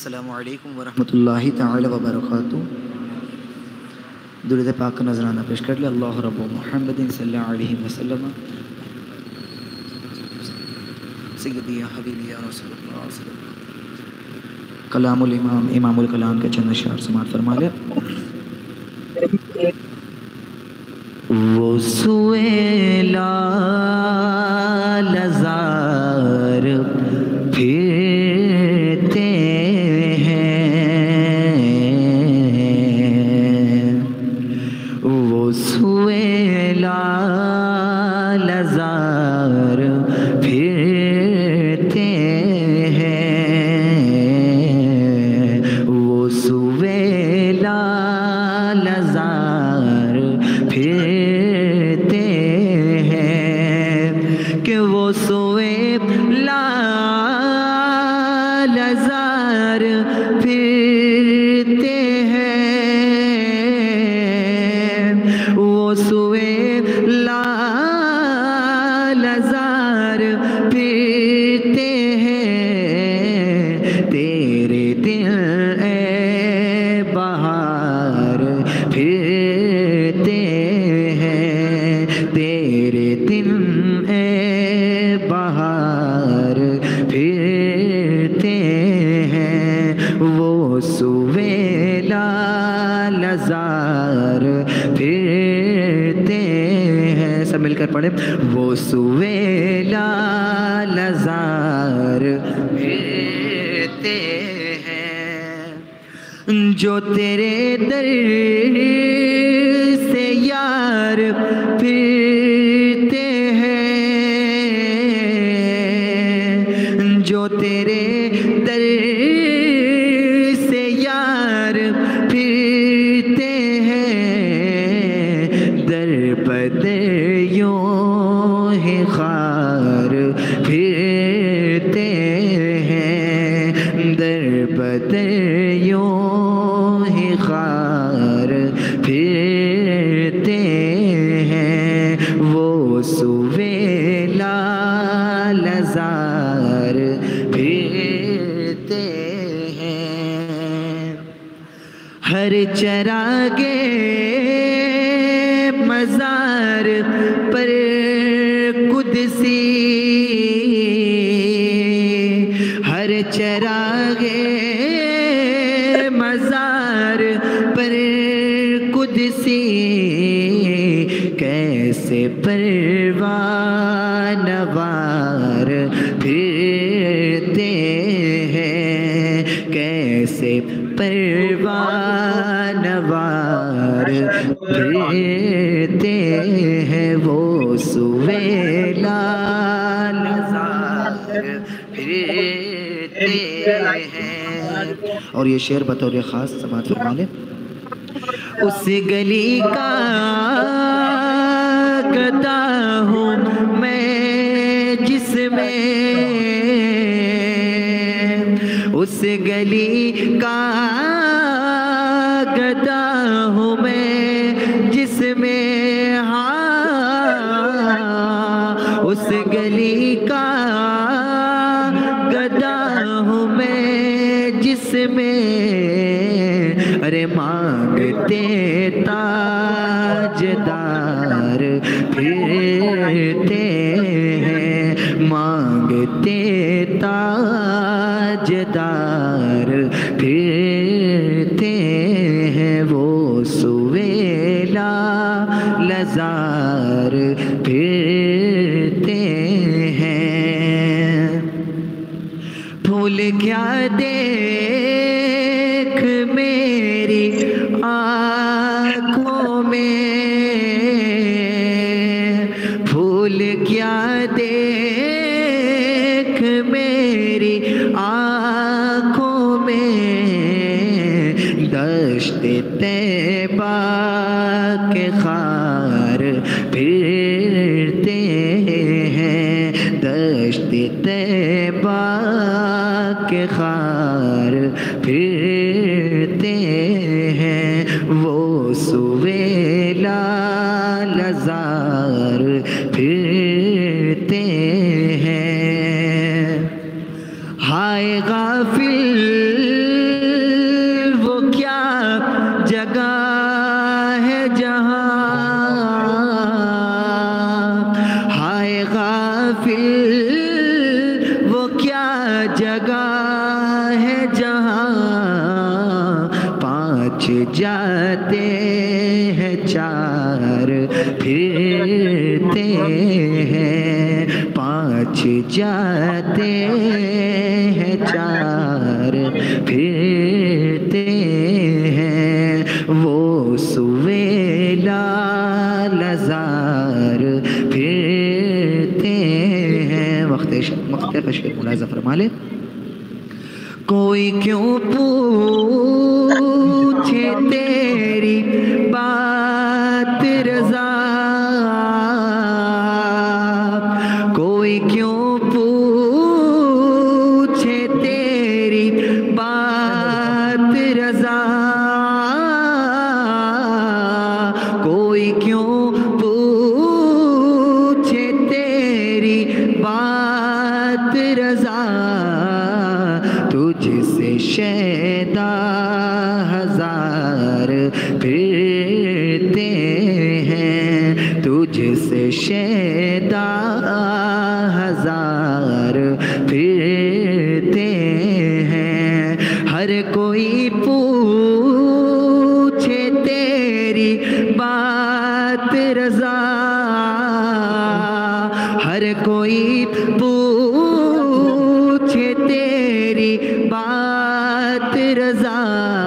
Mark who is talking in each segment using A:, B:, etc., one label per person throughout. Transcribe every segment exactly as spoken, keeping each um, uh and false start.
A: السلام علیکم ورحمۃ اللہ تعالی وبرکاتہ۔ درود پاک کا نذرانہ پیش کر لیں۔ اللہ رب محمد صلی اللہ علیہ وسلم سیدی یا حبیبی یا رسول اللہ صلی اللہ علیہ وسلم۔ کلام الامام امام الکلام کے چند اشعار سماعت فرما لیں۔ وہ سوئے لال زار پھرتے ہیں، وہ سوئے لال زار پھرتے ہیں، وہ سوئے لال زار پھرتے ہیں کہ وہ سوئے لال زار پھرتے ہیں، وہ سوئے لال زار پھرتے ہیں، تیرے دل اے بہار پھرتے ہیں، تیرے دل اے بہار پھرتے ہیں، وہ سوئے لال زار پھرتے ہیں۔ سب مل کر پڑھیں۔ وہ سوئے لال زار پھرتے ہیں، جو تیرے در سے یار پھرتے ہیں، جو تیرے در سے یار پھرتے ہیں، در بدر یوں ہی خار پھرتے ہیں، در بدر یوں ہی خار پھرتے ہیں، وہ سوئے لال زار پھرتے ہیں۔ ہر چراغے مزار پر قدسی، ہر چراغے مزار پر قدسی، کیسے پروان وار پھرتے ہیں، کیسے پروان وار پھرتے ہیں، وہ سوئے لال زار پھرتے ہیں۔ اور یہ شعر بطور خاص سماعت فرما لیں۔ اس گلی کا گدا ہوں میں جس میں، اس گلی کا گدا ہوں میں جس میں، ہاں اس گلی کا گدا ہوں میں جس میں، ارے مانگتے تاجدار پھرتے ہیں، مانگتے تاجدار پھرتے ہیں، وہ سوئے لال زار پھرتے ہیں۔ پھول کیا دیکھ میری آنکھوں میں، پھول کیا دیکھ میری آنکھوں میں، دشت طیبہ کے خار پھرتے ہیں، دشت طیبہ کے خار پھرتے ہیں، وہ سوئے لال زار پھرتے ہیں۔ ہائے غافل پھرتے ہیں پانچ جاتے ہیں چار پھرتے ہیں وہ سویلا لزار پھرتے ہیں. وقت وقت کا شعر ملاحظہ فرما لے. کوئی کیوں پوچھے تیری بات رضا کوئی کیوں پوچھے تیری بات رضا کوئی کیوں پوچھے تیری بات رضا تجھ سے شیدا ہزار پھرتے ہیں تجھ سے شیدا ہزار پھرتے ہیں ہر کوئی پوچھے تیری بات رضا ہر کوئی پوچھے تیری بات رضا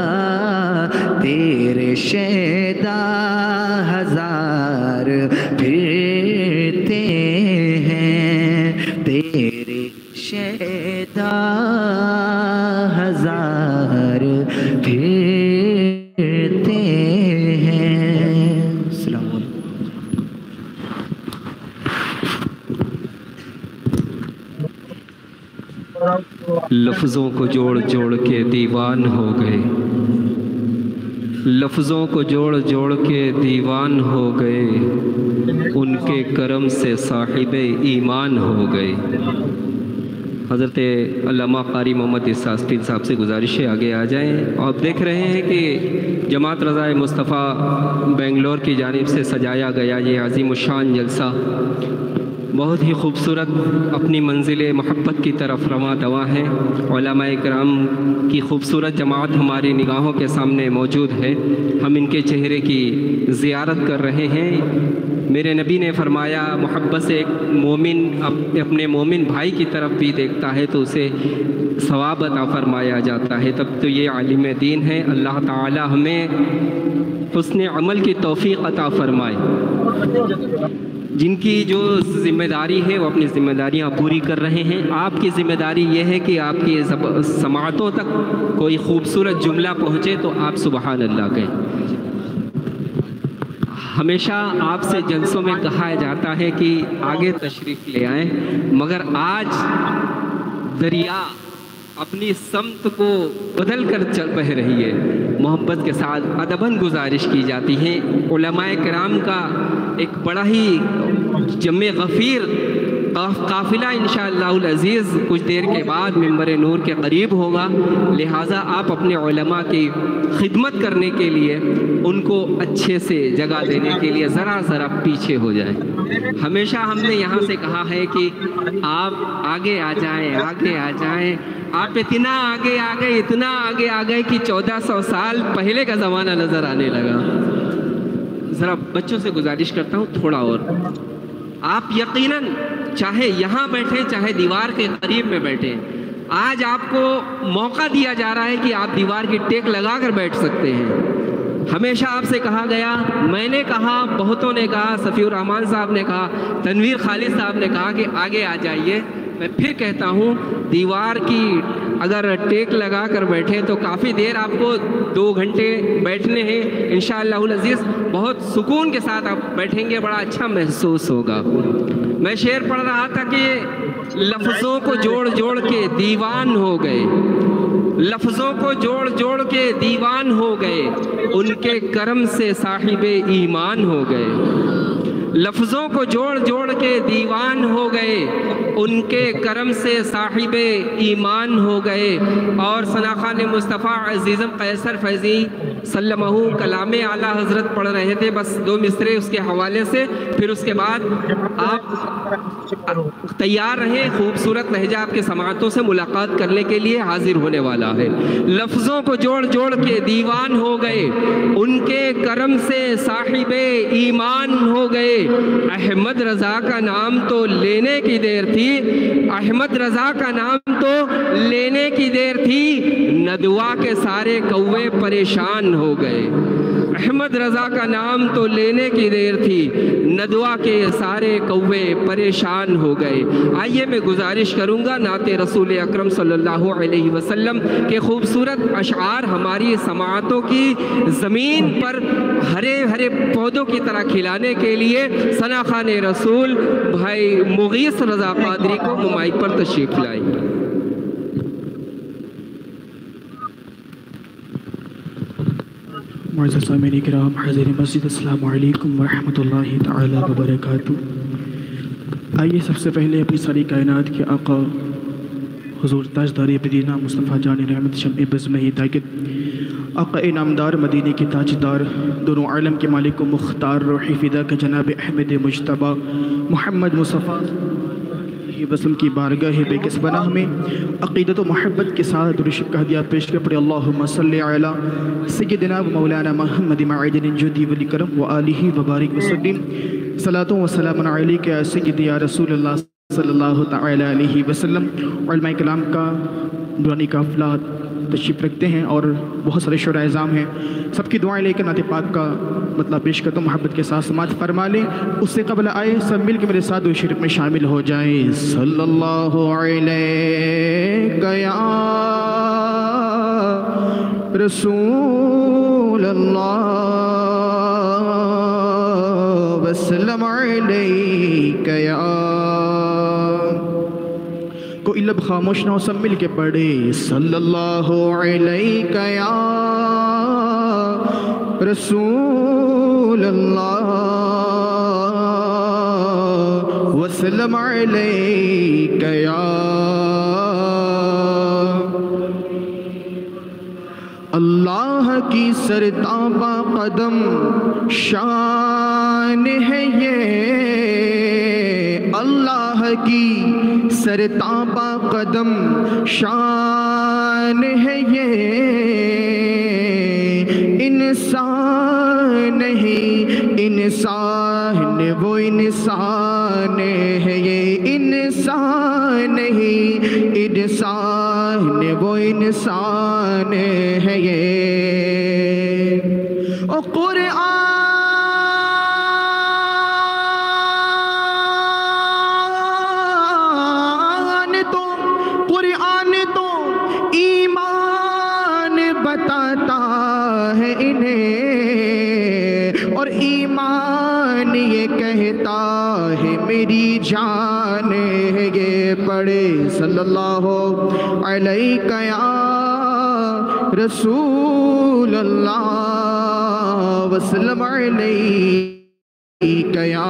A: تیرے شیدا ہزار پھرتے ہیں تیرے شیدا ہزار پھرتے ہیں. السلام علیکم.
B: لفظوں کو جوڑ جوڑ کے دیوان ہو گئے لفظوں کو جوڑ جوڑ کے دیوان ہو گئے ان کے کرم سے صاحب ایمان ہو گئے. حضرت علامہ قاری محمد اساسپین صاحب سے گزارش ہے آگے آ جائیں. آپ دیکھ رہے ہیں کہ جماعت رضائے مصطفیٰ بنگلور کی جانب سے سجایا گیا یہ عظیم الشان جلسہ بہت ہی خوبصورت اپنی منزل محبت کی طرف رواں دواں ہیں. علماء کرام کی خوبصورت جماعت ہماری نگاہوں کے سامنے موجود ہے. ہم ان کے چہرے کی زیارت کر رہے ہیں. میرے نبی نے فرمایا محبت سے ایک مومن اپنے مومن بھائی کی طرف بھی دیکھتا ہے تو اسے ثواب عطا فرمایا جاتا ہے. تب تو یہ عالم دین ہے. اللہ تعالی ہمیں حسن عمل کی توفیق عطا فرمائے. جن کی جو ذمہ داری ہے وہ اپنی ذمہ داریاں پوری کر رہے ہیں. آپ کی ذمہ داری یہ ہے کہ آپ کی سماعتوں تک کوئی خوبصورت جملہ پہنچے تو آپ سبحان اللہ کہیں. ہمیشہ آپ سے جلسوں میں کہا جاتا ہے کہ آگے تشریف لے آئیں مگر آج دریا اپنی سمت کو بدل کر چل بہ رہی ہے. محبت کے ساتھ ادباً گزارش کی جاتی ہے. علماء کرام کا ایک بڑا ہی جمع غفیر قافلہ انشاءاللہ العزیز کچھ دیر کے بعد منبر نور کے قریب ہوگا. لہٰذا آپ اپنے علماء کی خدمت کرنے کے لیے ان کو اچھے سے جگہ دینے کے لیے ذرا ذرا پیچھے ہو جائیں. ہمیشہ ہم نے یہاں سے کہا ہے کہ آپ آگے آ جائیں آگے آ جائیں. آپ اتنا آگے آ گئے اتنا آگے آ گئے کہ چودہ سو سال پہلے کا زمانہ نظر آنے لگا. ذرا بچوں سے گزارش کرتا ہوں تھوڑا اور. آپ یقیناً چاہے یہاں بیٹھیں چاہے دیوار کے قریب میں بیٹھیں آج آپ کو موقع دیا جا رہا ہے کہ آپ دیوار کی ٹیک لگا کر بیٹھ سکتے ہیں. ہمیشہ آپ سے کہا گیا میں نے کہا بہتوں نے کہا صفی الرحمان صاحب نے کہا تنویر خالد صاحب نے کہا کہ آگے آ جائیے. میں پھر کہتا ہوں دیوار کی اگر ٹیک لگا کر بیٹھیں تو کافی دیر آپ کو دو گھنٹے بیٹھنے ہیں. انشاءاللہ العزیز بہت سکون کے ساتھ آپ بیٹھیں گے بڑا اچھا محسوس ہوگا. میں شعر پڑھ رہا تھا کہ لفظوں کو جوڑ جوڑ کے دیوان ہو گئے لفظوں کو جوڑ جوڑ کے دیوان ہو گئے ان کے کرم سے صاحب ایمان ہو گئے. لفظوں کو جوڑ جوڑ کے دیوان ہو گئے ان کے کرم سے صاحب ایمان ہو گئے. اور ثنا خان مصطفیٰ عزیزم قیصر فیضی सल्लमहु कलाम आला हजरत पढ़ रहे थे, बस दो मिसरे उसके हवाले से, फिर उसके बाद आप तैयार रहें। खूबसूरत लहजा आपके समातों से मुलाकात करने के लिए हाजिर होने वाला है। लफ्ज़ों को जोड़ जोड़ के दीवान हो गए, उनके करम से साहिबे ईमान हो गए। अहमद रज़ा का नाम तो लेने की देर थी, अहमद रज़ा का नाम तो लेने की देर थी, नदवा के सारे कौवे परेशान हो गए। अहमद रज़ा का नाम तो लेने की देर थी, नदवा के सारे कौवे परेशान हो गए। आइए मैं गुजारिश करूँगा नाते रसूल अकरम सल्लल्लाहु अलैहि वसल्लम के खूबसूरत अशआर हमारी समाअतों की ज़मीन पर हरे हरे पौधों की तरह खिलाने के लिए सना खान रसूल भाई मुगीस रज़ा क़ादरी को मुमाइक पर तशरीफ़ लाएंगे।
C: मुअज़्ज़ज़ सामिईन किराम, हाज़िरीन मस्जिद, अस्सलामु अलैकुम व रहमतुल्लाहि तआला व बरकातुहू। आइए सबसे पहले अपनी सारी कायनात के आका हुज़ूर ताजदार मदीना मुस्तफ़ा जान रहमत शम्ए बज़्म ताक़त आका इनामदार मदीने के ताजदार दोनों आलम के मालिक व मुख्तार रूही फ़िदा के जनाब अहमद मुज्तबा मुहम्मद मुस्तफ़ा वसल्लम की बारगाह बेकस बना हमें अक़ीदत व मोहब्बत के साथ दुरूद का हदिया पेश कर पड़े। अल्लाहुम्मा सल्लि अला सय्यिदिना व मौलाना मुहम्मद मअदिन जुदी वल करम व आलिहि व बारिक वसल्लिम। सलातो व सलामुन अलैका या सय्यिदी या रसूलल्लाह सल्लल्लाहु तआला अलैहि वसल्लम। उलमाए कलाम का दुरानी काफ़िला तशरीफ़ रखते हैं और बहुत सारे शुरा इज़ाम हैं, सबकी दुआएं लेकर नाते पाक का मतलब पेश करता हूँ। मोहब्बत के साथ समात फरमा लें। उससे कबल आए सब मिल के मेरे साथ दुरूद शरीफ में शामिल हो जाएं। सल्लल्लाहु अलैका या रसूल अल्लाह वसल्लम अलैका या। कोई लब खामोश ना हो, सब मिल के पढ़े सल्लल्लाहु अलैका या रसूल अल्लाह वसल्लम अलैका या। अल्लाह की सरताबा कदम शान है ये, अल्लाह की सरताबा कदम शान है ये। इंसान नहीं इंसान वो इंसान है ये, इंसान नहीं इंसान वो इंसान है ये। ओ कुरान तो कुरान तो ईमान बताता है इन्हें, और ईमान ये कहता है मेरी जान है ये। पढ़े सल्लल्लाहु अलैका या रसूल अल्लाह वसल्लम अलैका या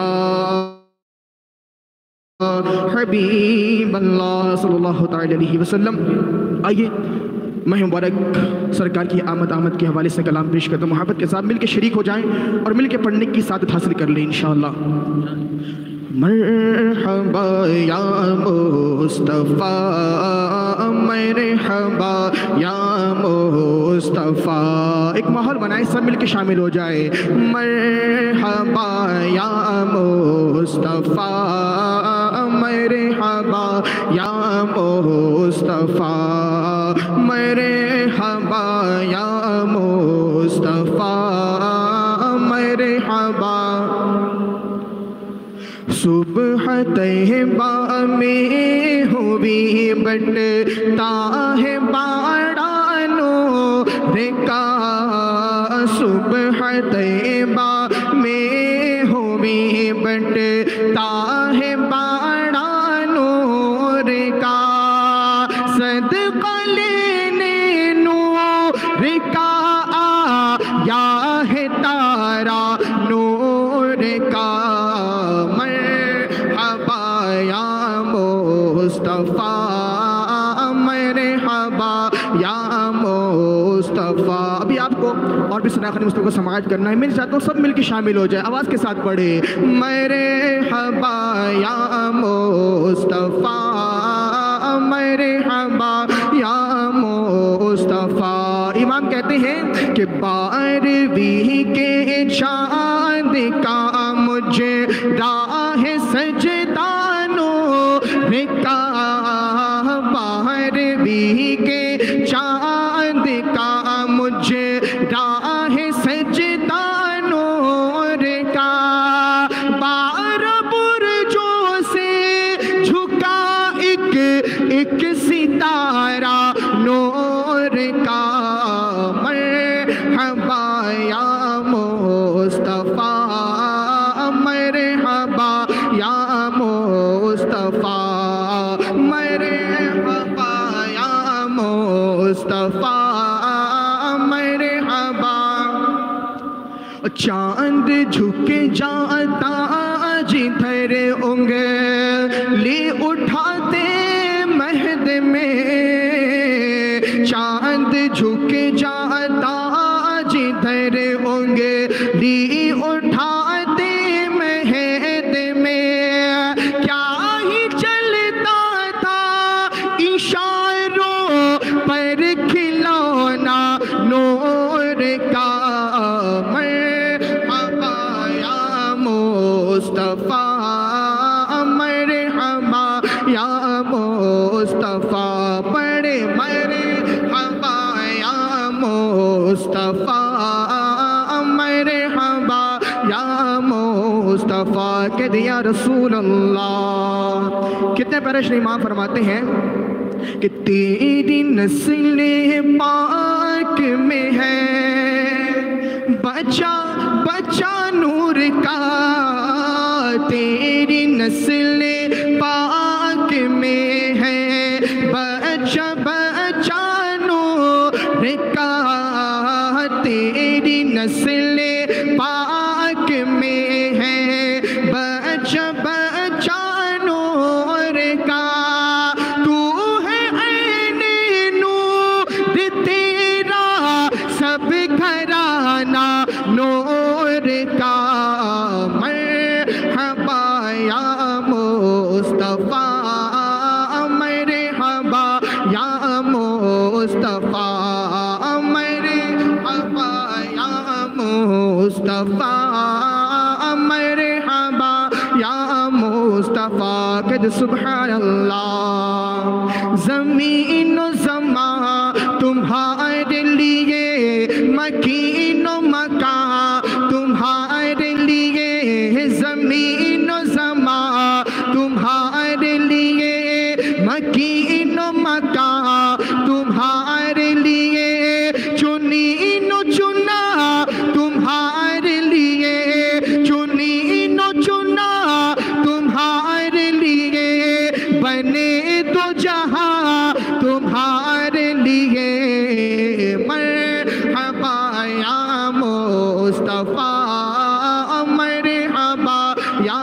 C: हबीब अल्लाह सल्लल्लाहु तआला अलैहि वसल्लम। आइए मैं मुबारक सरकार की आमद आमद के हवाले से कलाम पेश करता हूँ। मोहब्बत के साथ मिल के शरीक हो जाएं और मिल के पढ़ने की सादत हासिल कर लें इंशाअल्लाह। मरहबा या मुस्तफ़ा मरहबा या मुस्तफ़ा। एक माहौल बनाए, सब मिल के शामिल हो जाए। मरहबा या मुस्तफ़ा मरहबा या मुस्तफ़ा मरहबा या मुस्तफ़ा मरहबा। सुबह तैयबा में हुई बटता है बाड़ा नूर का, सुबह तैयबा में हुई बटता है बाड़ा नूर का। सदका लेने नूर का आया है तारा नूर का। मरहबा या मुस्तफ़ा मरहबा या मुस्तफ़ा। अभी आपको और भी بھی صداقت مصطفیٰ کو سماعت کرنا ہے. میں چاہتا ہوں سب مل کے شامل ہو جائے, آواز کے ساتھ پڑھے مرحبا یا مصطفیٰ, مرحبا یا مصطفیٰ. امام کہتے ہیں کہ بارہویں کے چاند کا مجھے راہ سجدہ نور کا, بارہویں کے چاند کا مجھے راہ سجدہ نور کا, بارہ برجوں سے جھکا ایک ایک ستارہ نور کا, مرحبا یا مصطفیٰ, مرحبا یا مصطفیٰ, مرحبا یا مصطفیٰ, مرحبا. چاند جھک جاتا جدھر انگلی اٹھاتے مہد میں, چاند جھک جاتا جدھر انگلی اٹھاتے مہد میں, کیا ہی چلتا تھا اشاروں پر کھلونا نور کا, مرحبا یا مصطفیٰ, مرحبا یا مصطفیٰ, بڑے مرحبا یا مصطفیٰ, مرحبا یا مصطفیٰ. کہہ دیا رسول اللہ. کتنے پیارے امام فرماتے ہیں کہ تیری نسل پاک میں ہے بچہ بچہ نور کا, تیری نسل پاک میں ہے بچہ بچہ نور کا, تیری نسل پاک میں ہے بچہ بچہ نور کا, تو ہے عین نور تیرا سب گھرانہ نور کا, مرحبا یا مصطفیٰ, مرحبا یا مصطفیٰ, مرحبا یا مصطفیٰ, مرحبا یا مصطفیٰ. کہ سبحان اللہ. زمین و زمان تمہارے لیے, مکین و مکان تمہارے لیے, زمین و زمان تمہارے لیے, مکین و مکان تمہارے لیے, چنین و چنا تمہارے لیے, چنین و چنا تمہارے لیے, بنے تو جہاں تمہارے لیے, مرحبا یا مصطفیٰ, مرحبا یا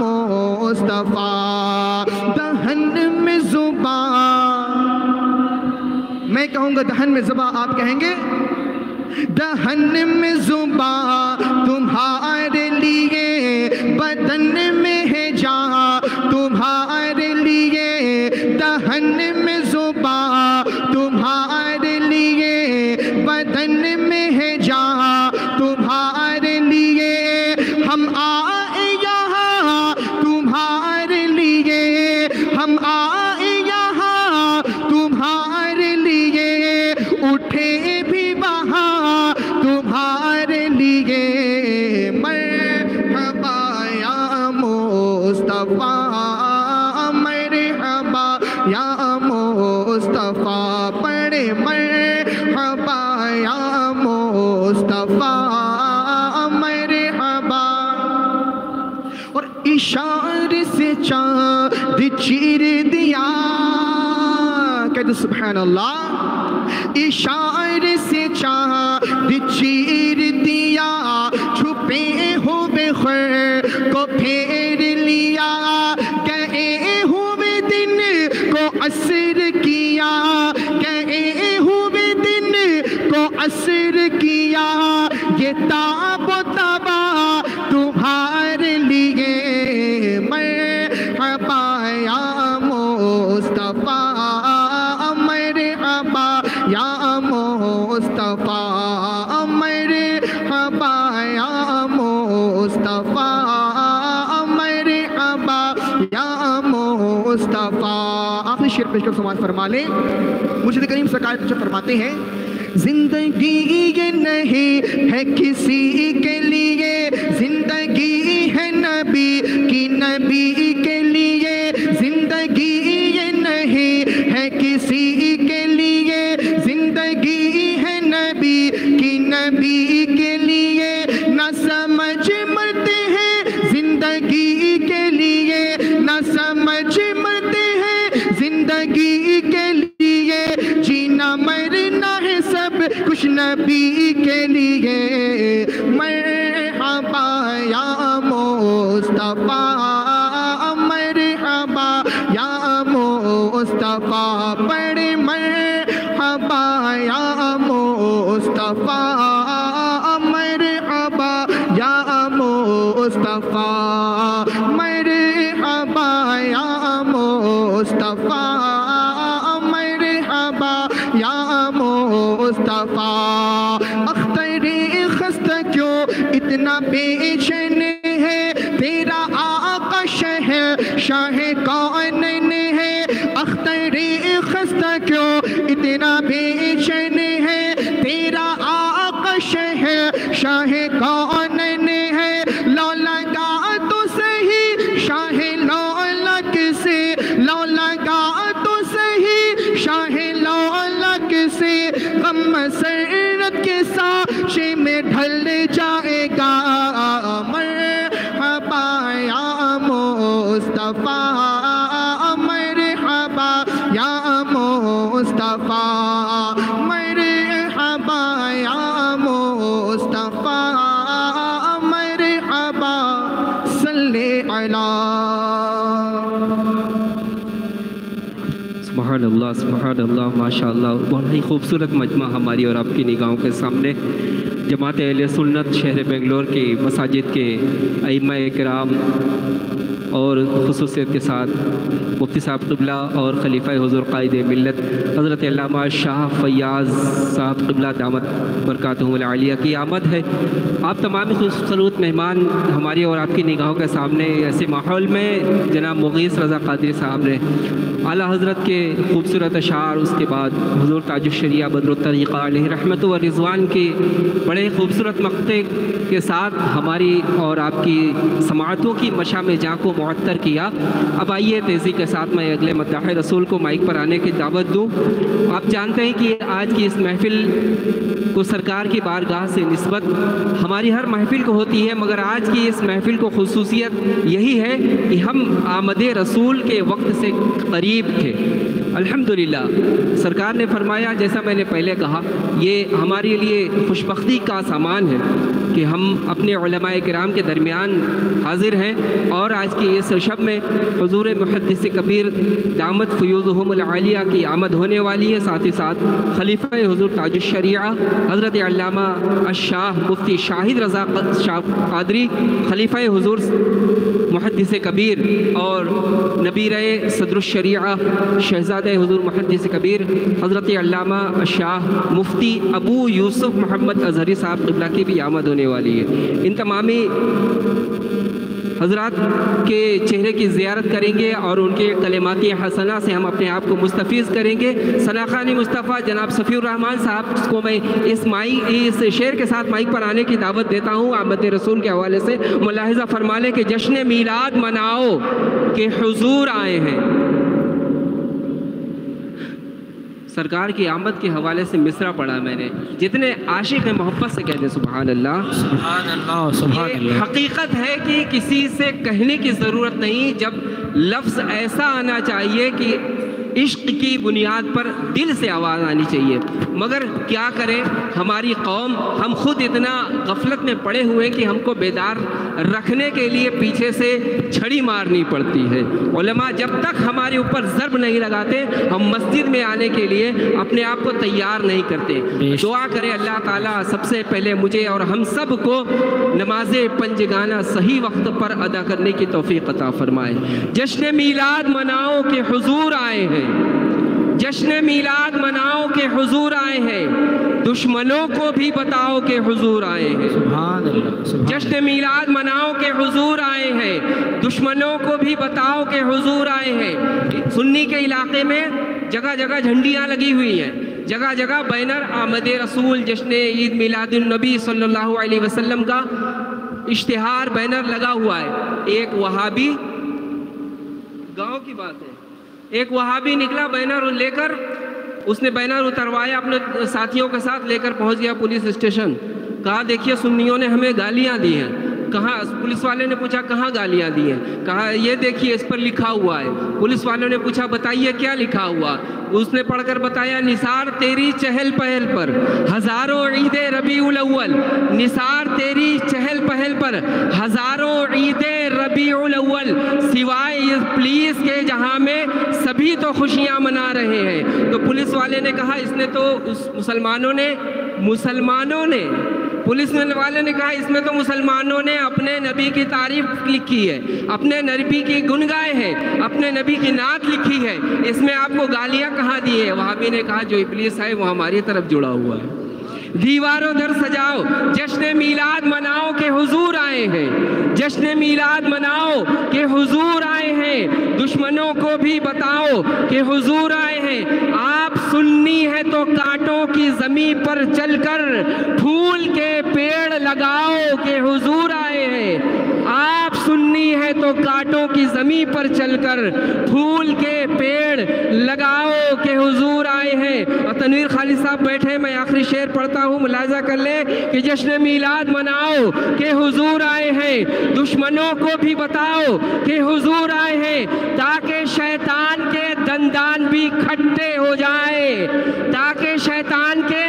C: مصطفیٰ. دہن میں زبان, میں کہوں گا دہن میں زبان, آپ کہیں گے دہن میں زبان تمہارے لیے, بدن میں ہے جہاں تمہارے لیے, دہن میں زبان تمہارے لیے, بدن میں ہے جہاں تمہارے لیے, ہم آئے یہاں تمہارے لیے, ہم آئے یہاں تمہارے لیے, اٹھے بھی وہاں تمہارے لیے, مرحبا یا مصطفیٰ, مرحبا یا مصطفیٰ, پڑھے مرحبا یا مصطفیٰ, مرحبا. اور اشارے سے چاند چیر دیا, کہتے سبحان اللہ. اشارے سے چاند چیر دیا, چھپے ہوئے خیر کو پھیر لیا, گئے ہوئے دن کو عصر کیا, گئے ہوئے دن کو عصر کیا,
D: ताब तबा तुम्हारे लिए मरहबा या मुस्तफा मरहबा या मुस्तफा मरहबा या मुस्तफा मरहबा या मुस्तफा। आखिरी शेर पेश कर समाज फरमा ले। मुर्शिद करीम सरकार कुछ फरमाते हैं, जिंदगी ये नहीं है किसी के लिए, जिंदगी है नबी की नबी के लिए, जिंदगी ये नहीं है किसी के लिए, जिंदगी है नबी की नबी के लिए, न समझ मरते हैं जिंदगी के लिए, न समझ मरते हैं जिंदगी के लिए, जीना मरना है सब कुछ नबी के लिए, मरहबा या मुस्तफा मरहबा या मुस्तफा, बड़े मरहबा या मुस्तफा मरहबा या मुस्तफा, मरहबा या मुस्तफा मरहबा या मुस्तफा। अख्तरे खस्ता क्यों इतना बेचैन है, तेरा आका शहर शाह कौन है, अख्तरे खस्ता क्यों इतना बेचैन है, तेरा आका शहर शाह कौन है, लो लगा तो सही शाह लौलक से, लो लगा तो सही शाह लौलक से, गम मसरत के साशे में ढल जाएगा, मरहबा या मुस्तफा मरहबा या मुस्तफा, मरहबा या मुस्तफा मरहबा सल्ले अला।
B: सुभान अल्लाह सुभान अल्लाह माशाअल्लाह। बहुत ही खूबसूरत मजमा हमारी और आपकी निगाहों के सामने जमात अहले सुन्नत शहर बेंगलोर की मसाजिद के अइम्मा इकराम और खुसूसियत के साथ मुफ्ती साहब क़िबला और खलीफा हुज़ूर क़ाइद मिल्लत हज़रत अल्लामा शाह फ़याज़ साहब क़िबला दामत बरकातुहुल आलिया की आमद है। आप तमाम खूबसूरत मेहमान हमारी और आपकी निगाहों के सामने ऐसे माहौल में जनाब मुग़ीस रज़ा क़ादरी साहब ने आला हज़रत के खूबसूरत अशार, उसके बाद हुज़ूर ताजुश्शरिया बदरुत्तरीक़ा अलैहि रहमत व रिज़वान के बड़े खूबसूरत मक़ते के साथ हमारी और आपकी समाअतों की मशा में जाँ को मुअत्तर किया। अब आइए तेज़ी के साथ मैं अगले मद्दाह रसूल को माइक पर आने की दावत दूँ। आप जानते हैं कि आज की इस महफ़िल को सरकार की बारगाह से निस्बत हमारी हर महफ़िल को होती है, मगर आज की इस महफ़िल को खुसूसियत यही है कि हम आमद रसूल के वक्त से करीब थे। अल्हम्दुलिल्लाह सरकार ने फरमाया, जैसा मैंने पहले कहा, ये हमारे लिए खुशबख्ती का सामान है कि हम अपने उलमाए किराम के दरमियान हाजिर हैं और आज की इस शब में हुज़ूर मुहद्दिस कबीर दामत फ़ुयूज़ुहुमुल आलिया की आमद होने वाली है। साथ ही साथ खलीफा हुज़ूर ताजुश्शरिया हज़रत अल्लामा अश-शाह मुफ्ती शाहिद रज़ा शाह क़ादरी खलीफा हुज़ूर मुहद्दिस कबीर और नबीर सदरुश्शरिया शहज़ादे हुज़ूर मुहद्दिस कबीर हज़रत अल्लामा अश-शाह मुफ्ती अबू यूसुफ मोहम्मद अज़हरी साहब क़िबला की भी आमद होने वाली है। इन तमामी हज़रात के चेहरे की ज़ियारत करेंगे और उनके कलेमाती हसना से हम अपने आप को मुस्तफ़ीज़ करेंगे। सनाख़ानी मुस्तफ़ा जनाब सफ़ीउर रहमान साहब को मैं इस माई इस शेर के साथ माइक पर आने की दावत देता हूँ। आमद रसूल के हवाले से मुलाहिज़ा फरमा लें कि जश्न मीलाद मनाओ कि हुज़ूर आए हैं। सरकार की आमद के हवाले से मिसरा पढ़ा मैंने, जितने आशिक हैं मोहब्बत से कहते सुभान अल्लाह
C: सुभान अल्लाह सुभान अल्लाह।
B: हकीकत है कि किसी से कहने की ज़रूरत नहीं, जब लफ्ज़ ऐसा आना चाहिए कि عشق کی بنیاد پر دل سے آواز آنی چاہیے. مگر کیا کریں ہماری قوم، ہم خود اتنا غفلت میں پڑے ہوئے کہ ہم کو بیدار رکھنے کے لیے پیچھے سے چھڑی مارنی پڑتی ہے. علماء جب تک ہمارے اوپر ضرب نہیں لگاتے ہم مسجد میں آنے کے لیے اپنے آپ کو تیار نہیں کرتے. دعا کرے اللہ تعالیٰ سب سے پہلے مجھے اور ہم سب کو نماز پنجگانہ صحیح وقت پر ادا کرنے کی توفیق عطا فرمائے. جشن میلاد مناؤ کہ حضور آئے ہیں، جشن میلاد مناؤ کہ حضور آئے ہیں، دشمنوں کو بھی بتاؤ کہ حضور آئے ہیں.
A: سبحان اللہ.
B: جشن میلاد مناؤ کہ حضور آئے ہیں، دشمنوں کو بھی بتاؤ کہ حضور آئے ہیں. سنی کے علاقے میں جگہ جگہ جھنڈیاں لگی ہوئی ہیں، جگہ جگہ بینر آمد رسول جشن عید میلاد النبی صلی اللہ علیہ وسلم کا اشتہار بینر لگا ہوا ہے. ایک وہابی، گاؤں کی بات ہے، ایک وہابی نکلا بینر لے کر، اس نے بینر اتروایا اپنے ساتھیوں کے ساتھ لے کر پہنچ گیا پولیس اسٹیشن. کہا دیکھیے سنیوں نے ہمیں گالیاں دی ہیں. کہاں؟ پولیس والے نے پوچھا کہاں گالیاں دی ہیں؟ کہا یہ دیکھیے اس پر لکھا ہوا ہے. پولیس والوں نے پوچھا بتائیے کیا لکھا ہوا؟ اس نے پڑھ کر بتایا نثار تیری چہل پہل پر ہزاروں عید ربیع الاول، نثار تیری چہل پہل پر ہزاروں عید ربیع الاول، سوائے اس پولیس کے جہاں میں سبھی تو خوشیاں منا رہے ہیں. تو پولیس والے نے کہا اس نے تو اس مسلمانوں نے مسلمانوں نے پولیس والے نے کہا اس میں تو مسلمانوں نے اپنے نبی کی تعریف لکھی ہے، اپنے نبی کی گن گائے ہیں، اپنے نبی کی نعت لکھی ہے، اس میں آپ کو گالیاں کہاں دی ہے؟ وہابی نے کہا جو ابلیس ہے وہ ہماری طرف جڑا ہوا ہے. دیواروں در سجاؤ، جشن میلاد مناؤ کہ حضور آئے ہیں، جشن میلاد مناؤ کہ حضور آئے ہیں، دشمنوں کو بھی بتاؤ کہ حضور آئے ہیں. آپ سنی ہے تو کانٹوں کی زمین پر چل کر پھول کے پیڑ لگاؤ کہ حضور آئے ہیں. آپ سنی ہے تو کانٹوں کی زمین پر چل کر پھول کے پیڑ لگاؤ کہ حضور آئے ہیں. اور تنویر خالد صاحب بیٹھے، میں آخری شعر پڑھتا ہوں، ملاحظہ کر لیں کہ جشن میلاد مناؤ کہ حضور آئے ہیں، دشمنوں کو بھی بتاؤ کہ حضور آئے ہیں، تاکہ شیطان کے دندان بھی کھٹے ہو جائے، تاکہ شیطان کے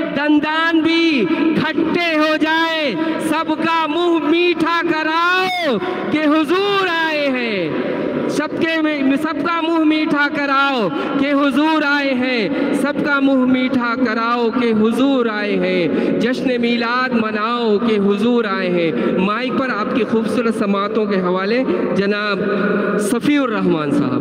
B: دندان بھی کھٹے ہو جائے، سب کا منہ میٹھا کراؤ کہ حضور آئے ہیں، سب کے سب کا منہ میٹھا کراؤ کہ حضور آئے ہیں، سب کا منہ میٹھا کراؤ کہ حضور آئے ہیں. جشن میلاد مناؤ کہ حضور آئے ہیں. مائک پر آپ کی خوبصورت سماعتوں کے حوالے جناب صفی الرحمان صاحب.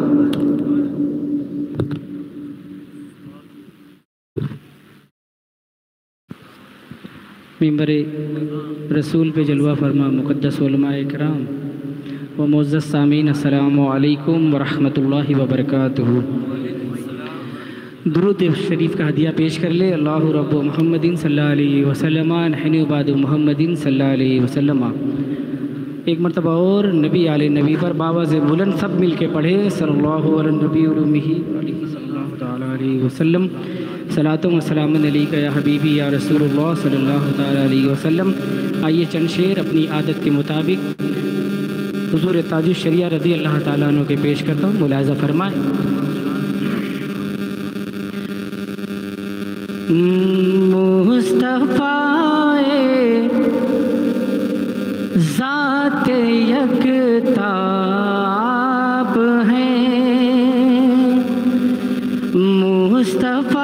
E: ممبر رسول پہ جلوہ فرما مقدس علماء کرام و معزز سامعین، السلام علیکم ورحمۃ اللہ وبرکاتہ. درود شریف کا ہدیہ پیش کر لے. اللہ رب محمد صلی اللہ علیہ وسلم نحن بعد محمد صلی اللہ علیہ وسلم. ایک مرتبہ اور نبی علیہ نبی پر باواز بلند سب مل کے پڑھے صلی اللہ علیہ نبی علیہ صلی اللہ تعالیٰ علیہ وسلم. صلاۃ و سلام علیکہ یا حبیبی یا رسول اللہ صلی اللہ تعالیٰ علیہ وسلم. آئیے چند شعر اپنی عادت کے مطابق حضور تاج الشریعہ رضی اللہ تعالیٰ عنہ کے پیش کرتا ہوں، ملاحظہ فرمائیں. مصطفیٰ ذات یکتا آپ ہیں، مصطفیٰ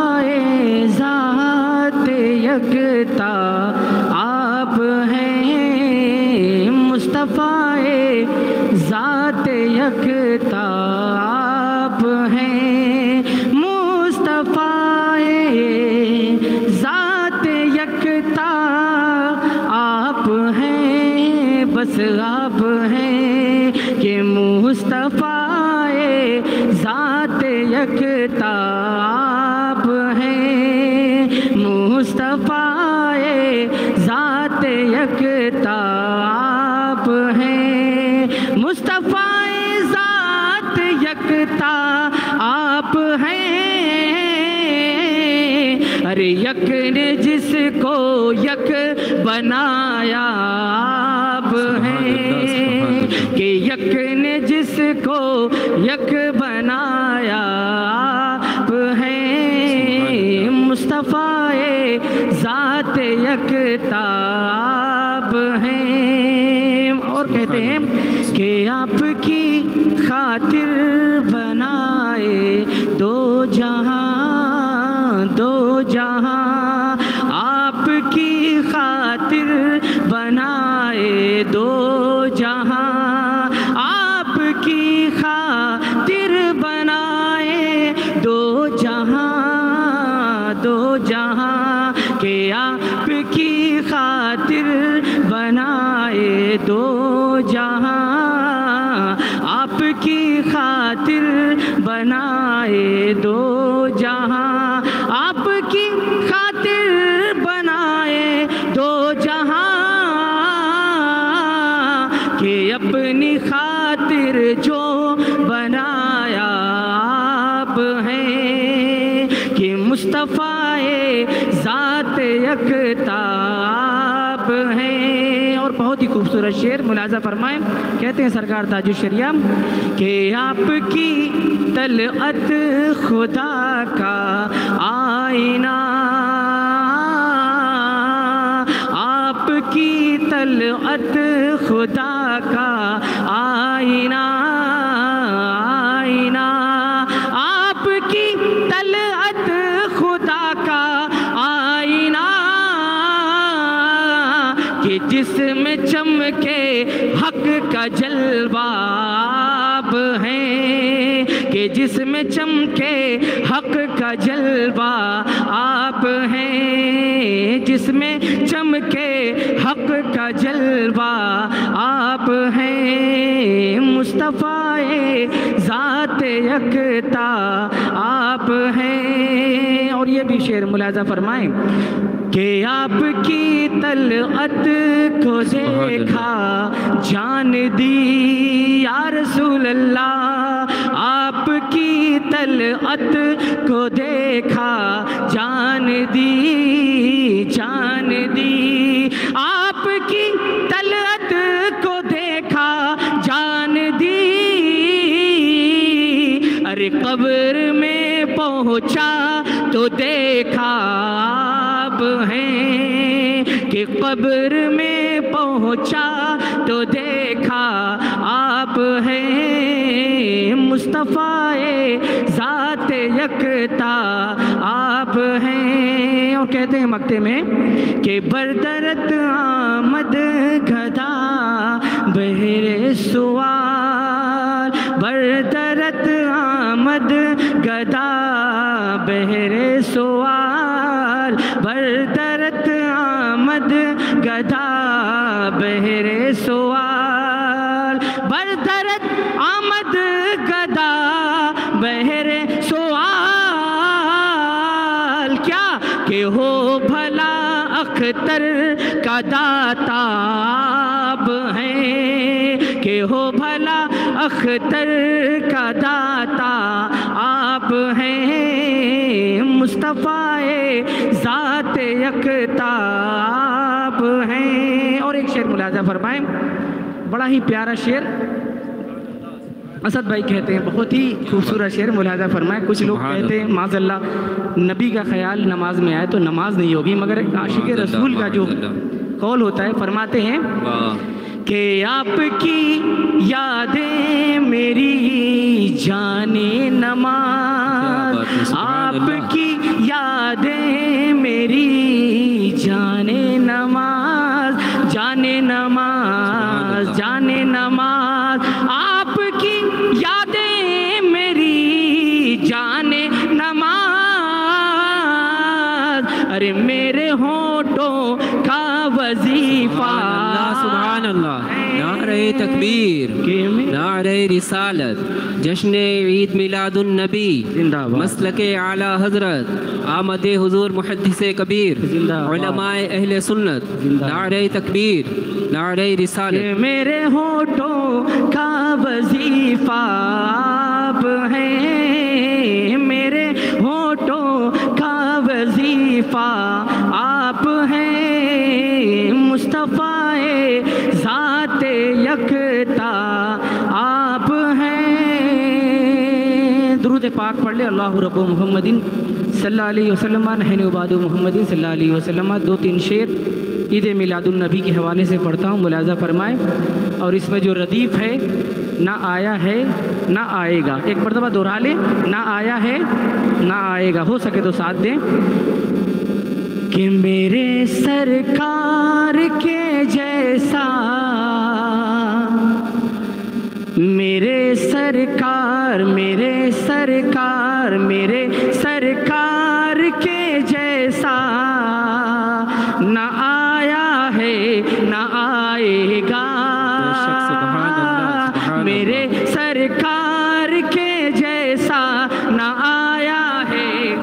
E: ذات یکتا آپ ہیں، مصطفیٰ ذات یکتا آپ ہیں، مصطفیٰ ذات یکتا آپ ہیں، بس آپ ہیں کہ مصطفیٰ ذات یکتا آپ ہیں، مصطفیٰ ذات یکتا آپ ہیں، مصطفیٰ ذات یکتا آپ ہیں. ارے یک نے جس کو یک بنایا آپ ہیں، کہ یک نے جس کو یک بنایا آپ ہیں مصطفیٰ ذات یکتا آپ ہیں. اور کہتے ہیں کہ آپ کی خاطر بنائے دو جہاں دو جہاں آپ کی خاطر بنائے دو جہاں آپ کی خاطر بنائے دو جہاں دو جہاں کہ آپ کی خاطر بنائے دو جہاں آپ کی خاطر بنائے دو جہاں آپ کی خاطر بنائے دو جہاں کہ اپنی خاطر جو بنایا آپ ہیں کہ مصطفیٰ ذات یکتا آپ ہیں. اور بہت ہی خوبصورت شعر ملاحظہ فرمائیں. کہتے ہیں سرکار تاج الشریعہ کہ آپ کی طلعت خدا کا آئینہ آپ کی طلعت خدا کا آئینہ آئینہ آپ کی طلعت خدا کا آئینہ کہ جس میں چمکے حق کا جلوہ آپ ہیں کہ جس میں چمکے حق کا جلوہ آپ ہیں جس میں چمکے حق کا جلوہ آپ ہیں مصطفیٰ ذات یکتا آپ ہیں. اور یہ بھی شعر ملاحظہ فرمائیں کہ آپ کی طلعت کو دیکھا جان دی یا رسول اللہ آپ کی طلعت کو دیکھا جان دی جان دی آپ کی طلعت کو دیکھا جان دی ارے قبر میں پہنچا تو دیکھا آپ ہیں کہ قبر میں پہنچا تو دیکھا آپ ہیں مصطفیٰ ذات یکتا آپ ہیں. اور کہتے ہیں مکتے میں کہ بردرت آمد گدا بہر سوال بردرت آمد گدا بہر سوال بردرت آمد گدا بہر سوال بردرت آمد گدا بہر سوال کیا کہ ہو بھلا اختر کا داتا آپ ہیں کہ ہو بھلا اختر کا داتا آپ ہیں مصطفیٰ ذات یکتا آپ ہیں. اور ایک شعر ملاحظہ فرمائیں بڑا ہی پیارا شعر اسد بھائی کہتے ہیں بہت ہی خوبصورت شعر ملاحظہ فرمائیں. کچھ لوگ کہتے ہیں معاذ اللہ نبی کا خیال نماز میں آئے تو نماز نہیں ہوگی مگر عاشق رسول کا جو قول ہوتا ہے فرماتے ہیں کہ آپ کی یادیں میری جان نماز آپ کی یادیں میری جان نماز جان نماز جان نماز آپ کی یادیں میری جان نماز ارے میرے ہونٹوں کا وظیفہ
B: سبحان اللہ نعرہ تکبیر نعرہ رسالت جشن عید میلاد النبی مسلک اعلی حضرت آمد حضور محدث کبیر علماء اہل سنت نعرہ تکبیر نعرہ رسالت
E: میرے ہونٹوں کا وظیفہ آپ ہیں میرے ہونٹوں کا وظیفہ آپ ہیں مصطفیٰ ذات یکتا درود پاک پڑھ لے اللہ رب محمدین صلی اللہ علیہ وسلم نحن عباد محمدین صلی اللہ علیہ وسلم. دو تین شعر عید میلاد النبی کے حوالے سے پڑھتا ہوں، ملاحظہ فرمائیں. اور اس میں جو ردیف ہے، نہ آیا ہے نہ آئے گا، ایک مرتبہ دہرا لیں، نہ آیا ہے نہ آئے گا، ہو سکے تو ساتھ دیں. کہ میرے سرکار کے جیسا، میرے سرکار میرے سرکار میرے سرکار کے جیسا نہ آیا ہے نہ آئے گا. میرے سرکار کے جیسا نہ آیا ہے.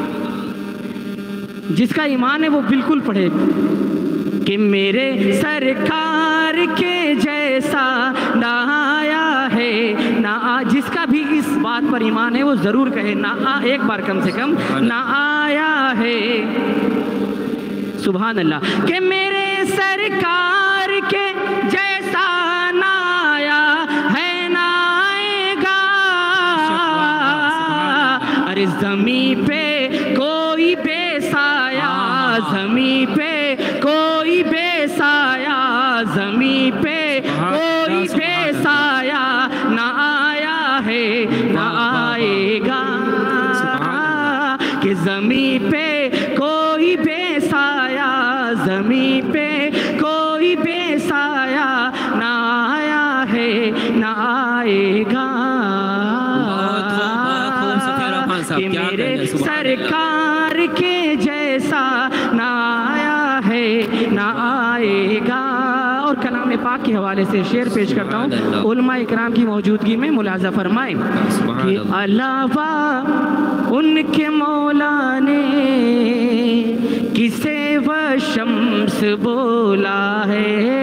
E: جس کا ایمان ہے وہ بالکل پڑھے کہ میرے سرکار کے جیسا نہ آیا ہے نہ آ. جس کا بھی اس بات پر ایمان ہے وہ ضرور کہے نہ آ، ایک بار کم سے کم، نہ آیا ہے. سبحان اللہ. کہ میرے سرکار کے جیسا نہ آیا ہے نہ آئے گا. ارے زمین پہ کوئی بے سایہ، زمین پہ کوئی بے سایہ، زمین پہ کوئی بے سایہ نہ آیا ہے نہ آئے گا. کہ زمین پہ کوئی بے سایہ، زمین پہ کوئی بے سایہ نہ آیا ہے نہ آئے گا. کہ میرے سرکار کے جیسا نہ آیا ہے نہ آئے گا. اور کلام پاک کے حوالے سے شعر پیش کرتا ہوں علماء اکرام کی موجودگی میں، ملاحظہ فرمائیں. کہ علاوہ ان کے مولا نے کسے و شمس بولا ہے.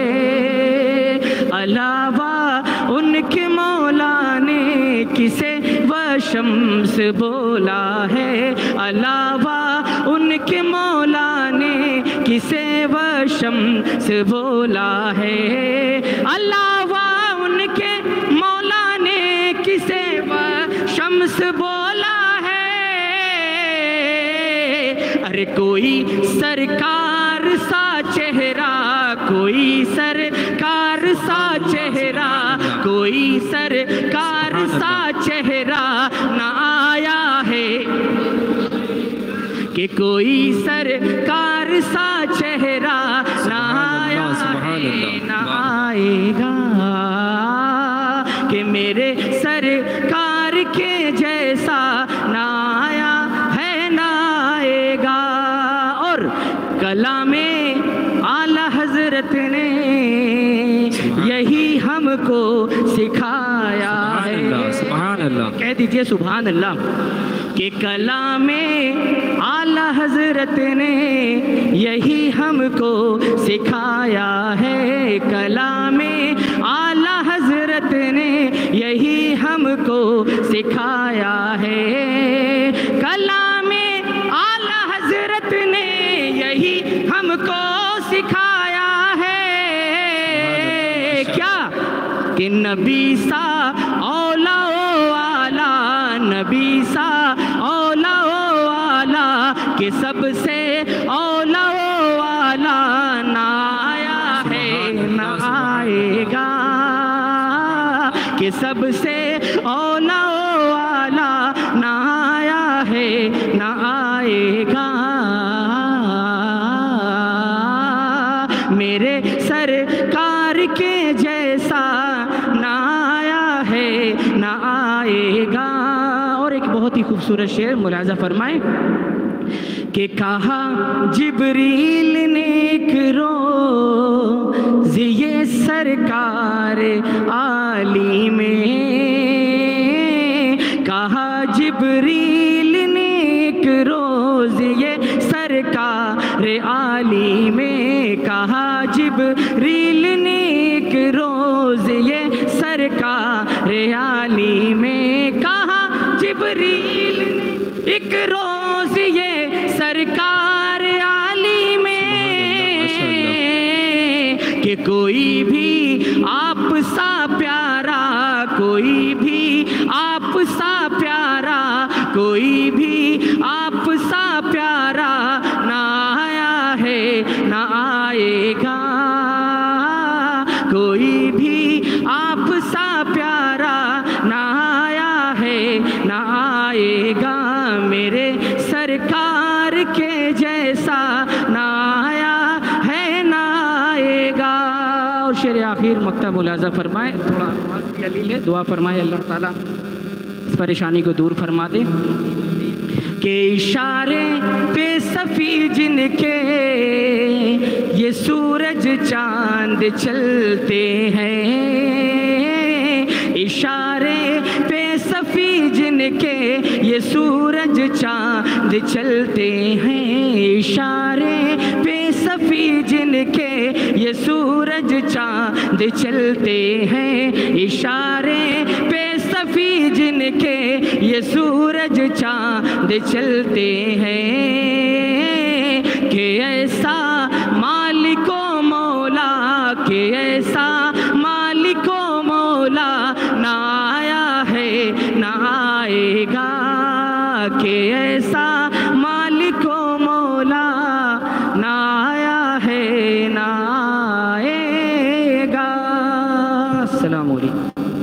E: علاوہ ان کے مولا نے کسے و شمس بولا ہے. علاوہ ان کے مولا نے کسے و شمس بولا ہے. علاوہ ان کے مولا نے کسے و شمس بولا ہے. ارے کوئی سرکار سا چہرہ، کوئی سرکار سا چہرہ، کوئی سرکار سا چہرہ نہ آیا ہے. کہ کوئی سرکار سا چہرہ نہ آیا ہے نہ آئے گا. کہ میرے سرکار کے جیسا نہ آیا ہے نہ آئے گا. اور کلام اعلیٰ حضرت نے یہی ہم کو سکھایا ہے.
B: سبحان اللہ.
E: کہہ دیجئے سبحان اللہ. کہ کلام اعلیٰ حضرت نے یہی ہم کو سکھایا ہے. کلام اعلیٰ حضرت نے یہی ہم کو سکھایا ہے. کلام اعلیٰ حضرت نے یہی ہم کو سکھایا ہے. کیا کہ نبی سا اولا والا، نبی سا اولا والا، کہ سب سے اولا والا نہ آیا ہے نہ آئے گا. کہ سب سے اولا والا نہ آیا ہے نہ آئے گا. میرے سرکار کے جیسا نہ آیا ہے نہ آئے گا. اور ایک بہت ہی خوبصورت شعر ملاحظہ فرمائیں. کہ کہا جبریل نے ایک روز یہ سرکار عالی میں، کہا جبریل نے ایک روز یہ سرکار عالی میں، کہا جبریل نے ایک روز یہ سرکار عالی میں، کہا جبریل نے ایک روز یہ سرکار عالی میں. کہ کوئی بھی آپ سا پیارا، کوئی بھی آپ سا پیارا کوئی بھی آپ سا پیارا نہ آیا ہے نہ آئے گا، کوئی بھی آپ سا پیارا نہ آیا ہے نہ آئے گا، میرے سرکار کے جیسا نہ آیا ہے نہ آئے گا۔ اور شعر آخر مکتب ملاحظہ فرمائے، تھوڑا جلیل ہے، دعا فرمائے اللہ تعالیٰ اس پریشانی کو دور فرما دے کہ اشارے پہ صفی جن کے یہ سورج چاند چلتے ہیں، اشارے پہ صفی جن کے یہ سورج چاند چلتے ہیں، اشارے پہ صفی جن کے یہ سورج چاند چلتے ہیں، اشارے پہ صفی جن کے یہ سورج چاند چلتے ہیں، کہ ایسا مالک و مولا، کہ ایسا مالک و مولا نہ آیا ہے نہ آئے گا، کہ ایسا مالک و مولا نہ آیا ہے نہ آئے گا۔ السلام علیکم۔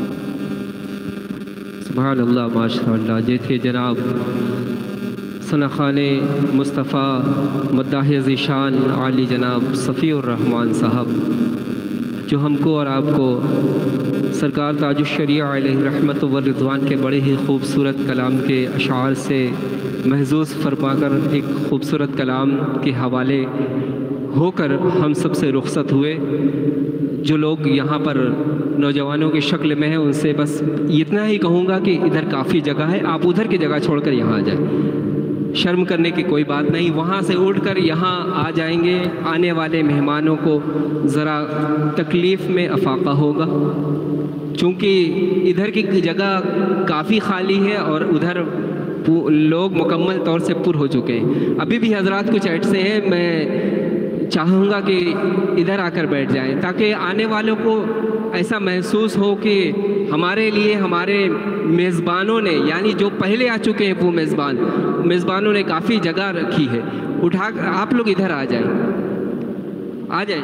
B: سبحان اللہ، ماشاء اللہ۔ یہ تھے جناب ثناخان مصطفیٰ مداح ذیشان عالی جناب صفی الرحمن صاحب، جو ہم کو اور آپ کو سرکار تاج الشریعہ علیہ رحمت و رضوان کے بڑے ہی خوبصورت کلام کے اشعار سے محظوظ فرما کر ایک خوبصورت کلام کے حوالے ہو کر ہم سب سے رخصت ہوئے۔ جو لوگ یہاں پر نوجوانوں کی شکل میں ہیں ان سے بس اتنا ہی کہوں گا کہ ادھر کافی جگہ ہے، آپ ادھر کی جگہ چھوڑ کر یہاں آ جائیں، شرم کرنے کی کوئی بات نہیں، وہاں سے اٹھ کر یہاں آ جائیں گے، آنے والے مہمانوں کو ذرا تکلیف میں افاقہ ہوگا، چونکہ ادھر کی جگہ کافی خالی ہے اور ادھر لوگ مکمل طور سے پر ہو چکے ہیں۔ ابھی بھی حضرات کچھ ایسے ہیں، میں چاہوں گا کہ ادھر آ کر بیٹھ جائیں تاکہ آنے والوں کو ایسا محسوس ہو کہ ہمارے لیے ہمارے میزبانوں نے، یعنی جو پہلے آ چکے ہیں وہ میزبان میزبانوں نے کافی جگہ رکھی ہے، اٹھا کر آپ لوگ ادھر آ جائیں، آ جائیں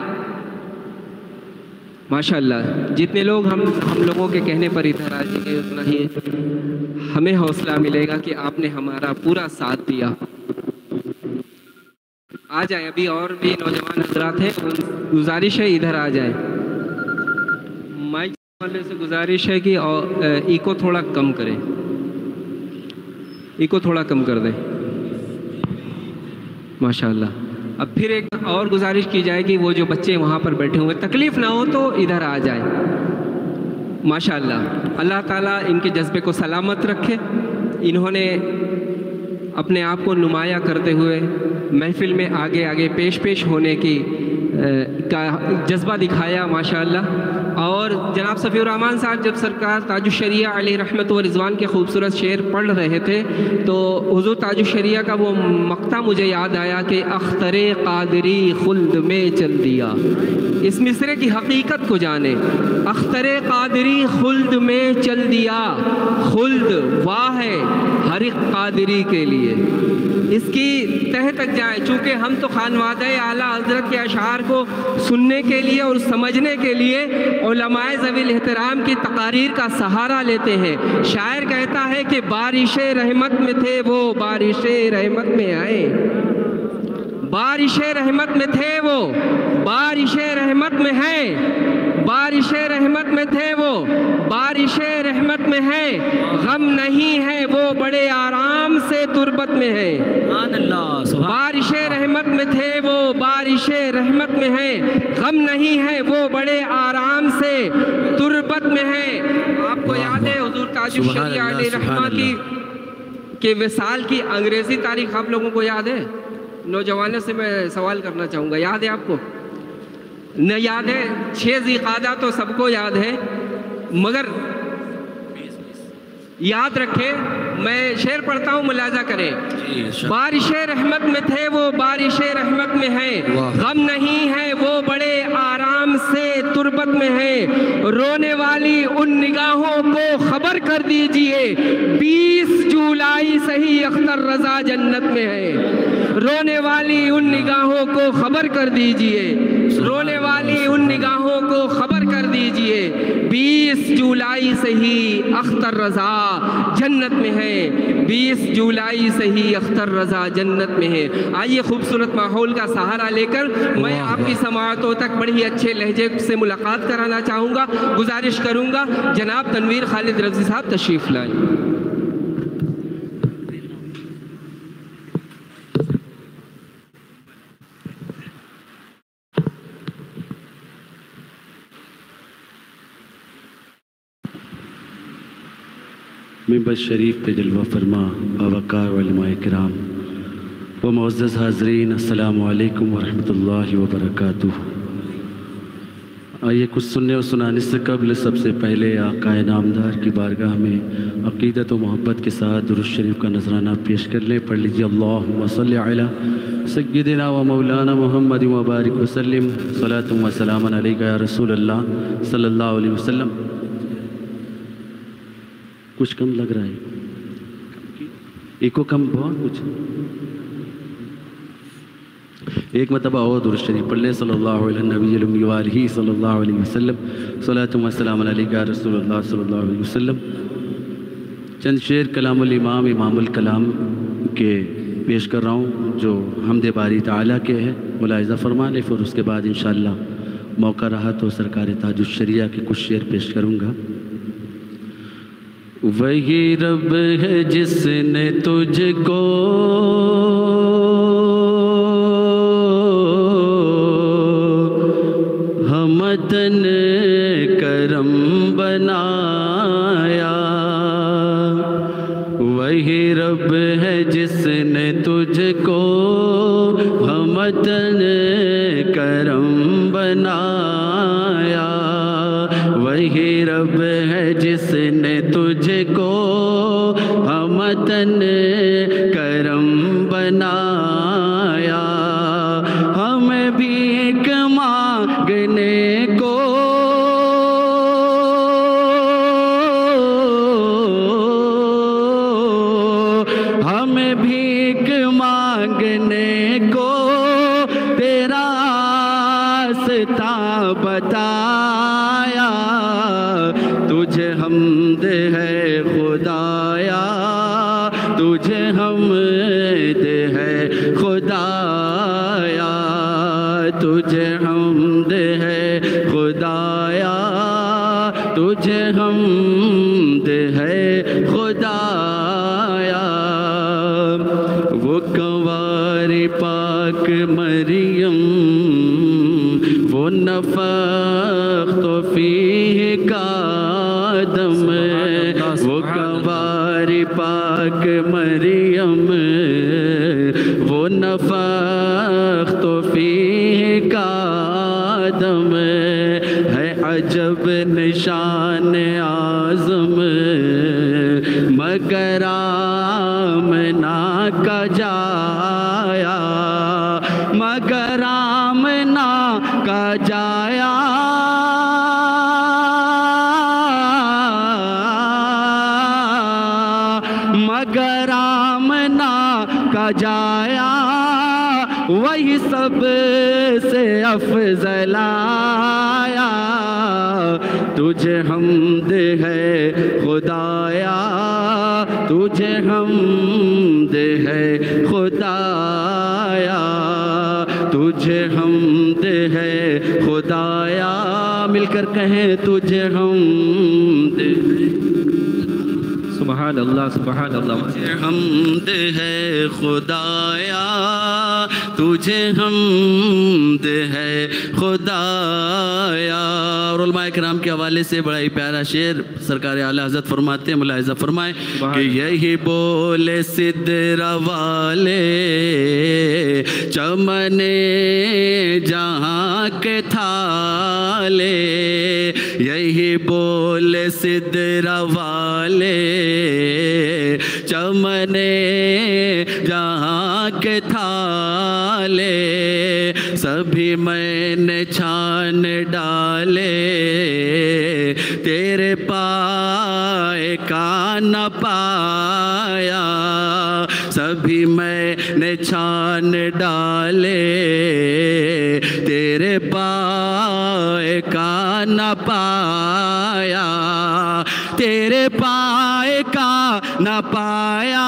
B: ماشاءاللہ۔ جتنے لوگ ہم ہم لوگوں کے کہنے پر ادھر آ جائیں گے اتنا ہی ہمیں حوصلہ ملے گا کہ آپ نے ہمارا پورا ساتھ دیا۔ آ جائیں، ابھی اور بھی نوجوان حضرات ہیں، گزارش ہے ادھر آ جائیں۔ مائک والے سے گزارش ہے کہ ایکو تھوڑا کم کریں، ایکو تھوڑا کم کر دیں ماشاءاللہ۔ اب پھر ایک اور گزارش کی جائے گی، وہ جو بچے وہاں پر بیٹھے ہوئے تکلیف نہ ہو تو ادھر آ جائیں ماشاءاللہ۔ اللہ تعالیٰ ان کے جذبے کو سلامت رکھے، انہوں نے اپنے آپ کو نمایاں کرتے ہوئے محفل میں آگے آگے پیش پیش ہونے کی کا جذبہ دکھایا ماشاءاللہ۔ اور جناب صفی الرحمن صاحب جب سرکار تاج الشریعہ علیہ رحمت و رضوان کے خوبصورت شعر پڑھ رہے تھے تو حضور تاج الشریعہ کا وہ مقطع مجھے یاد آیا کہ اختر قادری خلد میں چل دیا، اس مصرے کی حقیقت کو جانے، اختر قادری خلد میں چل دیا، خلد واہ ہے ہر ایک قادری کے لیے، اس کی تہ تک جائے، چونکہ ہم تو خانوادہ اعلیٰ حضرت کے اشعار کو سننے کے لیے اور سمجھنے کے لیے علماء ذوی الاحترام کی تقاریر کا سہارا لیتے ہیں۔ شاعر کہتا ہے کہ بارش رحمت میں تھے وہ بارش رحمت میں آئے، بارش رحمت میں تھے وہ بارش رحمت میں ہے، بارش رحمت میں تھے وہ بارش رحمت میں ہے، غم نہیں ہے وہ بڑے آرام سے تربت میں ہے، بارش رحمت میں تھے وہ بارش رحمت میں ہے، غم نہیں ہے وہ بڑے آرام سے تربت میں ہے۔ آپ کو یاد ہے حضور تاج الشریعہ علیہ رحمہ کی کہ وصال کی انگریزی تاریخ آپ لوگوں کو یاد ہے؟ نوجوانوں سے میں سوال کرنا چاہوں گا، یاد ہے آپ کو؟ نہ یاد ہے؟ چھ ذی قعدہ تو سب کو یاد ہے، مگر یاد رکھے، میں شعر پڑھتا ہوں ملاحظہ کریں۔ بارش رحمت میں تھے وہ بارش رحمت میں ہے، غم نہیں ہے وہ بڑے آرام سے تربت میں ہے، رونے والی ان نگاہوں کو خبر کر دیجئے بیس جولائی جولائی سے ہی اختر رضا جنت میں ہے۔ رونے والی ان نگاہوں کو خبر کر دیجئے، رونے والی ان نگاہوں کو خبر کر دیجئے، بیس جولائی سے ہی اختر رضا جنت میں ہے، بیس جولائی سے ہی اختر رضا جنت میں ہے۔ آئیے خوبصورت ماحول کا سہارا لے کر میں آپ کی سماعتوں تک بڑی اچھے لہجے سے ملاقات کرانا چاہوں گا۔ گزارش کروں گا جناب تنویر خالد رفضی صاحب تشریف لائیں۔
F: ممبر شریف پہ جلوہ فرما باوقار علماء کرام و معزز حاضرین، السلام علیکم ورحمۃ اللہ وبرکاتہ۔ آئیے کچھ سننے اور سنانے سے قبل سب سے پہلے آقا نامدار کی بارگاہ میں عقیدت و محبت کے ساتھ درود شریف کا نذرانہ پیش کر لیں۔ پڑھ لیجیے اللہم صلی علی سیدنا و مولانا محمد وبارک وسلم، صلاۃ و سلام علیک یا رسول اللہ صلی اللہ علیہ وسلم۔ کچھ کم لگ رہا ہے، ایکو کم بہت کچھ، ایک مرتبہ اور درود شریف پڑھ لیں۔ صلی اللہ علیہ نبی الامی وآلہ صلی اللہ علیہ وسلم، صلاۃ و سلام علیک یا رسول اللہ صلی اللہ علیہ وسلم۔ چند شعر کلام الامام امام الکلام کے پیش کر رہا ہوں جو حمد باری تعالیٰ کے ہے، ملاحظہ فرما لیں، پھر اس کے بعد انشاءاللہ موقع رہا تو سرکار تاج الشریعہ کے کچھ شعر پیش کروں گا۔ وہی رب ہے جس نے تجھ کو ہمدن کرم بنایا، وہی رب ہے جس نے تجھ کو ہمدن کرم بنایا، وہی رب ہے جس نے تجھ کو ہمدن کرم بنایا، ہمیں بھیک مانگنے کو ہمیں بھیک مانگنے کو تیرا راستہ بتایا، تجھے حمد ہے خدایا، تجھے حمد ہے خدایا، تجھے حمد ہے خدایا، تجھے حمد ہے خدایا۔ وہ کنوار پاک مریم، وہ نفخت فیہ کا دم، وہ کنوار پاک مریم، وہ نفخت فیہ کا دم، ہے عجب نشان اعظم، مگر آمنہ کا جایا، مگر آمنہ کا جایا، مگر آمنہ کا جایا، وہی سب سے افضل آیا، تجھے حمد ہے خدایا، تجھے حمد ہے خدایا، تجھے حمد ہے خدایا، مل کر کہیں تجھے حمد،
B: سبحان اللہ سبحان اللہ،
F: تجھے حمد ہے خدایا، تجھے حمد ہے خدایا۔ اور علماء کرام کے حوالے سے بڑا ہی پیارا شعر سرکار اعلیٰ حضرت فرماتے ہیں، ملاحظہ فرمائیں کہ یہی بولے سدرہ والے چمنے جہاں کے تھالے، یہی بولے سدرہ والے چمنے جہاں کے تھالے، سبھی میں نے چھان ڈالے تیرے پائے का न पाया, सभी मैंने छान डाले, तेरे पाए का न पाया, तेरे पाए का न पाया,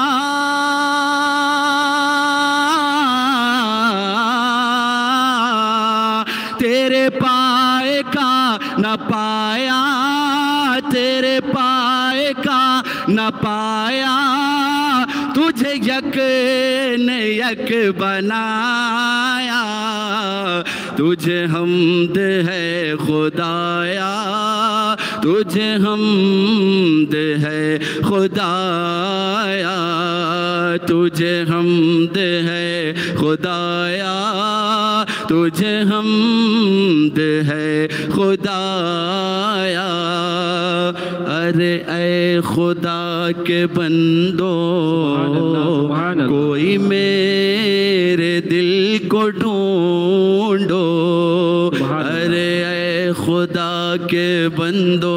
F: तेरे पाए का न पाया, तेरे पाए का न पाया, तुझे यक ने यक बनाया, तुझे हमद है खुदाया, तुझे हमद है खुदाया, तुझे हमद है खुदाया, तुझे हमद है खुदाया। अरे ऐ खुदा के बंदो, कोई मेरे दिल को ढूंढो, अरे ऐ खुदा के बंदो,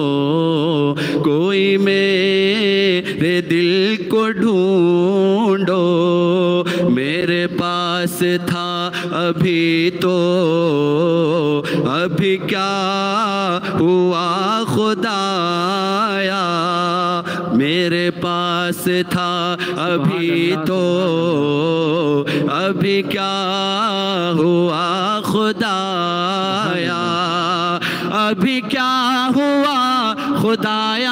F: कोई मेरे दिल को ढूंढो, मेरे पास था अभी तो अभी क्या हुआ खुदाया, मेरे पास था अभी तो अभी क्या हुआ खुदाया, अभी क्या हुआ खुदाया,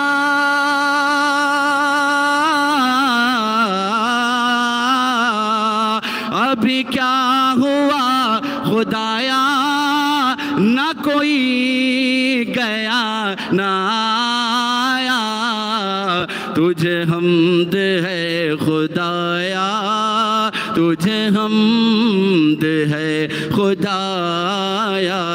F: अभी क्या हुआ खुदाया, न कोई गया न आया, तुझे हमद है खुदाया, तुझे हमद है खुदाया।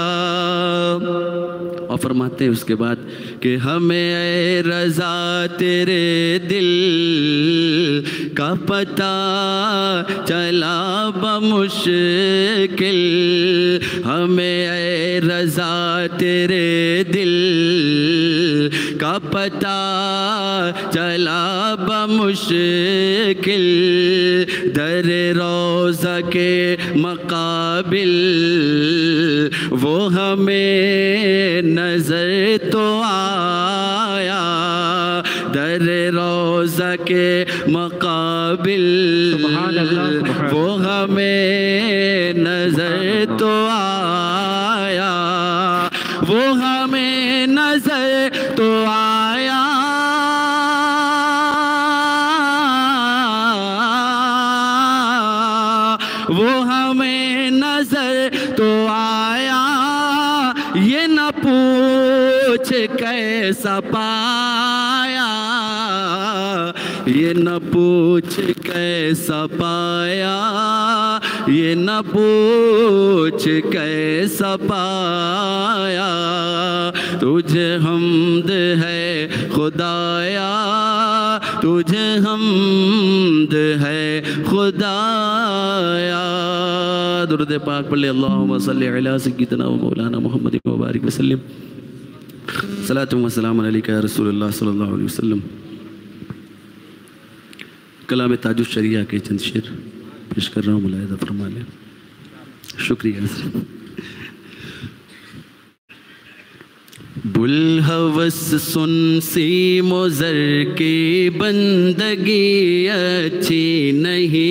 F: और फरमाते हैं उसके बाद कि हमें ऐ रज़ा तेरे दिल का पता चला बमुश्किल, हमें ऐ रज़ा तेरे दिल का पता चला बमुश्किल, दर रोज़ा के मकाबिल वो हमें नज़र तो आया, दर रोज़ा के मकाबिल वो हमें नज़र तो आया, वो हमें नज़र तो आया, वो हमें नज़र तो आया, ये न पूछ कैसा पाया, ये न पूछ कैसा पाया, ये न पूछ कैसा पाया, तुझे हमद है खुदाया, तुझे हमद है खुदाया। दुरूद पाक पढ़ ले, अल्लाहुम्मा सल्लि अला सय्यिदिना व मौलाना मुहम्मद व बारिक वसल्लम, सलातु व सलाम अलैका या रसूलल्लाह सल्लल्लाहु अलैहि वसल्लम। कलाम ताजुश शरिया के चंद शेर पेश कर रहा हूँ, मुलाहिज़ा फरमा लें। शुक्रिया। बुलहवस सुन सी मुज़र की बंदगी अच्छी नहीं,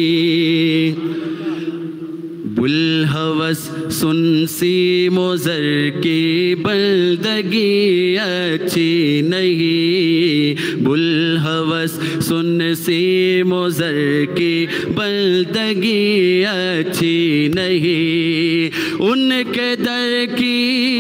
F: बुलहवस सुन सी मुज़र की बंदगी अच्छी नहीं, बुलहवस सुन सी मुज़र की बंदगी अच्छी नहीं, उनके दर की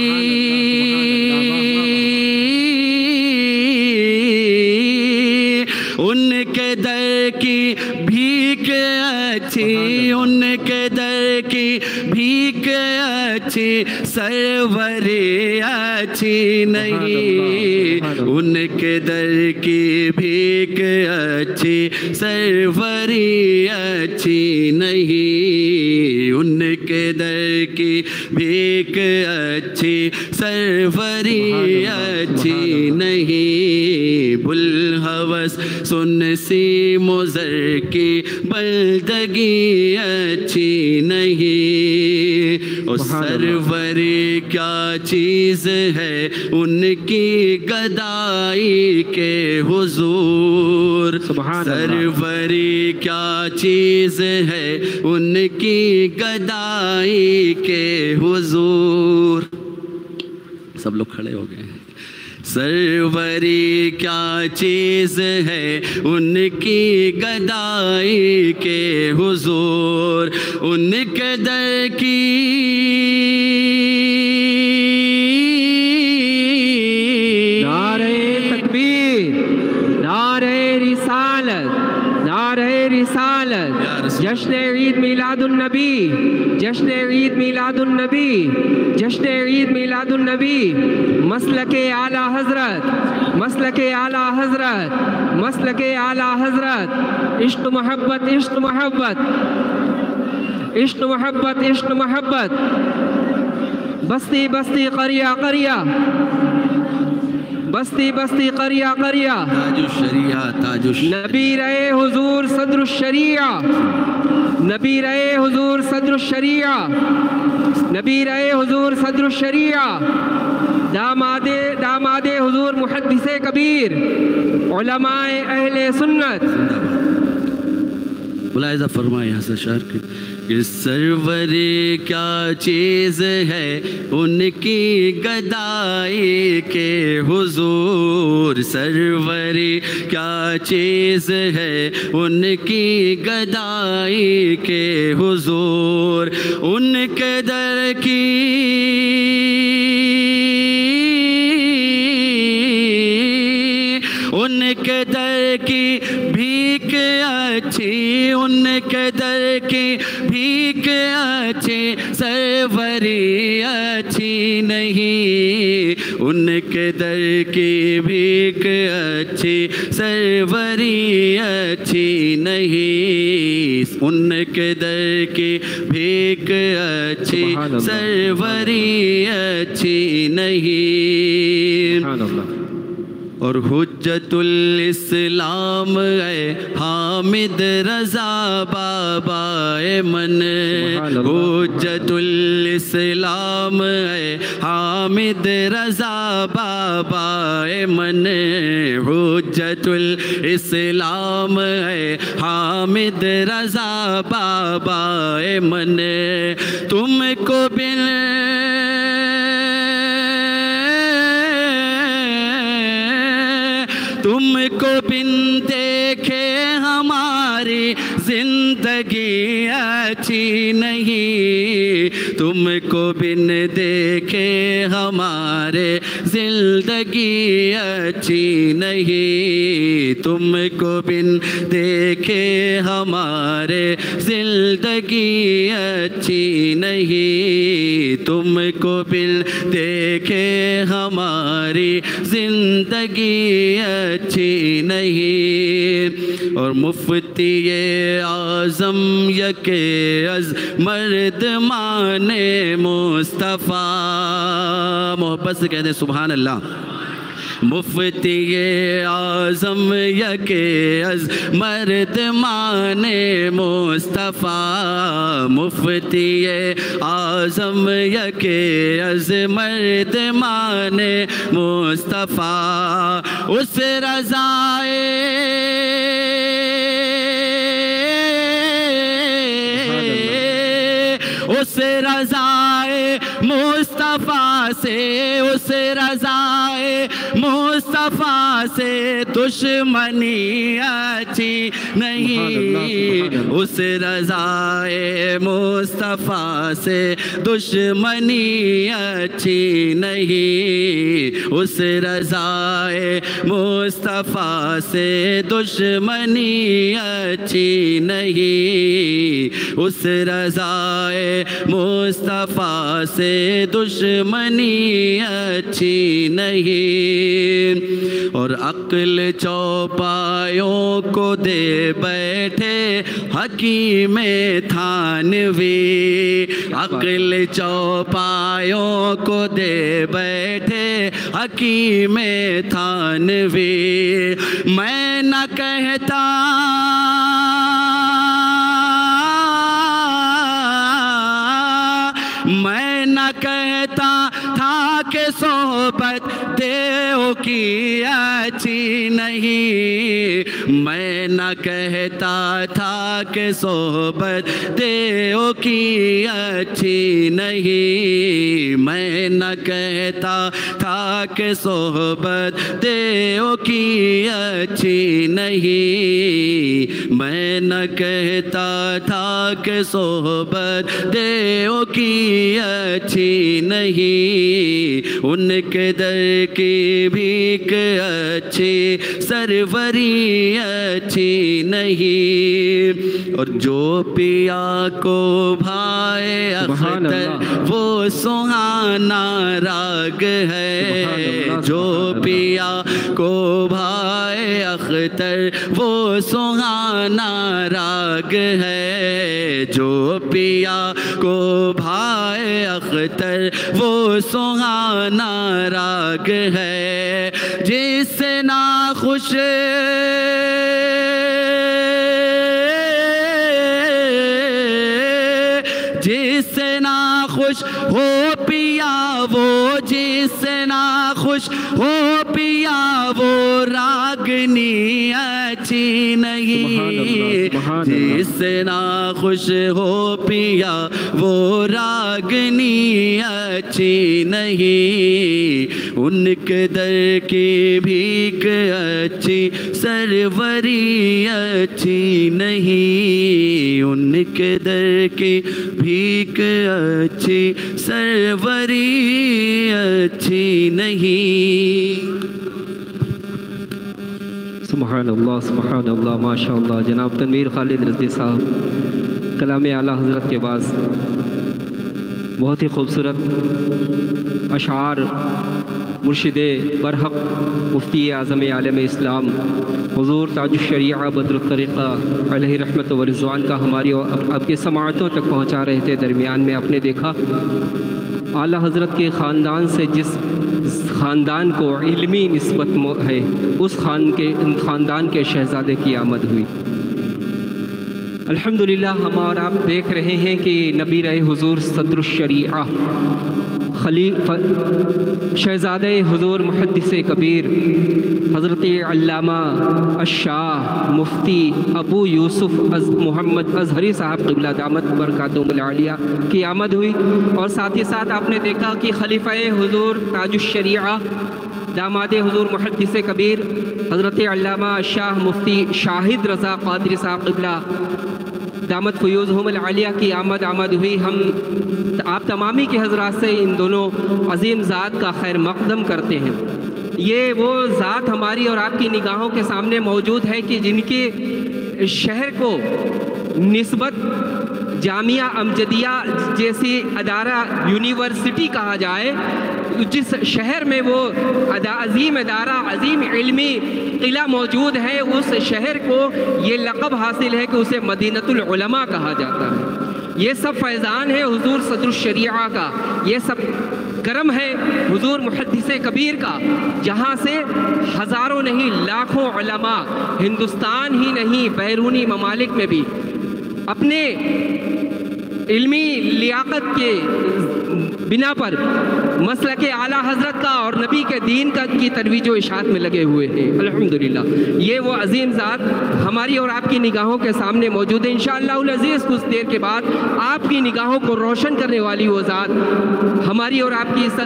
F: उनके दर की भीख अच्छी, उनके दर की भीख अच्छी, सरवरी अच्छी नहीं, उनके दर की भीख अच्छी, सरवरी अच्छी नहीं, उनके दर की भीख अच्छी, सरवरी अच्छी نہیں، بلحوث سن سی مضر کی بلدگی اچھی نہیں، اور سرور کیا چیز ہے ان کی گدائی کے حضور، سرور کیا چیز ہے ان کی گدائی کے حضور۔ سب لوگ کھڑے ہو گئے ہیں۔ سروری کیا چیز ہے ان کی گدائی کے حضور، ان کے در کی
B: نعرہ تکبیر، نعرہ رسالت، نعرہ رسالت، جشن عید میلاد النبی، جشن عید میلاد النبی، جشن عید میلاد النبی، مسلک اعلیٰ حضرت، مسلک اعلیٰ حضرت، مسلک اعلیٰ حضرت، عشق محبت، عشق محبت، عشق محبت، عشق محبت، بستی بستی قریہ قریہ، بستی بستی قریہ قریہ،
F: تاج الشریعہ، تاج الشریعہ،
B: نبی رہے حضور صدر الشریعہ، نبی رہے حضور صدر الشریعہ، نبی رہے حضور صدر الشریعہ، داماد داماد حضور محدث کبیر، علماء اہل سنت۔
F: ملاحظہ فرمائے حسن شاعر کی کہ سرور کیا چیز ہے ان کی گدائی کے حضور، سرور کیا چیز ہے ان کی گدائی کے حضور، ان کے در کی ان کے در کی بھیک اچھی، ان کے در کی بھیک اچھی، سروری اچھی نہیں، ان کے در کی بھیک اچھی، سروری اچھی نہیں، ان کے در کی بھیک اچھی، سروری اچھی نہیں۔ اور حجت الاسلام اے حامد رضا بابا من، حجت الاسلام اے حامد رضا بابا من، حجت الاسلام اے حامد رضا بابا من، تم کو بن تم کو بن دیکھے ہماری زندگی اچھی نہیں، تم کو بن دیکھے ہمارے زندگی اچھی نہیں، تم کو بن دیکھے ہمارے زندگی اچھی نہیں، تم کو بن دیکھے ہماری زندگی اچھی نہیں۔ اور مفتی اعظم یک از مرد مان مصطفیٰ، محبت سے کہہ دیں سبحان اللہ۔ مفتی اعظم یک از مرد مان مصطفیٰ، مفتی اعظم یک از مرد مان مصطفیٰ، اس رضائے اس رضائے مصطفیٰ سے، اس رضائے مصطفیٰ سے دشمنی اچھی نہیں، اس رضائے مصطفیٰ سے دشمنی اچھی نہیں، اس رضائے مصطفیٰ سے دشمنی اچھی نہیں، اس رضائے مصطفیٰ سے دشمنی اچھی نہیں۔ اور عقل چوپایوں کو دے بیٹھے حکیم تھانوی، عقل چوپایوں کو دے بیٹھے حکیم تھانوی، میں نہ کہتا میں نہ کہتا تھا کہ صحبت دیو کی اچھی نہیں، میں نہ کہتا تھا کہ صحبت دیو کی اچھی نہیں، میں نہ کہتا تھا کہ صحبت دیو کی اچھی نہیں، میں نہ کہتا تھا کہ صحبت دیو کی اچھی نہیں، ان کے در کی بھیک اچھی سروری اچھی نہیں، اور جو پیا کو بھائے اختر وہ سہانا راگ ہے، جو پیا کو بھائے اختر وہ سہانا راگ ہے، جو پیا کو بھائے اختر وہ سہانا راگ ہے، جس سے ناخوش جس سے ناخوش ہو پیا وہ، جس سے ناخوش ہو پیا وہ راگنی اچھی نہیں، جس سے ناخوش ہو پیا وہ راگنی اچھی نہیں، ان کے در کی بھیک اچھی سروری اچھی نہیں، ان کے در کی بھیک اچھی سروری اچھی نہیں۔
B: سبحان اللہ سبحان اللہ ماشاء اللہ۔ جناب تنویر خالد رضوی صاحب کلام اعلیٰ حضرت کے بعد بہت ہی خوبصورت اشعار مرشد برحق مفتی اعظم عالم اسلام حضور تاج الشریعہ بدر الطریقہ علیہ رحمت و رضوان کا ہماری آپ کے سماعتوں تک پہنچا رہے تھے۔ درمیان میں آپ نے دیکھا اعلیٰ حضرت کے خاندان سے جس خاندان کو علمی نسبت ہے اس خان کے خاندان کے شہزادے کی آمد ہوئی۔ الحمدللہ ہم اور آپ دیکھ رہے ہیں کہ نبی رہے حضور صدر الشریعہ خلیفہ شہزادہ حضور محدث کبیر حضرت علامہ الشاہ مفتی ابو یوسف از محمد ازہری صاحب قبلہ دامت برکاتہم العالیہ کی آمد ہوئی، اور ساتھ ہی ساتھ آپ نے دیکھا کہ خلیفہ حضور تاج الشریعہ داماد حضور محدث کبیر حضرت علامہ شاہ مفتی شاہد رضا قادری صاحب قبلہ دامت فیوزہم العالیہ کی آمد آمد ہوئی۔ ہم آپ تمامی کے حضرات سے ان دونوں عظیم ذات کا خیر مقدم کرتے ہیں۔ یہ وہ ذات ہماری اور آپ کی نگاہوں کے سامنے موجود ہے کہ جن کے شہر کو نسبت جامعہ امجدیہ جیسی ادارہ یونیورسٹی کہا جائے، جس شہر میں وہ عظیم ادارہ عظیم علمی قلعہ موجود ہے، اس شہر کو یہ لقب حاصل ہے کہ اسے مدینہ العلماء کہا جاتا ہے۔ یہ سب فیضان ہے حضور صدر الشریعہ کا، یہ سب کرم ہے حضور محدث کبیر کا، جہاں سے ہزاروں نہیں لاکھوں علماء ہندوستان ہی نہیں بیرونی ممالک میں بھی اپنے علمی لیاقت کے بنا پر مسلک اعلیٰ حضرت کا اور نبی کے دین کا کی ترویج و اشاعت میں لگے ہوئے ہیں۔ الحمدللہ یہ وہ عظیم ذات ہماری اور آپ کی نگاہوں کے سامنے موجود ہے۔ انشاءاللہ العزیز کچھ دیر کے بعد آپ کی نگاہوں کو روشن کرنے والی وہ ذات ہماری اور آپ کی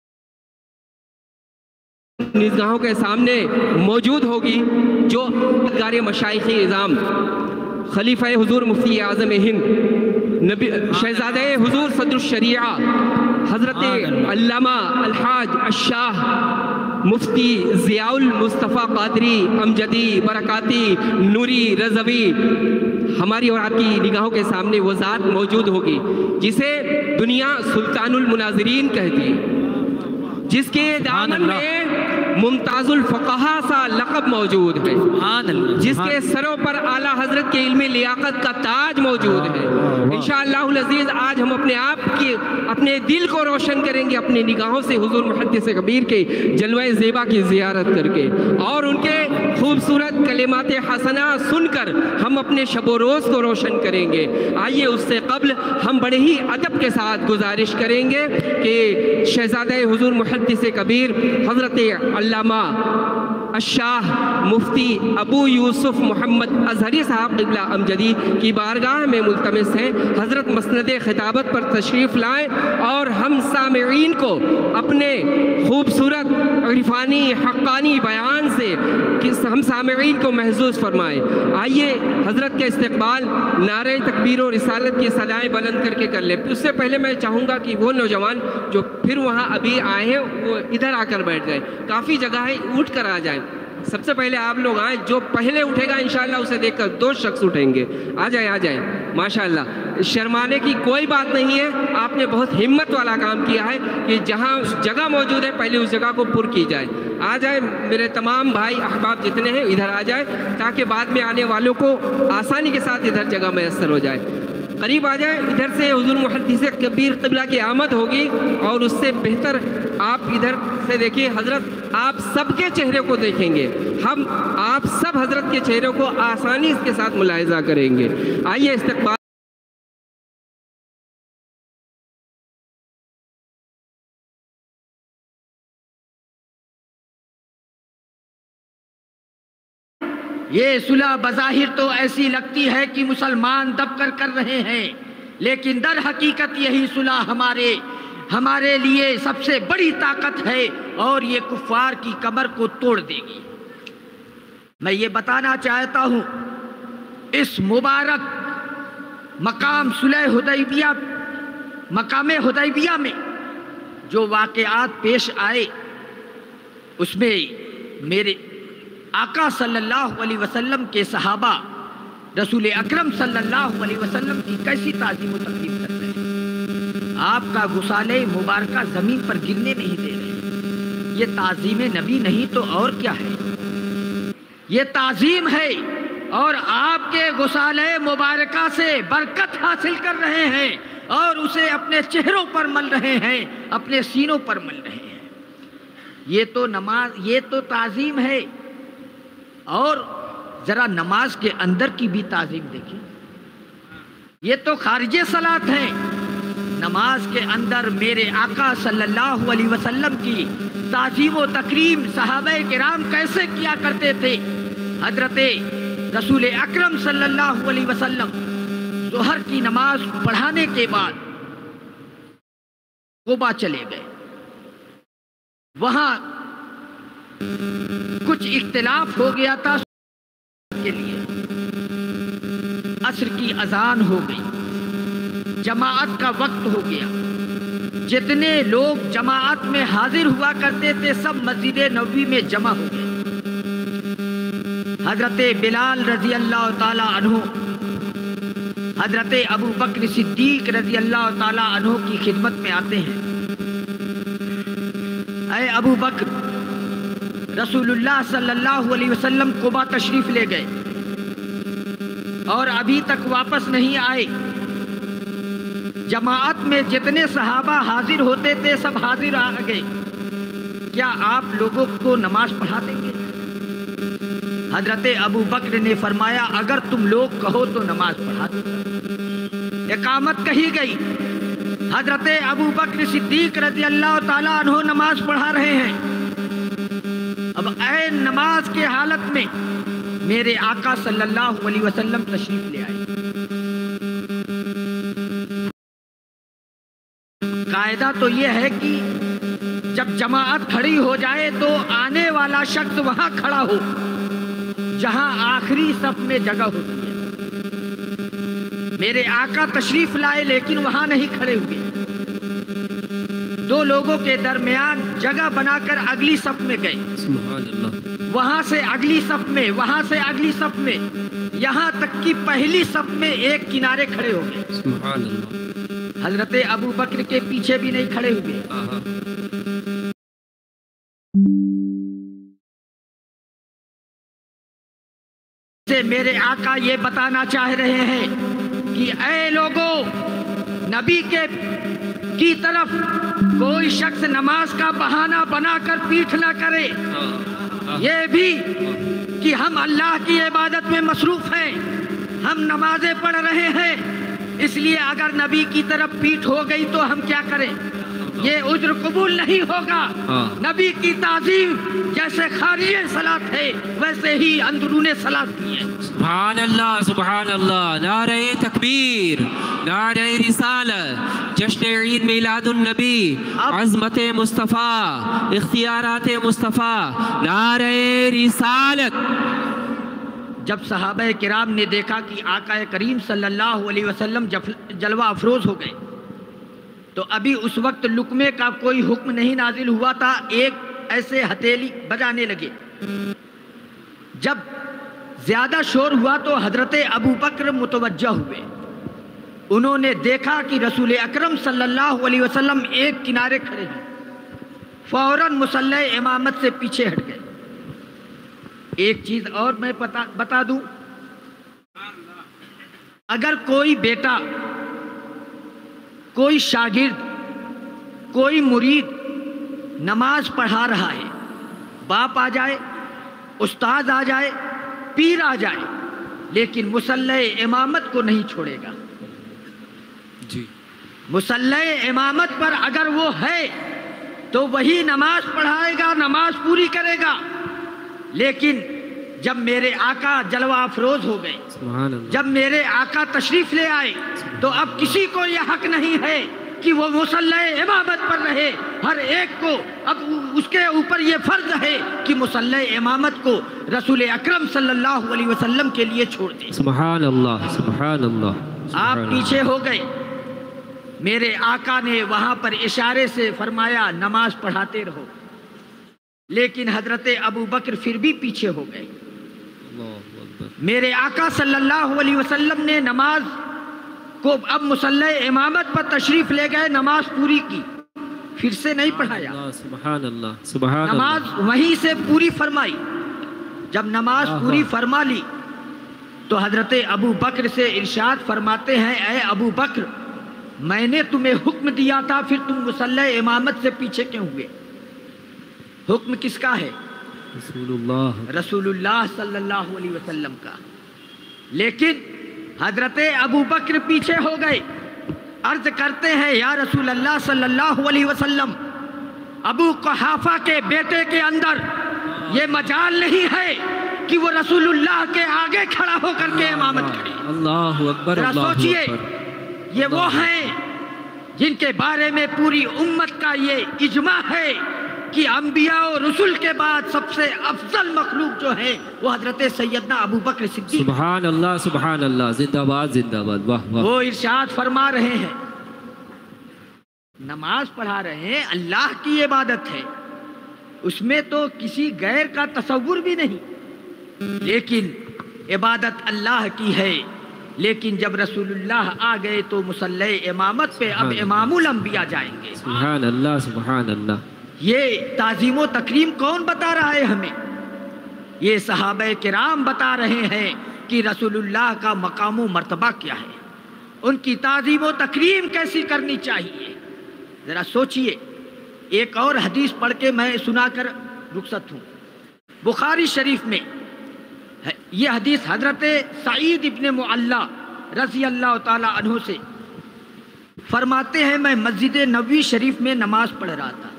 B: نگاہوں کے سامنے موجود ہوگی، جو ادگار مشائخ اعظام خلیفہ حضور مفتی اعظم ہند نبی شہزادہ حضور صدر الشریعہ حضرت علامہ الحاج الشاہ مفتی ضیاء المصطفیٰ قادری امجدی برکاتی نوری رضوی ہماری اور آپ کی نگاہوں کے سامنے وہ ذات موجود ہوگی جسے دنیا سلطان المناظرین کہتی ہے، جس کے دامن میں मुमताजुल फक़हा सा लक़ब मौजूद है, जिसके सरों पर आला हजरत के इल्म लियाकत का ताज मौजूद है। इंशाअल्लाहुल अज़ीज़ आज हम अपने आप की अपने दिल को रोशन करेंगे अपनी निगाहों से हुज़ूर मुहद्दिस कबीर के जलवे ज़ेबा की ज़ियारत करके, और उनके खूबसूरत कलिमात हसना सुनकर हम अपने शब रोज़ को रोशन करेंगे। आइए उससे कब्ल हम बड़े ही अदब के साथ गुजारिश करेंगे कि शहज़ादे हुज़ूर मुहद्दिस कबीर हज़रत अल्लामा अशाह मुफ्ती अबू यूसुफ मोहम्मद अजहरी साहब क़िबला अमजदी की बारगाह में मुल्तमिस हैं, हज़रत मसनद खिताबत पर तशरीफ़ लाएँ और हम सामईन को अपने खूबसूरत इरफानी हक़ानी बयान से कि हम सामईन को महसूस फरमाएँ। आइए हज़रत के इस्तक़बाल नारे तकबीर और रिसालत की सदाएँ बुलंद करके कर ले। उससे पहले मैं चाहूँगा कि वो नौजवान जो फिर वहाँ अभी आए हैं वो इधर आकर बैठ जाए, काफ़ी जगह है, उठ कर आ जाए। सबसे पहले आप लोग आए, जो पहले उठेगा इंशाअल्लाह उसे देखकर दो शख्स उठेंगे। आ जाए आ जाए माशाअल्लाह, शर्माने की कोई बात नहीं है। आपने बहुत हिम्मत वाला काम किया है कि जहाँ जगह मौजूद है पहले उस जगह को पुर की जाए। आ जाए मेरे तमाम भाई अहबाब जितने हैं इधर आ जाए, ताकि बाद में आने वालों को आसानी के साथ इधर जगह मैसर हो जाए। करीब आ जाए, इधर से हुज़ूर मुहद्दिस कबीर क़िबला की आमद होगी और उससे बेहतर आप इधर से देखिए, हज़रत आप सबके चेहरे को देखेंगे, हम आप सब हज़रत के चेहरे को आसानी के साथ मुलाहिज़ा करेंगे। आइए इस्तक़बाल।
G: ये सुलह बज़ाहिर तो ऐसी लगती है कि मुसलमान दबकर कर रहे हैं, लेकिन दर हकीकत यही सुलह हमारे हमारे लिए सबसे बड़ी ताकत है और ये कुफ्फार की कमर को तोड़ देगी। मैं ये बताना चाहता हूँ, इस मुबारक मकाम सुलह हुदैबिया मकाम हुदैबिया में जो वाक़यात पेश आए उसमें मेरे आका सल्लल्लाहु अलैहि वसल्लम के सहाबा रसूल अकरम सल्लल्लाहु अलैहि वसल्लम की कैसी ताज़ीम व तक़रीम कर रहे हैं। आपका गुसाले मुबारका ज़मीन पर गिरने नहीं दे रहे। ये ताज़ीम नबी नहीं तो और क्या है, ये ताज़ीम है और आपके गुसाले मुबारका से बरकत हासिल कर रहे हैं और उसे अपने चेहरों पर मल रहे हैं, अपने सीनों पर मल रहे हैं। ये तो नमाज, ये तो ताज़ीम है। और जरा नमाज के अंदर की भी ताज़ीम देखिए, ये तो खारिजे सलात है। नमाज के अंदर मेरे आका सल्लल्लाहु अलैहि वसल्लम की ताज़ीम व तकरीम सहाबाए किराम कैसे किया करते थे। हजरते रसूल अकरम सल्लल्लाहु अलैहि वसल्लम ज़ोहर की नमाज पढ़ाने के बाद कुबा चले गए। वहां कुछ इख्तिलाफ हो गया था के लिए। असर की अजान हो गई, जमाअत का वक्त हो गया। जितने लोग जमाअत में हाजिर हुआ करते थे सब मस्जिद नबवी में जमा हो गए। हजरत बिलाल रजी अल्लाह ताला अन्हु, हजरत अबू बकर सिद्दीक रजी अल्लाह ताला अन्हु की खिदमत में आते हैं। ऐ अबू बकर, रसूलुल्लाह सल्लल्लाहु अलैहि वसल्लम कुबा तशरीफ ले गए और अभी तक वापस नहीं आए। जमाअत में जितने सहाबा हाजिर होते थे सब हाजिर आ गए। क्या आप लोगों को नमाज पढ़ा देंगे? हजरत अबू बकर ने फरमाया, अगर तुम लोग कहो तो नमाज पढ़ा दूंगा। इकामत कही गई। हजरत अबू बकर सिद्दीक रज़ी अल्लाह ताला अन्हु नमाज पढ़ा रहे हैं। अब ऐन नमाज के हालत में मेरे आका सल्लल्लाहु अलैहि वसल्लम तशरीफ ले आए। कायदा तो ये है कि जब जमाअत खड़ी हो जाए तो आने वाला शख्स वहां खड़ा हो जहां आखिरी सफ में जगह होती है। मेरे आका तशरीफ लाए लेकिन वहां नहीं खड़े हुए। दो लोगों के दरमियान जगह बनाकर अगली सफ में गए। वहां से अगली सफ में, वहां से अगली सफ में, यहां तक कि पहली सफ में एक किनारे खड़े हो गए। हजरत अबू बकर के पीछे भी नहीं खड़े हुए। سے میرے آقا یہ بتانا چاہ رہے ہیں کہ اے لوگوں، نبی کے کی طرف کوئی شخص نماز کا بہانہ بنا کر پیٹھ نہ کرے، یہ بھی کہ ہم اللہ کی عبادت میں مصروف ہیں، ہم نمازیں پڑھ رہے ہیں، اس لیے اگر نبی کی طرف پیٹھ ہو گئی تو ہم کیا کریں؟ یہ عذر قبول نہیں ہوگا۔ نبی کی تعظیم جیسے خارج صلاۃ ہے ویسے ہی اندرون صلاۃ بھی ہے۔
B: سبحان اللہ، سبحان اللہ، نعرہ تکبیر، نعرہ رسالت، جشن عید میلاد النبی، عظمت مصطفیٰ، اختیارات مصطفیٰ، نعرہ رسالت۔
G: جب صحابہ کرام نے دیکھا کہ آقا کریم صلی اللہ علیہ وسلم جلوہ افروز ہو گئے تو ابھی اس وقت لقمے کا کوئی حکم نہیں نازل ہوا تھا، ایک ایسے ہتھیلی بجانے لگے۔ جب زیادہ شور ہوا تو حضرت ابو بکر متوجہ ہوئے، انہوں نے دیکھا کہ رسول اکرم صلی اللہ علیہ وسلم ایک کنارے کھڑے ہیں، فوراً مصلی امامت سے پیچھے ہٹ گئے۔ ایک چیز اور میں بتا دوں، اگر کوئی بیٹا، کوئی شاگرد، کوئی مرید نماز پڑھا رہا ہے، باپ آ جائے، استاد آ جائے، پیر آ جائے، لیکن مصلی امامت کو نہیں چھوڑے گا۔
B: جی،
G: مصلی امامت پر اگر وہ ہے تو وہی نماز پڑھائے گا، نماز پوری کرے گا۔ لیکن جب میرے آقا جلوہ افروز ہو گئے، جب میرے آقا تشریف لے آئے تو اب کسی کو یہ حق نہیں ہے کہ وہ مصلی امامت پر رہے۔ ہر ایک کو اب اس کے اوپر یہ فرض ہے کہ مصلی امامت کو رسول اکرم صلی اللہ علیہ وسلم کے لیے چھوڑ دیں۔
B: سبحان اللہ، سبحان اللہ۔
G: آپ پیچھے ہو گئے، میرے آقا نے وہاں پر اشارے سے فرمایا نماز پڑھاتے رہو، لیکن حضرت ابو بکر پھر بھی پیچھے ہو گئے۔ میرے آقا صلی اللہ علیہ وسلم نے نماز کو اب مصلی امامت پر تشریف لے گئے، نماز پوری کی، پھر سے نہیں پڑھایا،
B: سبحان اللہ، سبحان اللہ،
G: نماز وہیں سے پوری فرمائی۔ جب نماز پوری فرما لی تو حضرت ابو بکر سے ارشاد فرماتے ہیں، اے ابو بکر، میں نے تمہیں حکم دیا تھا، پھر تم مصلی امامت سے پیچھے کیوں ہوئے؟ حکم کس کا ہے؟
B: رسول اللہ،
G: رسول اللہ صلی اللہ علیہ وسلم کا۔ لیکن حضرت ابو بکر پیچھے ہو گئے، عرض کرتے ہیں یا رسول اللہ صلی اللہ علیہ وسلم، ابو قحافہ کے بیٹے کے اندر یہ مجال نہیں ہے کہ وہ رسول اللہ کے آگے کھڑا ہو کر کے امامت کرے۔
B: اللہ اکبر،
G: ذرا
B: اللہ
G: سوچئے،
B: اکبر۔
G: یہ وہ ہیں جن کے بارے میں پوری امت کا یہ اجماع ہے کہ انبیاء و رسول کے بعد سب سے افضل مخلوق جو ہے وہ حضرت سیدنا ابو بکر صدیق۔
B: سبحان اللہ، سبحان اللہ، زندہ باد، زندہ باد، واہ واہ۔
G: وہ ارشاد فرما رہے ہیں، نماز پڑھا رہے ہیں، اللہ کی عبادت ہے، اس میں تو کسی غیر کا تصور بھی نہیں، لیکن عبادت اللہ کی ہے۔ لیکن جب رسول اللہ آ گئے تو مصلی امامت پہ اب امام الانبیاء جائیں گے۔
B: سبحان اللہ، سبحان اللہ۔
G: یہ تعظیم و تکریم کون بتا رہا ہے ہمیں؟ یہ صحابہ کرام بتا رہے ہیں کہ رسول اللہ کا مقام و مرتبہ کیا ہے، ان کی تعظیم و تکریم کیسی کرنی چاہیے۔ ذرا سوچئے، ایک اور حدیث پڑھ کے میں سنا کر رخصت ہوں۔ بخاری شریف میں یہ حدیث حضرت سعید ابن معلّہ رضی اللہ تعالی عنہ سے فرماتے ہیں، میں مسجد نبوی شریف میں نماز پڑھ رہا تھا،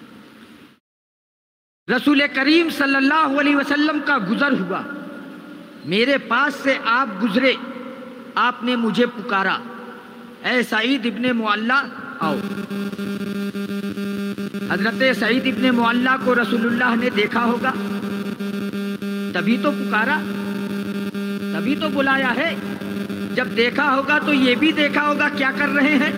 G: رسول کریم صلی اللہ علیہ وسلم کا گزر ہوا، میرے پاس سے آپ گزرے، آپ نے مجھے پکارا، اے سعید ابن معلّہ آؤ۔ حضرت سعید ابن معلّہ کو رسول اللہ نے دیکھا ہوگا، تبھی تو پکارا، تبھی تو بلایا ہے۔ جب دیکھا ہوگا تو یہ بھی دیکھا ہوگا کیا کر رہے ہیں،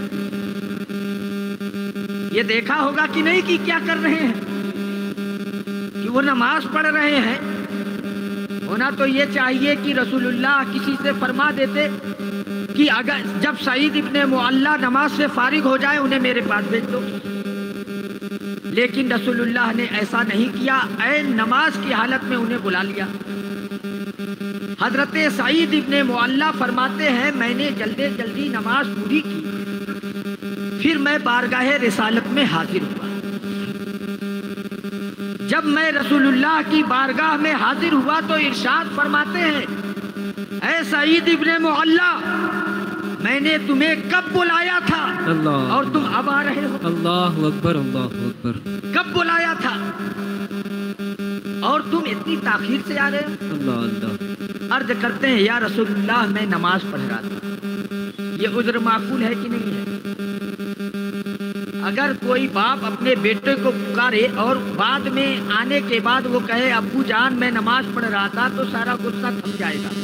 G: یہ دیکھا ہوگا کہ نہیں کہ کیا کر رہے ہیں، کہ وہ نماز پڑھ رہے ہیں۔ ہونا تو یہ چاہیے کہ رسول اللہ کسی سے فرما دیتے کہ اگر جب سعید ابن معلّہ نماز سے فارغ ہو جائے انہیں میرے پاس بھیج دو، لیکن رسول اللہ نے ایسا نہیں کیا، عین نماز کی حالت میں انہیں بلا لیا۔ حضرت سعید ابن معلّہ فرماتے ہیں میں نے جلدی جلدی نماز پوری کی، پھر میں بارگاہ رسالت میں حاضر ہوا۔ جب میں رسول اللہ کی بارگاہ میں حاضر ہوا تو ارشاد فرماتے ہیں اے سعید ابن معلّہ میں نے تمہیں کب بلایا تھا
B: اللہ
G: اور تم اب آ رہے ہو؟
B: اللہ اکبر اللہ اکبر،
G: کب بلایا تھا اور تم اتنی تاخیر سے آ رہے ہو؟
B: اللہ اللہ،
G: عرض کرتے ہیں یا رسول اللہ میں نماز پڑھ رہا تھا۔ یہ عذر معقول ہے کہ نہیں ہے؟ اگر کوئی باپ اپنے بیٹے کو پکارے اور بعد میں آنے کے بعد وہ کہے ابو جان میں نماز پڑھ رہا تھا تو سارا غصہ تھم جائے گا،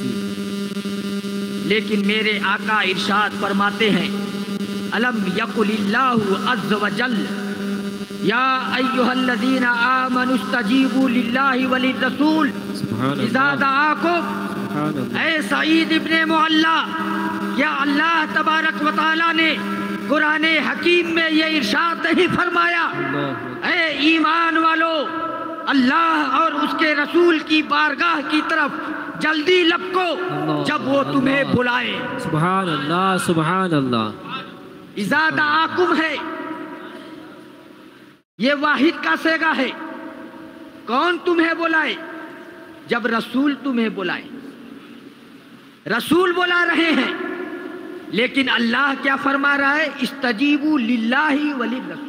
G: لیکن میرے آقا ارشاد فرماتے ہیں الم یقل اللہ عز وجل یا ایھا الذین آمنوا استجیبوا للہ وللرسول اذا دعاکم۔ اے سعید ابن معلّہ، کیا اللہ تبارک و تعالی نے قرآن حکیم میں یہ ارشاد نہیں فرمایا اے ایمان والو اللہ اور اس کے رسول کی بارگاہ کی طرف جلدی لپکو جب وہ تمہیں بلائے؟
B: سبحان اللہ سبحان اللہ۔
G: اذا دعاکم ہے، یہ واحد کا صیغہ ہے۔ کون تمہیں بلائے؟ جب رسول تمہیں بلائے۔ رسول بلا رہے ہیں، لیکن اللہ کیا فرما رہا ہے؟ استجیبوا للہ وللرسول،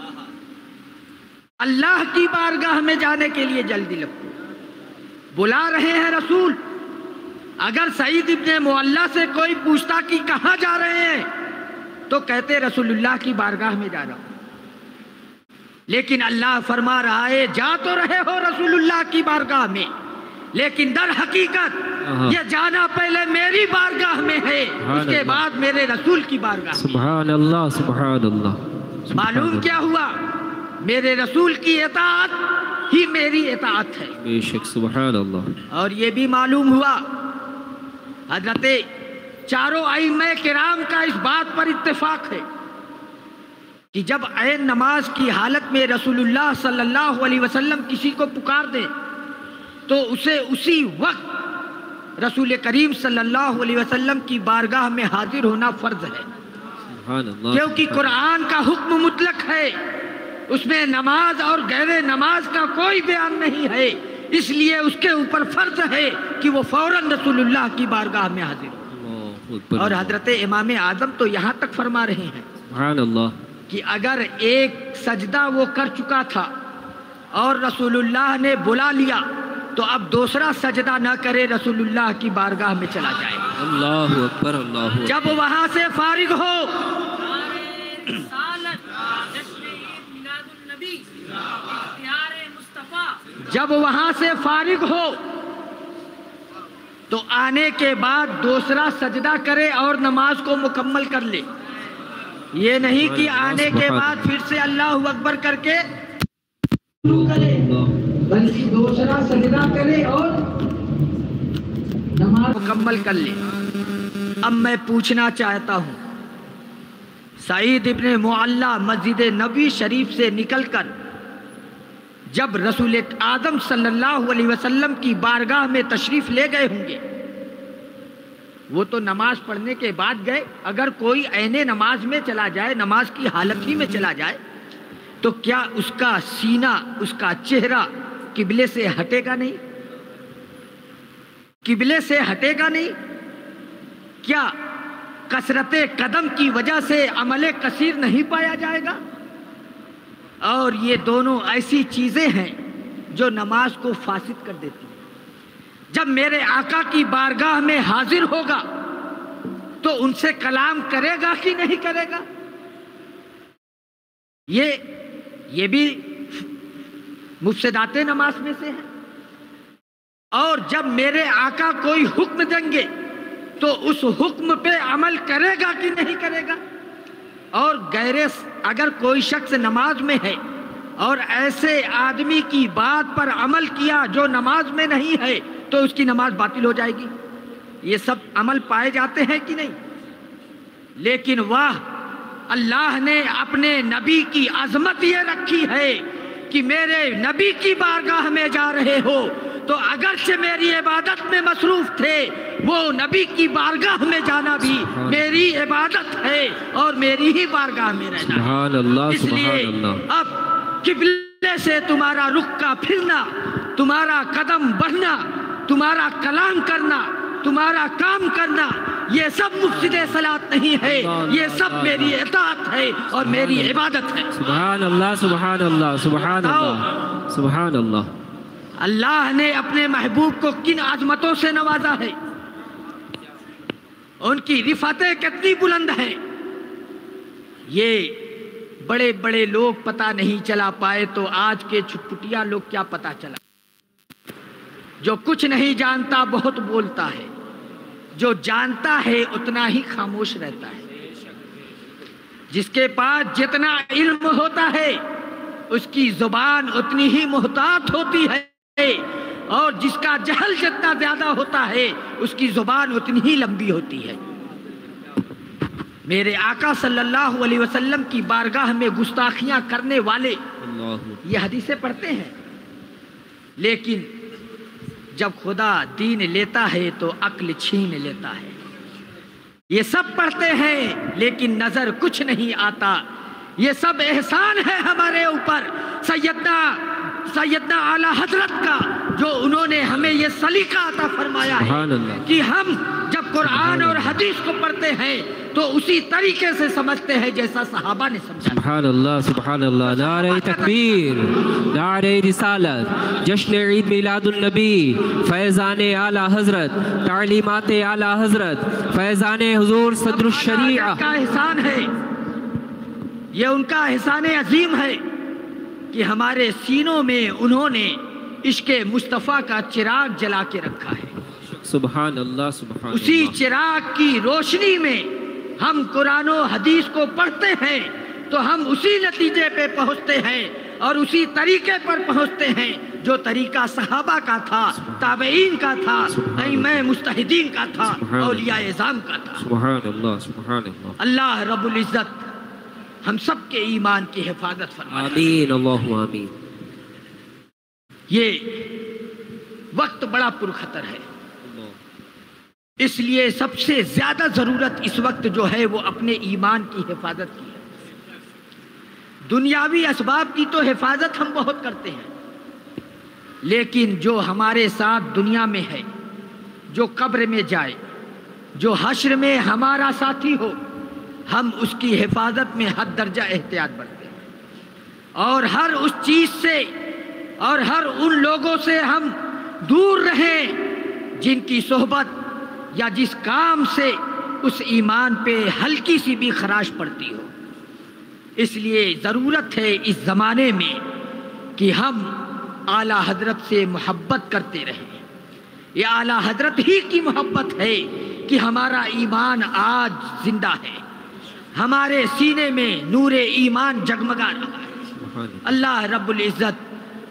G: اللہ کی بارگاہ میں جانے کے لیے جلدی لگو۔ بلا رہے ہیں رسول۔ اگر سعید ابن معلّہ سے کوئی پوچھتا کہ کہاں جا رہے ہیں تو کہتے رسول اللہ کی بارگاہ میں جا رہا ہوں، لیکن اللہ فرما رہا ہے جا تو رہے ہو رسول اللہ کی بارگاہ میں، لیکن در حقیقت یہ جانا پہلے میری بارگاہ میں ہے، اس کے بعد میرے رسول کی بارگاہ میں۔
B: سبحان اللہ سبحان اللہ۔
G: معلوم کیا ہوا؟ میرے رسول کی اطاعت ہی میری اطاعت ہے۔
B: بے شک سبحان اللہ۔
G: اور یہ بھی معلوم ہوا حضرت چاروں ائمہ کرام کا اس بات پر اتفاق ہے کہ جب عین نماز کی حالت میں رسول اللہ صلی اللہ علیہ وسلم کسی کو پکار دیں تو اسے اسی وقت رسول کریم صلی اللہ علیہ وسلم کی بارگاہ میں حاضر ہونا فرض ہے،
B: سبحان اللہ،
G: کیونکہ قرآن کا حکم مطلق ہے، اس میں نماز اور غیر نماز کا کوئی بیان نہیں ہے، اس لیے اس کے اوپر فرض ہے کہ وہ فوراً رسول اللہ کی بارگاہ میں حاضر ہو۔ اور حضرت امام اعظم تو یہاں تک فرما رہے ہیں
B: سبحان اللہ
G: کہ اگر ایک سجدہ وہ کر چکا تھا اور رسول اللہ نے بلا لیا تو اب دوسرا سجدہ نہ کرے، رسول اللہ کی بارگاہ میں چلا جائے۔
B: اللہ اکبر اللہ اکبر۔
G: جب وہاں سے فارغ ہو جب وہاں سے فارغ ہو تو آنے کے بعد دوسرا سجدہ کرے اور نماز کو مکمل کر لے۔ یہ نہیں کہ آنے کے بعد پھر سے اللہ اکبر کر کے کرے، بلکہ دوسرا سجدہ کرے اور نماز مکمل کر لے۔ اب میں پوچھنا چاہتا ہوں، سعید ابن معلّہ مسجد نبوی شریف سے نکل کر جب رسول اعظم صلی اللہ علیہ وسلم کی بارگاہ میں تشریف لے گئے ہوں گے، وہ تو نماز پڑھنے کے بعد گئے، اگر کوئی عین نماز میں چلا جائے، نماز کی حالت ہی میں چلا جائے تو کیا اس کا سینہ، اس کا چہرہ قبلے سے ہٹے گا نہیں؟ قبلے سے ہٹے گا نہیں؟ کیا کثرت قدم کی وجہ سے عمل کثیر نہیں پایا جائے گا؟ اور یہ دونوں ایسی چیزیں ہیں جو نماز کو فاسد کر دیتی ہیں۔ جب میرے آقا کی بارگاہ میں حاضر ہوگا تو ان سے کلام کرے گا کہ نہیں کرے گا؟ یہ یہ بھی مفسدات نماز میں سے ہے۔ اور جب میرے آقا کوئی حکم دیں گے تو اس حکم پہ عمل کرے گا کہ نہیں کرے گا؟ اور غیر اگر کوئی شخص نماز میں ہے اور ایسے آدمی کی بات پر عمل کیا جو نماز میں نہیں ہے تو اس کی نماز باطل ہو جائے گی۔ یہ سب عمل پائے جاتے ہیں کہ نہیں؟ لیکن واہ، اللہ نے اپنے نبی کی عظمت یہ رکھی ہے کہ میرے نبی کی بارگاہ میں جا رہے ہو تو اگرچہ میری عبادت میں مصروف تھے، وہ نبی کی بارگاہ میں جانا بھی میری عبادت ہے اور میری ہی بارگاہ میں رہنا ہے۔
B: سبحان اللہ،
G: اس لیے
B: سبحان اللہ۔
G: اب قبلے سے تمہارا رخ کا پھرنا، تمہارا قدم بڑھنا، تمہارا کلام کرنا، تمہارا کام کرنا، یہ سب مفسد صلاۃ نہیں ہے، یہ سب میری اطاعت ہے اور میری عبادت ہے۔
B: سبحان اللہ، سبحان اللہ، سبحان اللہ، سبحان اللہ۔
G: اللہ نے اپنے محبوب کو کن عظمتوں سے نوازا ہے، ان کی رفعتیں کتنی بلند ہیں، یہ بڑے بڑے لوگ پتہ نہیں چلا پائے تو آج کے چھٹپٹیا لوگ کیا پتہ چلا۔ جو کچھ نہیں جانتا بہت بولتا ہے، جو جانتا ہے اتنا ہی خاموش رہتا ہے۔ جس کے پاس جتنا علم ہوتا ہے اس کی زبان اتنی ہی محتاط ہوتی ہے، اور جس کا جہل جتنا زیادہ ہوتا ہے اس کی زبان اتنی ہی لمبی ہوتی ہے۔ میرے آقا صلی اللہ علیہ وسلم کی بارگاہ میں گستاخیاں کرنے والے یہ حدیثیں پڑھتے ہیں، لیکن جب خدا دین لیتا ہے تو عقل چھین لیتا ہے۔ یہ سب پڑھتے ہیں لیکن نظر کچھ نہیں آتا۔ یہ سب احسان ہے ہمارے اوپر سیدنا سیدنا اعلیٰ حضرت کا، جو انہوں نے ہمیں یہ سلیقہ عطا فرمایا ہے کہ ہم جب قرآن اور حدیث کو پڑھتے ہیں تو اسی طریقے سے سمجھتے ہیں جیسا صحابہ نے سمجھا۔
B: سبحان اللہ، سبحان اللہ۔ نعرہ تکبیر، نعرہ رسالت، جشن عید میلاد النبی، فیضان اعلیٰ حضرت، تعلیمات اعلیٰ حضرت، فیضان حضور صدر الشریعہ
G: کا احسان ہے، یہ ان کا احسان عظیم ہے کہ ہمارے سینوں میں انہوں نے عشق مصطفیٰ کا چراغ جلا کے رکھا ہے۔
B: سبحان اللہ، سبحان
G: اسی
B: اللہ۔
G: چراغ کی روشنی میں ہم قرآن و حدیث کو پڑھتے ہیں تو ہم اسی نتیجے پہ پہنچتے ہیں اور اسی طریقے پر پہنچتے ہیں جو طریقہ صحابہ کا تھا، تابعین کا تھا، ائمہ مجتہدین کا تھا، اولیاء اعظام کا تھا۔
B: سبحان اللہ، سبحان اللہ۔
G: اللہ رب العزت ہم سب کے ایمان کی حفاظت فرمائے۔
B: آمین، اللہ آمین۔
G: یہ وقت بڑا پرخطر ہے، اس لیے سب سے زیادہ ضرورت اس وقت جو ہے وہ اپنے ایمان کی حفاظت کی ہے۔ دنیاوی اسباب کی تو حفاظت ہم بہت کرتے ہیں، لیکن جو ہمارے ساتھ دنیا میں ہے، جو قبر میں جائے، جو حشر میں ہمارا ساتھی ہو، ہم اس کی حفاظت میں حد درجہ احتیاط برتتے ہیں، اور ہر اس چیز سے اور ہر ان لوگوں سے ہم دور رہیں جن کی صحبت یا جس کام سے اس ایمان پہ ہلکی سی بھی خراش پڑتی ہو۔ اس لیے ضرورت ہے اس زمانے میں کہ ہم اعلیٰ حضرت سے محبت کرتے رہیں۔ یہ اعلیٰ حضرت ہی کی محبت ہے کہ ہمارا ایمان آج زندہ ہے، ہمارے سینے میں نور ایمان جگمگا رہا ہے۔ اللہ رب العزت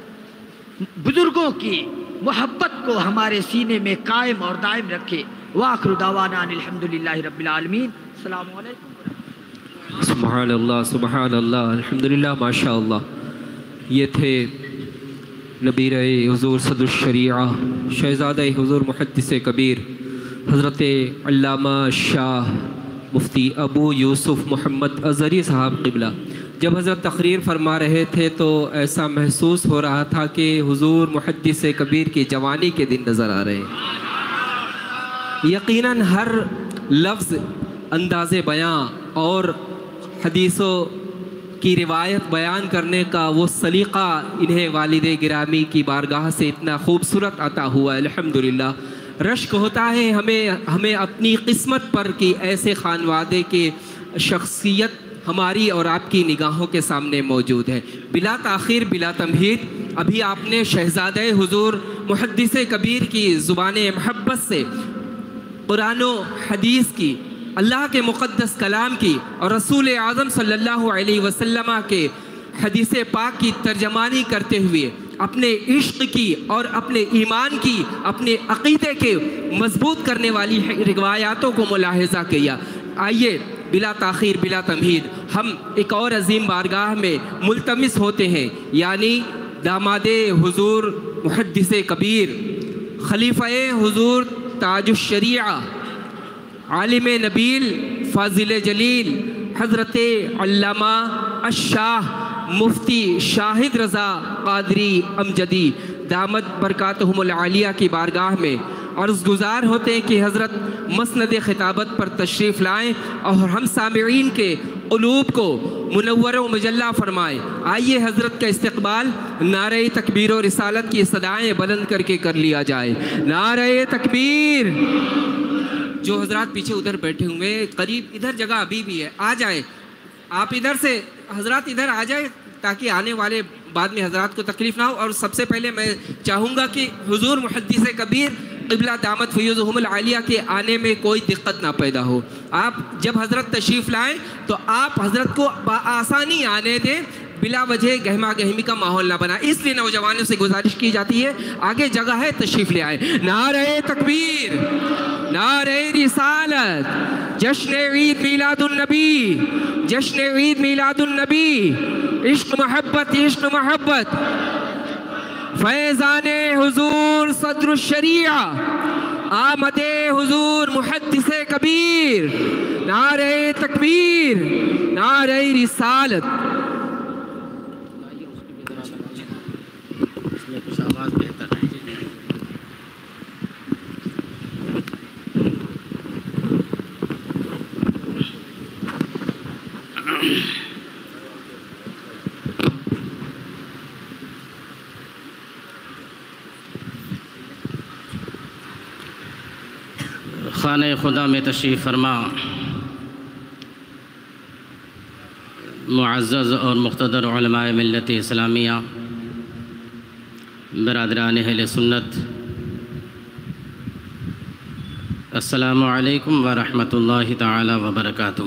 G: بزرگوں کی محبت کو ہمارے سینے میں قائم اور دائم رکھے۔ وآخر دعوانا ان الحمدللہ رب العالمین۔ السلام علیکم۔
B: سبحان اللہ، سبحان اللہ، الحمدللہ، ماشاءاللہ۔ یہ تھے نبی حضور صدر الشریعہ، شہزادہ حضور محدث کبیر، حضرت علامہ شاہ مفتی ابو یوسف محمد ازہری صاحب قبلہ۔ جب حضرت تقریر فرما رہے تھے تو ایسا محسوس ہو رہا تھا کہ حضور محدث کبیر کی جوانی کے دن نظر آ رہے ہیں۔ یقیناً ہر لفظ، انداز بیاں اور حدیثوں کی روایت بیان کرنے کا وہ سلیقہ انہیں والد گرامی کی بارگاہ سے اتنا خوبصورت عطا ہوا، الحمدللہ۔ رشک ہوتا ہے ہمیں ہمیں اپنی قسمت پر کہ ایسے خانوادے کی شخصیت ہماری اور آپ کی نگاہوں کے سامنے موجود ہے۔ بلا تاخیر، بلا تمہید، ابھی آپ نے شہزادہ حضور محدث کبیر کی زبان محبت سے قرآن و حدیث کی، اللہ کے مقدس کلام کی اور رسول اعظم صلی اللہ علیہ وسلم کے حدیث پاک کی ترجمانی کرتے ہوئے اپنے عشق کی اور اپنے ایمان کی، اپنے عقیدے کے مضبوط کرنے والی روایاتوں کو ملاحظہ کیا۔ آئیے بلا تاخیر، بلا تمہید ہم ایک اور عظیم بارگاہ میں ملتمس ہوتے ہیں، یعنی داماد حضور محدث کبیر خلیفہ حضور تاج الشریعہ عالم نبیل فاضل جلیل حضرت علامہ الشاہ مفتی شاہد رضا قادری امجدی دامت برکاتہم العالیہ کی بارگاہ میں عرض گزار ہوتے ہیں کہ حضرت مسند خطابت پر تشریف لائیں اور ہم سامعین کے قلوب کو منور و مجلہ فرمائیں۔ آئیے حضرت کا استقبال نعرہ تکبیر و رسالت کی صدائیں بلند کر کے کر لیا جائے۔ نعرہ تکبیر۔ جو حضرات پیچھے ادھر بیٹھے ہوئے قریب ادھر جگہ ابھی بھی ہے، آ جائیں آپ ادھر سے، حضرات ادھر آ جائیں تاکہ آنے والے بعد میں حضرات کو تکلیف نہ ہو۔ اور سب سے پہلے میں چاہوں گا کہ حضور محدث کبیر قبلہ دامت فیوزہم العالیہ کے آنے میں کوئی دقت نہ پیدا ہو۔ آپ جب حضرت تشریف لائیں تو آپ حضرت کو بآسانی آنے دیں، بلا وجہ گہما گہمی کا ماحول نہ بنا۔ اس لیے نوجوانوں سے گزارش کی جاتی ہے آگے جگہ ہے تشریف لے آئیں۔ نعرہ تکبیر، نعرہ رسالت، جشن عید میلاد النبی، جشن عید میلاد النبی، عشق محبت عشق محبت، فیضان حضور صدر الشریعہ، آمد حضور محدث کبیر، نعرہ تکبیر، نعرہ رسالت۔
H: خانہ خدا میں تشریف فرما معزز اور مقتدر علماء ملت اسلامیہ، برادران اہل سنت، السلام علیکم ورحمۃ اللہ تعالی وبرکاتہ۔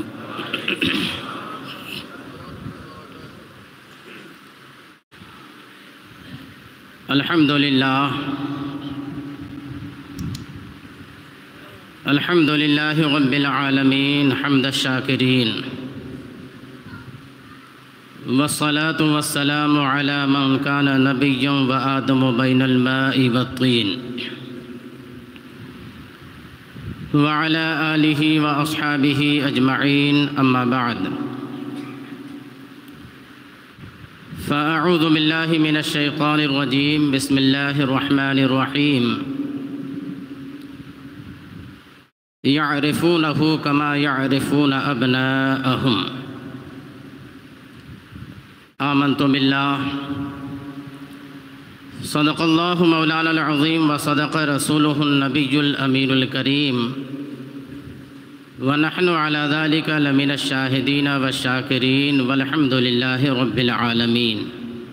H: الحمدللہ الحمد للہ رب العالمین حمد الشاکرین، والصلاة والسلام على من كان نبيا وآدم بين الماء والطين، وعلى آلہ وأصحابہ اجمعین، اما بعد، فأعوذ باللہ من الشیطان الرجیم، بسم اللہ الرحمن الرحیم، يعرفونه كما يعرفون أبناءهم، آمنت بالله، صدق الله مولانا العظيم وصدق رسوله النبي الأمين الكريم، ونحن على ذلك لمن الشاهدين والشاكرين، والحمد لله رب العالمين۔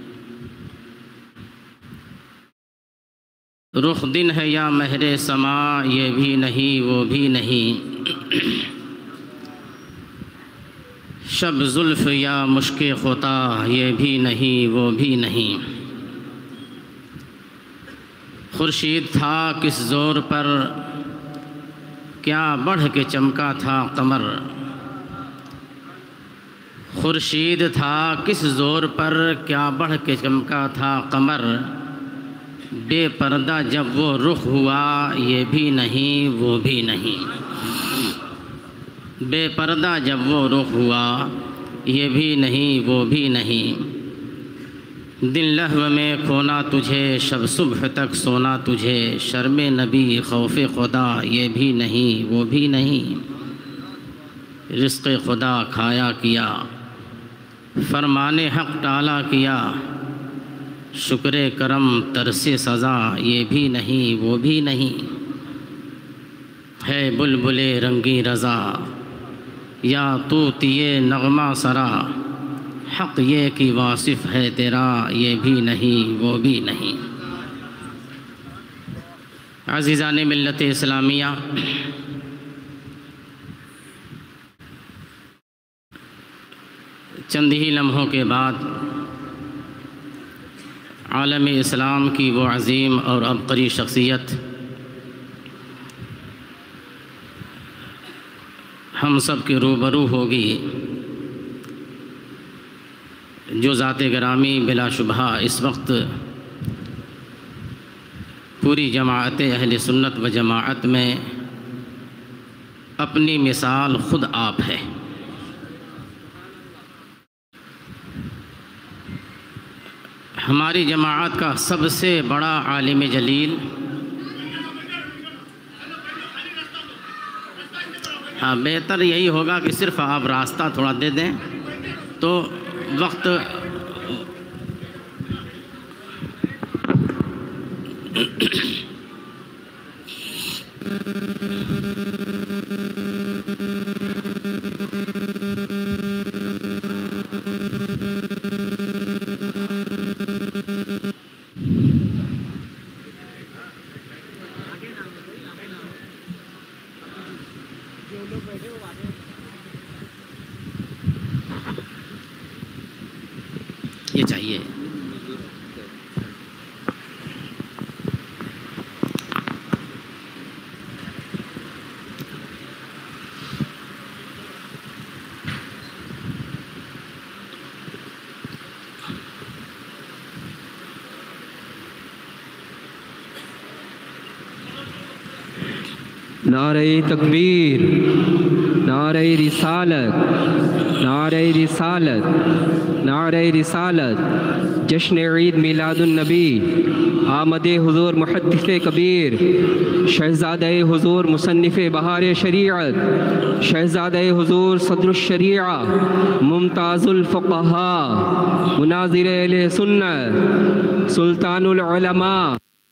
H: رخ دن ہے یا مہر سما، یہ بھی نہیں وہ بھی نہیں، شب زلف یا مشک خطا، یہ بھی نہیں وہ بھی نہیں، خورشید تھا کس زور پر، کیا بڑھ کے چمکا تھا قمر، خورشید تھا کس زور پر، کیا بڑھ کے چمکا تھا قمر، بے پردہ جب وہ رخ ہوا، یہ بھی نہیں وہ بھی نہیں، بے پردہ جب وہ رخ ہوا، یہ بھی نہیں وہ بھی نہیں، دن لہو میں کھونا تجھے، شب صبح تک سونا تجھے، شرم نبی خوف خدا، یہ بھی نہیں وہ بھی نہیں، رزق خدا کھایا کیا، فرمان حق ٹالا کیا، شکر کرم ترس سزا، یہ بھی نہیں وہ بھی نہیں، ہے بلبل رنگی رضا، یا طوطی نغمہ سرا، حق یہ کہ واصف ہے تیرا، یہ بھی نہیں وہ بھی نہیں۔ عزیزان ملت اسلامیہ، چند ہی لمحوں کے بعد عالم اسلام کی وہ عظیم اور عبقری شخصیت ہم سب کے روبرو ہوگی، جو ذات گرامی بلا شبہ اس وقت پوری جماعت اہل سنت و جماعت میں اپنی مثال خود آپ ہے۔ ہماری جماعت کا سب سے بڑا عالم جلیل ہاں بہتر یہی ہوگا کہ صرف آپ راستہ تھوڑا دے دیں تو وقت یہ چاہیے۔
B: نعرہ تکبیر، نعرہ رسالت، نعرہ رسالت، نعرہ رسالت، جشن عید میلاد النبی، آمد حضور محدث کبیر، شہزادہ حضور مصنف بہار شریعت، شہزادہ حضور صدر الشریعہ، ممتاز الفقہاء، مناظر اہل سنت، سلطان العلماء،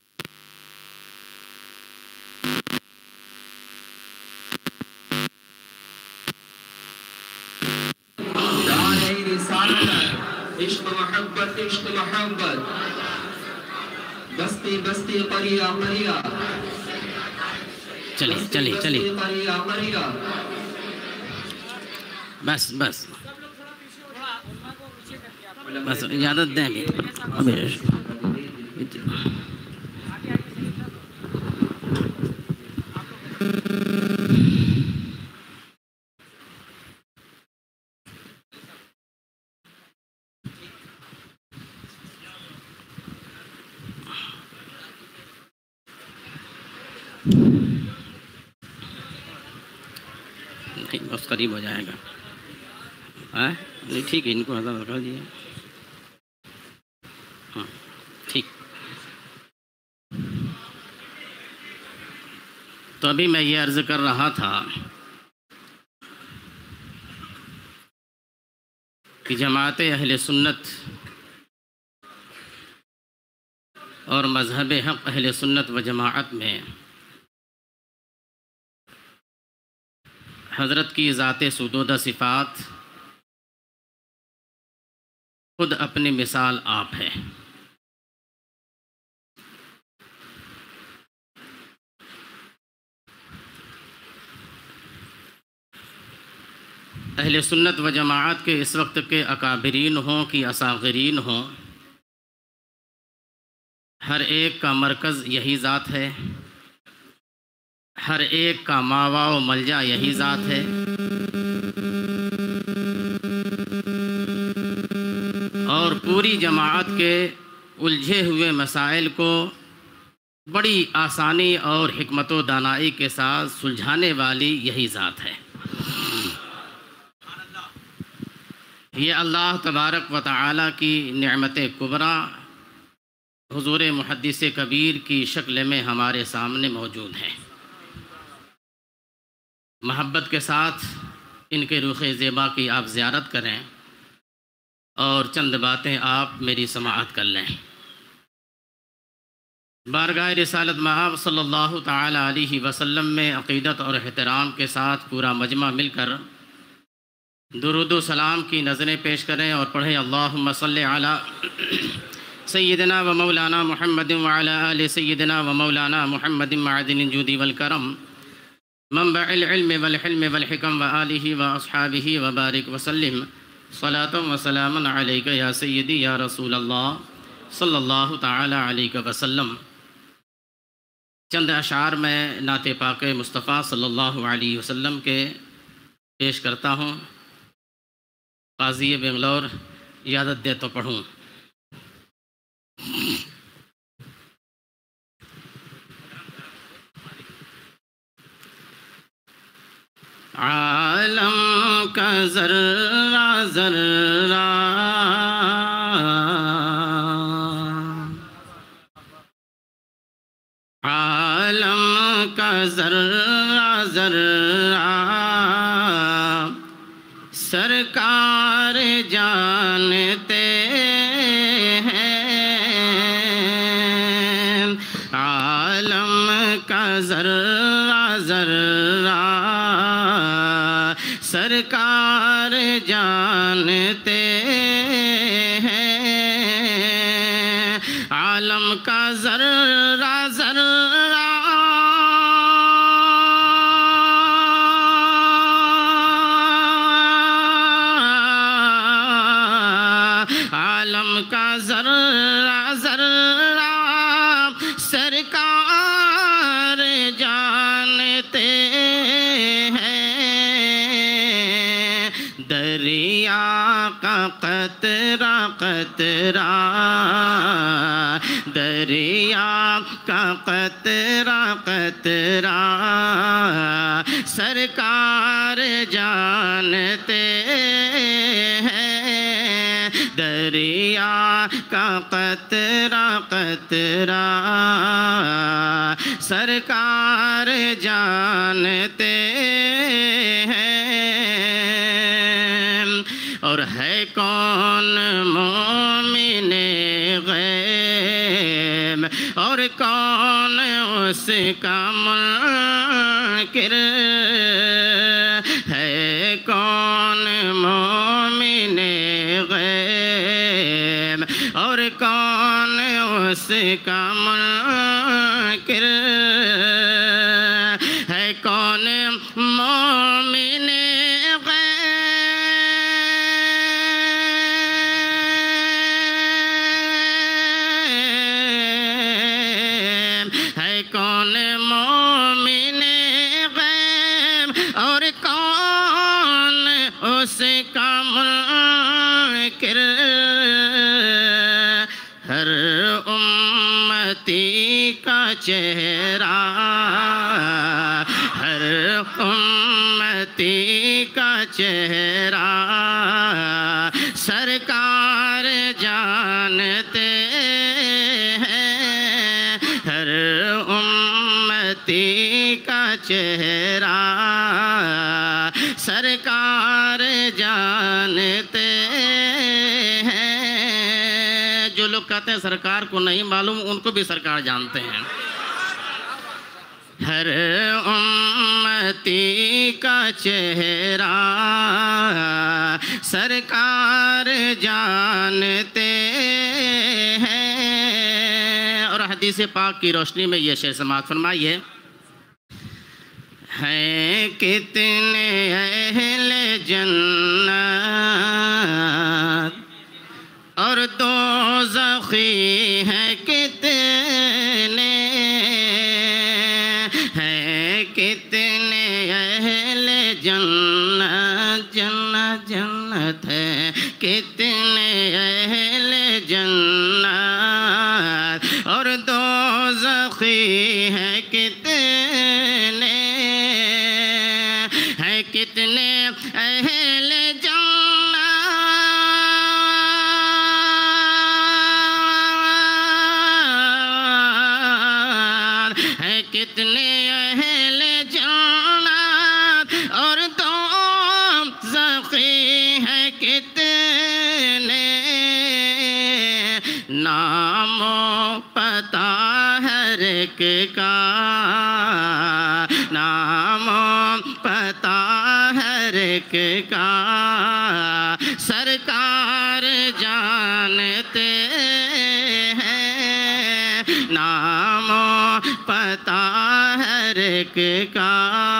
B: عشق محبت عشق محبت، بستی بستی قریہ قریہ،
H: چلیے چلیے چلیے
B: قریہ قریہ،
H: بس بس بس اجازت دیں ابھی بس قریب ہو جائے گا۔ ہاں نہیں ٹھیک ہے، ان کو ہزار کر دیا۔ ہاں ٹھیک۔ تو ابھی میں یہ عرض کر رہا تھا کہ جماعت اہل سنت اور مذہب حق اہل سنت و جماعت میں حضرت کی ذات سدودہ صفات خود اپنی مثال آپ ہے۔ اہل سنت و جماعت کے اس وقت کے اکابرین ہوں کہ اصاغرین ہوں، ہر ایک کا مرکز یہی ذات ہے، ہر ایک کا ماوا و ملجا یہی ذات ہے۔ اور پوری جماعت کے الجھے ہوئے مسائل کو بڑی آسانی اور حکمت و دانائی کے ساتھ سلجھانے والی یہی ذات ہے۔ یہ اللہ تبارک و تعالی کی نعمت کبریٰ حضور محدث کبیر کی شکل میں ہمارے سامنے موجود ہے۔ محبت کے ساتھ ان کے رخ زیبا کی آپ زیارت کریں اور چند باتیں آپ میری سماعت کر لیں۔ بارگاہ رسالت مآب صلی اللہ تعالی علیہ وسلم میں عقیدت اور احترام کے ساتھ پورا مجمع مل کر درود و سلام کی نظریں پیش کریں اور پڑھیں اللہم صلی علی سیدنا و مولانا محمد وعلی آل سیدنا و مولانا محمد معدن الجود والکرم منبع العلم والحلم والحکم وآلہ واصحابہ وبارک وسلم صلاۃ و سلام علیک یا سیدی یا رسول اللہ صلی اللہ تعالی علیہ وسلم۔ چند اشعار میں نعت پاک مصطفیٰ صلی اللہ علیہ وسلم کے پیش کرتا ہوں۔ قاضی بنگلور اجازت دے تو پڑھوں۔ عالم کا ذرہ ذرہ عالم کا ذرہ ذرہ سرکار جانتے ہیں، عالم کا ذرہ ذرہ سرکار جانتے ہیں، عالم کا ذرہ ذرہ عالم کا ذرہ ذرہ سرکار جانتے ہیں، دریا کا قطرہ قطرہ دریا کا قطرہ قطرہ سرکار جانتے ہیں، دریا کا قطرہ قطرہ سرکار جانتے ہیں، اور ہے کون مومن غیب اور کون اس کا منکر، ہے کون مومن غیب اور کون اس کا منکر، ہے کون مومن غیب، ہے کون مومن غیب اور کون اس کا منکر، ہر امتی کا چہرہ ہر امتی کا چہرہ سرکار جانتے ہیں، ہر امتی کا چہرہ سرکار جانتے ہیں، جو لوگ کہتے ہیں سرکار کو نہیں معلوم ان کو بھی سرکار جانتے ہیں، ہر امتی کا چہرہ سرکار جانتے ہیں، اور حدیث پاک کی روشنی میں یہ شعر سماعت فرمائیے، ہیں کتنے اہل جنت اور دوزخی ہیں کتنے، ہیں کتنے اہل جنت جنت جنت ہے کتنے اہل جنت اور دوزخی ہیں کتنے، ہیں کتنے اہل جنت، ہیں کتنے اہل جنت اور دوزخی ہیں کتنے، نام و پتہ ہر ایک کا، نام و پتہ ہر ایک کا سرکار جانتے ہیں، نام و پتہ ہر ایک کا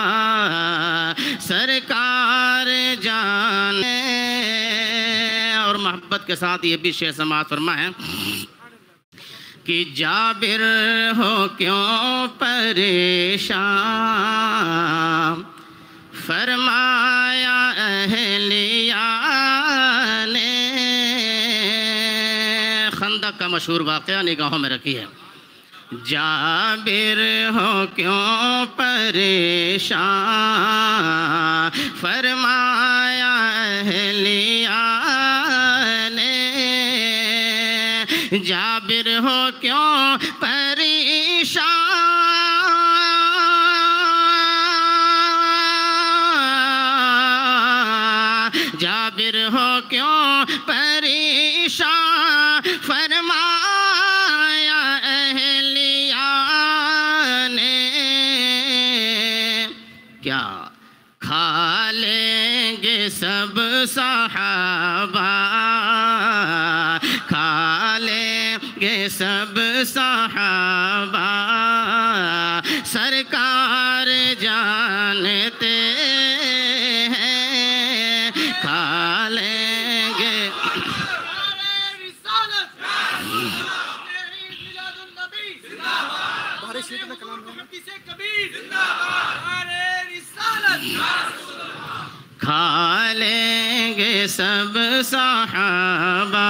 H: سرکار جانتے، اور محبت کے ساتھ یہ بھی شعر سماعت فرمائیں کہ جابر ہو کیوں پریشان، فرمایا اہلیہ نے، خندق کا مشہور واقعہ نگاہوں میں رکھی ہے، جابر ہو کیوں پریشان فرمایا اہلیہ نے جابر ہو کیوں پریشان جابر ہو کیوں پریشان فرمایا اہلیہ نے کیا کھا لیں گے سب صحابہ کھا لیں گے سب صحابہ سرکار جانتے ہیں کھا لیں گے کھا لیں گے سب صحابہ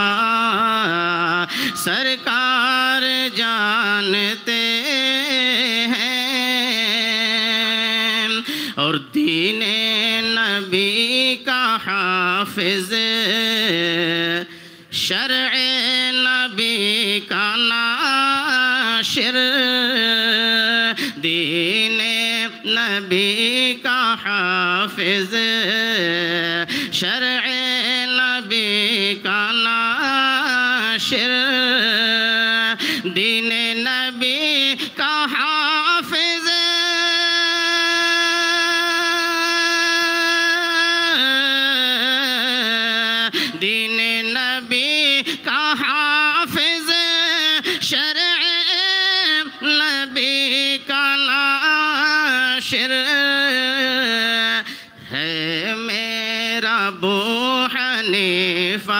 H: سرکار جانتے ہیں اور دین نبی کا حافظ شرع نبی کا ناشر دین نبی کا حافظ شرع نبی کا ناشر دین نبی کا حافظ دین نبی کا حافظ شرع نبی کا ناشر ہے میرا ابو حنیفہ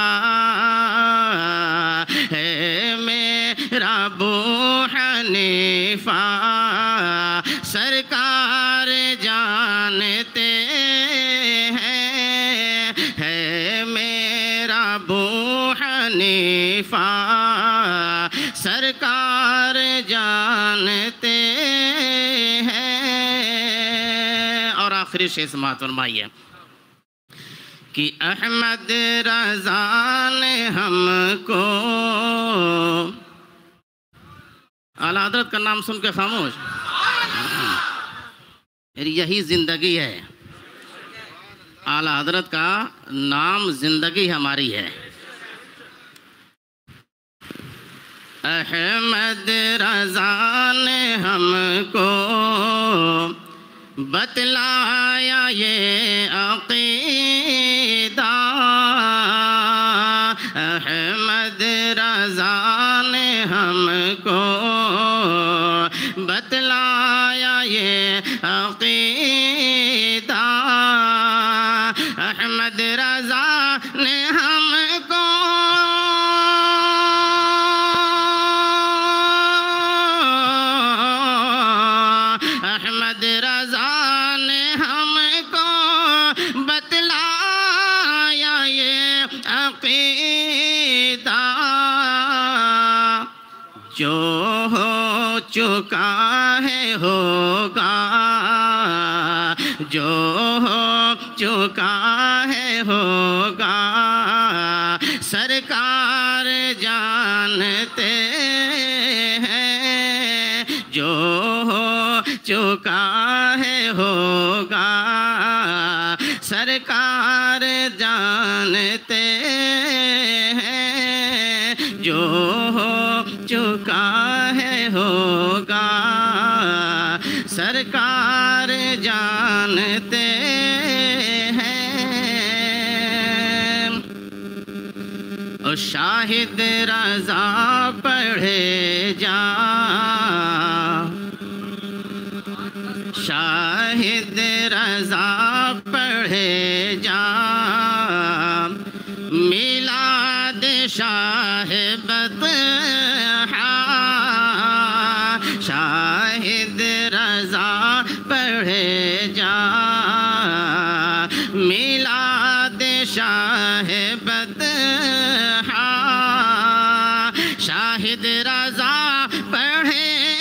H: ہے میرا ابو حنیفہ سرکار جانتے ہیں ہے میرا ابو حنیفہ سرکار جانتے ہیں اور آخری شیء سماعت فرمائیے کہ احمد رضا نے ہم کو اعلیٰ حضرت کا نام سن کے خاموش یہی زندگی ہے اعلیٰ حضرت کا نام زندگی ہماری ہے احمد رضا نے ہم کو بتلایا یہ عقیدہ احمد رضا نے ہم کو بتلایا یہ عقیدہ احمد رضا نے ہم کو احمد رضا نے ہم کو بتلایا یہ عقیدہ جو ہو چکا ہے ہوگا جو ہو چکا ہے ہوگا سرکار جانتے ہیں جو ہو چکا ہے ہوگا سرکار جانتے ہیں جو ہو چکا ہے ہوگا سرکار جانتے ہیں اور شاہد رضا پڑھے جا شاہد رضا پڑھے جا میلاد شاہ بطحہ شاہد رضا پڑھے جا میلاد شاہ بطحہ شاہد رضا پڑھے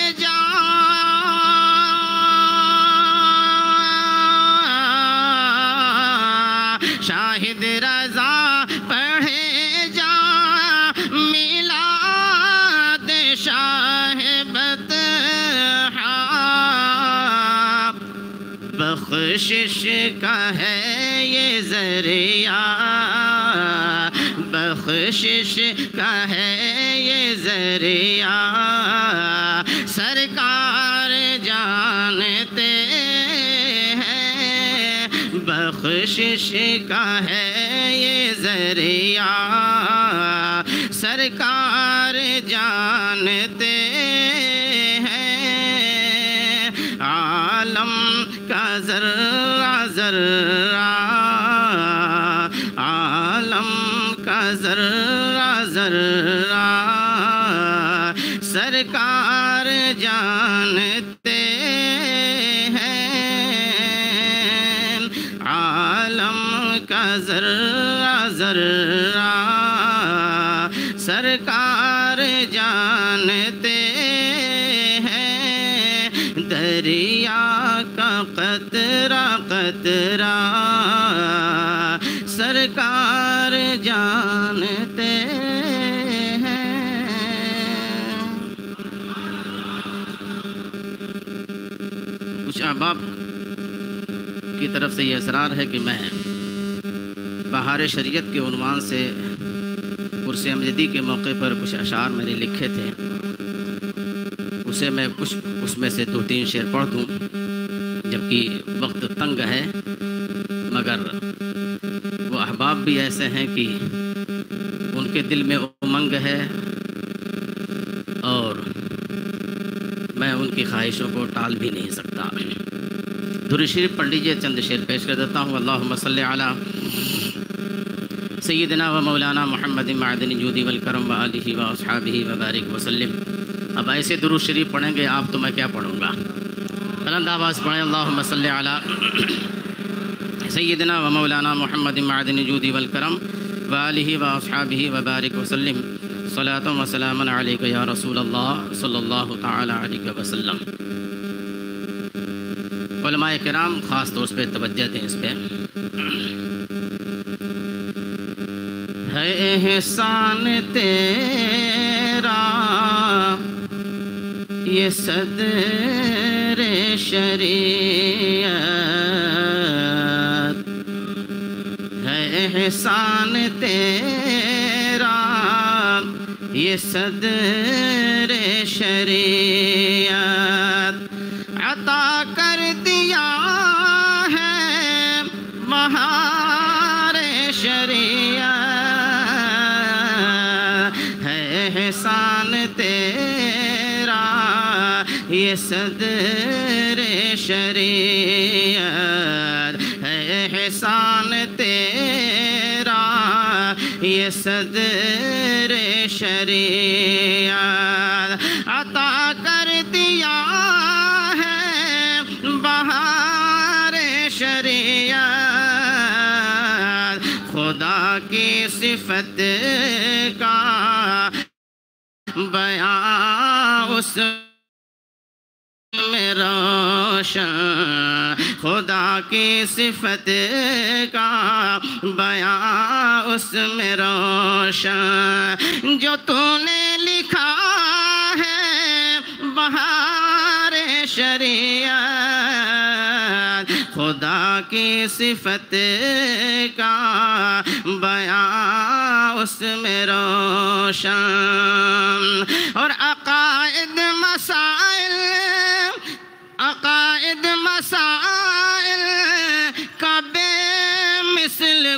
H: واحد رضا پڑھے جا میلاد شاہ بطحا بخشش کا ہے یہ ذریعہ بخشش کا ہے یہ ذریعہ سرکار جانتے ہیں بخشش کا ہے یہ ذریعہ سرکار جانتے ہیں عالم کا ذرہ ذرہ عالم کا ذرہ ذرہ سرکار جانتے ہیں عالم کا ذرہ ذرہ سرکار جانتے ہیں دریا کا قطرہ قطرہ سرکار جانتے ہیں کچھ احباب کی طرف سے یہ اصرار ہے کہ میں بہار شریعت کے عنوان سے عرس امجدی کے موقع پر کچھ اشعار میں نے لکھے تھے اسے میں کچھ اس میں سے دو تین شعر پڑھ دوں جبکہ وقت تنگ ہے مگر وہ احباب بھی ایسے ہیں کہ ان کے دل میں امنگ ہے اور میں ان کی خواہشوں کو ٹال بھی نہیں سکتا درود شریف پڑھ لیجیے چند شعر پیش کر دیتا ہوں اللہم صلی علی سیدنا و مولانا محمد معدن جودی والکرم و آلہ و اصحابہ و بارک وسلم اب ایسے درود شریف پڑھیں گے آپ تو میں کیا پڑھوں گا بلند آواز پڑھیں اللہم صلی علی سیدنا و مولانا محمد معدن جودی والکرم و آلہ و اصحابہ و بارک وسلم صلاۃ و سلام علیک یا رسول اللہ صلی اللہ تعالی علیہ وسلم علماء کرام خاص طور پہ توجہ دیں اس پہ ہے احسان تیرا یہ صدر شریعت ہے احسان تیرا یہ صدر شریعت عطا کر دیا ہے بہار شریعت ہے احسان تیرا یہ صدر شریعت ہے احسان تیرا یہ صدر شریعت عطا کر دیا ہے بہار شریعت خدا کی صفت کا بیان اس میں روشن خدا کی صفت کا بیان اس میں روشن جو تو نے لکھا ہے بہار شریعت خدا کی صفت کا بیان اس میں روشن اور عقائد مسائل عقائد مسائل کا بے مثل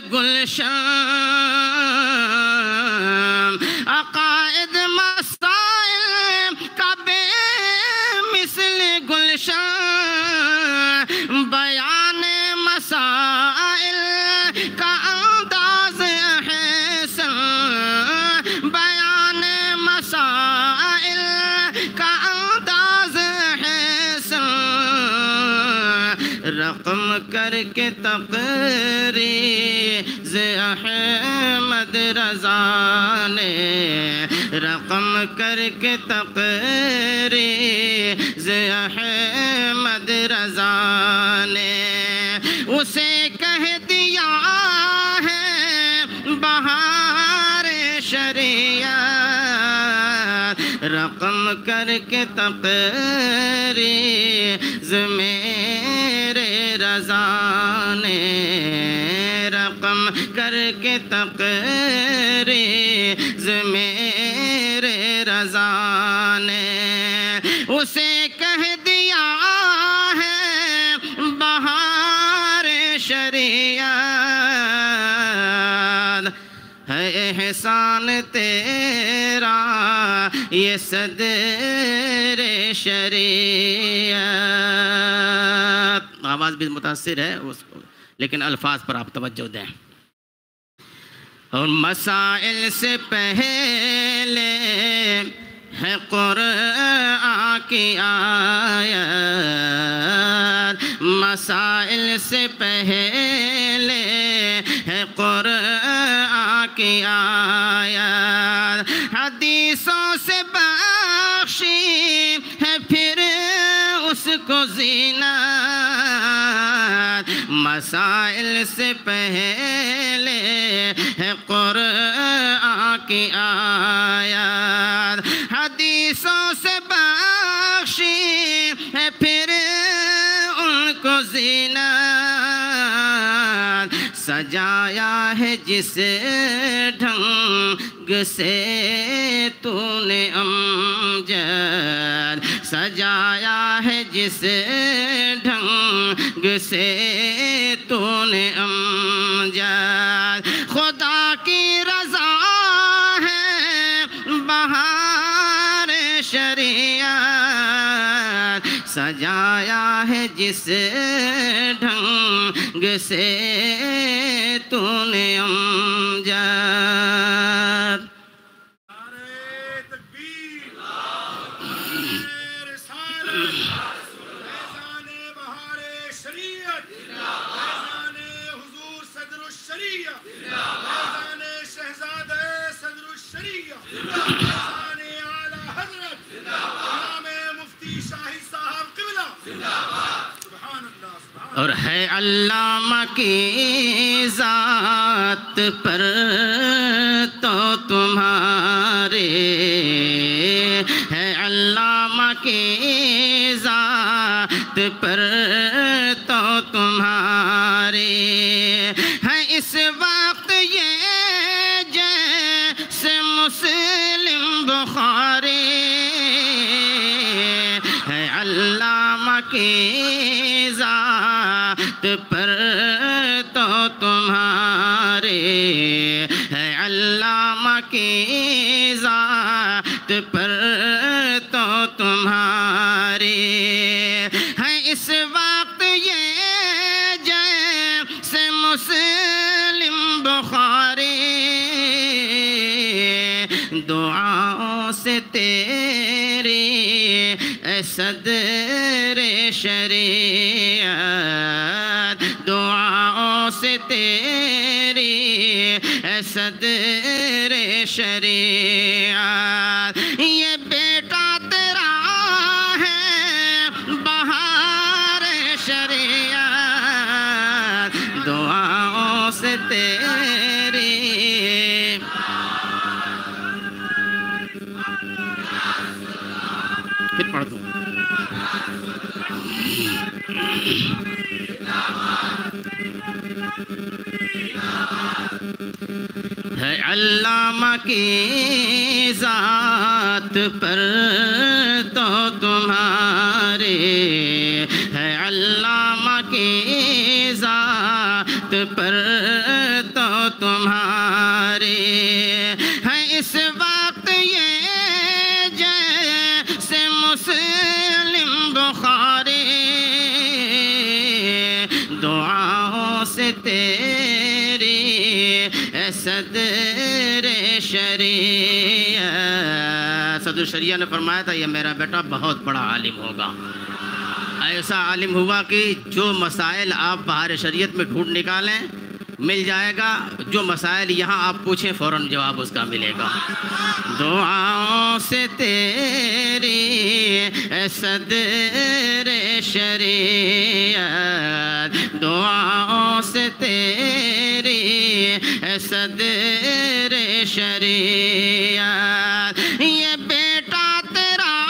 H: گلشن عقائد مسائل کا بے مثل گلشن بیان مسائل کا انداز احسن بیان مسائل کا انداز احسن رقم کر کے تقریض احمد رضا نے رقم کر کے تقریض احمد رضا نے اسے کہہ دیا ہے کر کے تقریض میرے رضا نے، رقم کر کے تقریض میرے رضا نے، اسے کہہ دیا ہے بہار شریعت، ہے احسان تیرا یہ صدر شریعت۔ آواز بھی متاثر ہے اس کو، لیکن الفاظ پر آپ توجہ دیں۔ اور مسائل سے پہلے ہے قرآن کی آیت، مسائل سے پہلے ہے قرآن کی آیت، حدیثوں سے بخشی ہے پھر اس کو زینت، مسائل سے پہلے ہے قرآن کی آیات، حدیثوں سے بخشی ہے پھر ان کو زینت، سجایا ہے جس ڈھنگ سے تو نے امجد، سجایا ہے جس ڈھنگ سے تو نے امجد، خدا کی رضا ہے بہار شریعت، سجایا ہے جس ڈھنگ سے تو نے امجد۔ اور ہے علامہ کی ذات پر تو تمہارے، ہے علامہ کی ذات پر تو تمہارے، ہے اس وقت یہ جیسے مسلم بخاری، ہے علامہ کی ذات پر تو تمہارے، ہے علامہ کی ذات پر تو تمہارے، ہے اس وقت یہ جیسے مسلم بخاری، دعاؤں سے تیری اے صدر شریعت، دعاؤں سے تیری اے صدر شریعت، یہ بیٹا تیرا ہے بہار شریعت، دعاؤں سے تیری۔ پھر پڑھ دوں۔ ہے علامہ کی ذات پر تو تمہارے، ہے علامہ کی ذات پر تو تمہارے، ہے اس وقت یہ جیسے مسلم بخاری، دعاؤں سے تیری اے صدر شریعت۔ صدر شریعت نے فرمایا تھا یہ میرا بیٹا بہت بڑا عالم ہوگا، ایسا عالم ہوا کہ جو مسائل آپ بہار شریعت میں ڈھونڈ نکالیں مل جائے گا، جو مسائل یہاں آپ پوچھیں فوراً جواب اس کا ملے گا۔ دعاؤں سے تیری اے صدر شریعت، دعاؤں سے تیری اے صدر شریعت، یہ بیٹا تیرا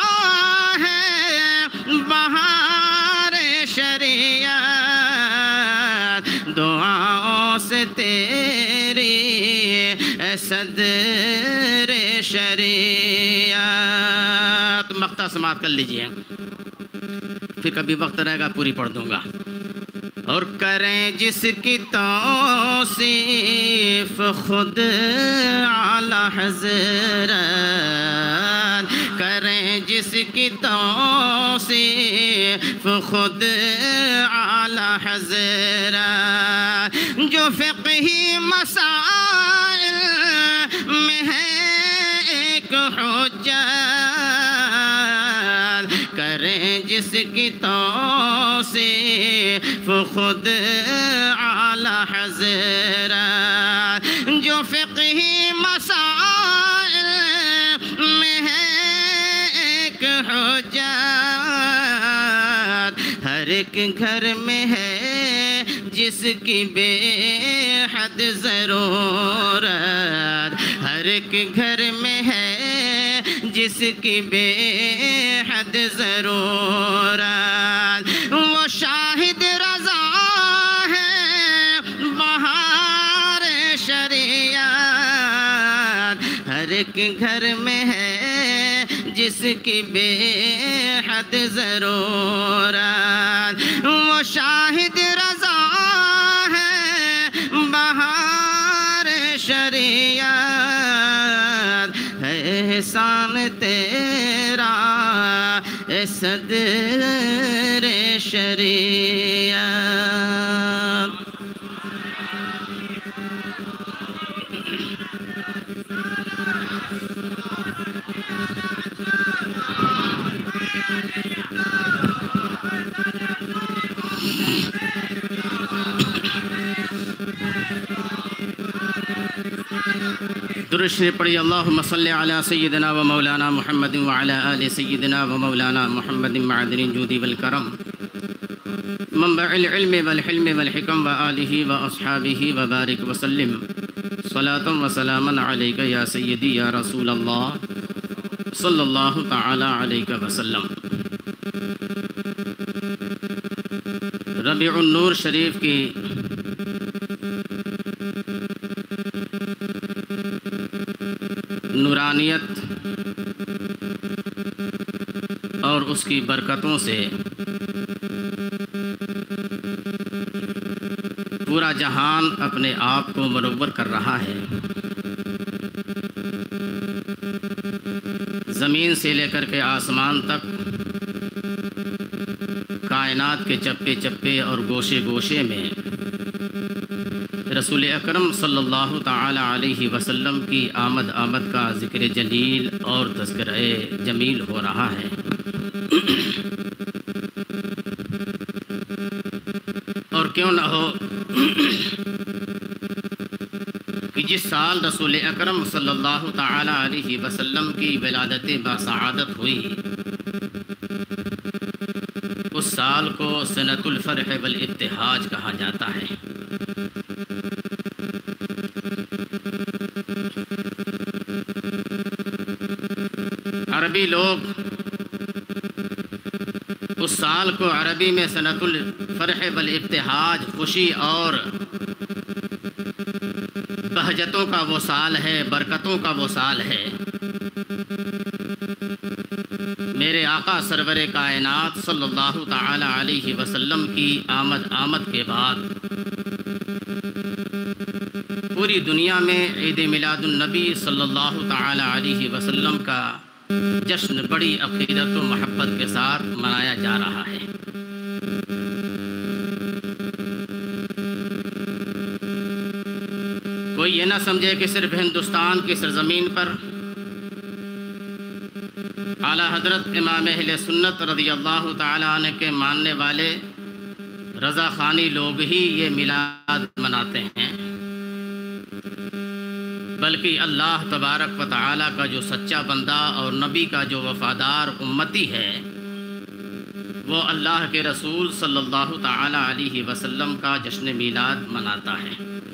H: تیری اے صدر شریعت. مقطع سماعت کر لیجئے، پھر کبھی وقت رہے گا پوری پڑھ دوں گا. اور کریں جس کی توصیف خود اعلی حضرت، کریں جس کی توصیف خود اعلی حضرت، جو فقہی مسائل میں ہے ایک حجت، کریں جس کی توصیف خود اعلی حضرت، جو فقہی مسائل میں ہے ایک حجت، ہر ایک گھر میں ہے جس کی بے حد ضرورت، ہر ایک گھر میں ہے جس کی بے حد ضرورت، وہ شاہد رضا ہے بہار شریعت، ہر ایک گھر میں ہے جس کی بے حد ضرورت، وہ شاہد رضا ہے بہار شریعت، ہے احسان تیرا اے صدر شریعت. درود شریف پڑھی. اللہم صلی علی سیدنا و مولانا محمد وعلی آل سیدنا و مولانا محمد معدن الجود والکرم منبع العلم والحلم والحکم و آلہ و اصحابہ و بارک وسلم صلاۃ و سلاما علیک یا سیدی یا رسول اللہ صلی اللہ تعالی علیہ وسلم. ربیع النور شریف کی نورانیت اور اس کی برکتوں سے پورا جہان اپنے آپ کو منور کر رہا ہے. زمین سے لے کر کے آسمان تک کائنات کے چپے چپے اور گوشے گوشے میں رسول اکرم صلی اللہ تعالی علیہ وسلم کی آمد آمد کا ذکر جلیل اور تذکرہ جمیل ہو رہا ہے. اور کیوں نہ ہو کہ جس سال رسول اکرم صلی اللہ تعالی علیہ وسلم کی ولادت باسعادت ہوئی، اس سال کو سنۃ الفرح والابتہاج کہا جاتا ہے. عربی لوگ اس سال کو عربی میں سنۃ الفرح والابتہاج، خوشی اور بہجتوں کا وہ سال ہے، برکتوں کا وہ سال ہے. میرے آقا سرور کائنات صلی اللہ تعالی علیہ وسلم کی آمد آمد کے بعد پوری دنیا میں عید میلاد النبی صلی اللہ تعالی علیہ وسلم کا جشن بڑی عقیدت و محبت کے ساتھ منایا جا رہا ہے. کوئی یہ نہ سمجھے کہ صرف ہندوستان کی سرزمین پر اعلیٰ حضرت امام اہل سنت رضی اللہ تعالیٰ عنہ کے ماننے والے رضا خانی لوگ ہی یہ میلاد مناتے ہیں، بلکہ اللہ تبارک و تعالیٰ کا جو سچا بندہ اور نبی کا جو وفادار امتی ہے، وہ اللہ کے رسول صلی اللہ تعالیٰ علیہ وسلم کا جشن میلاد مناتا ہے.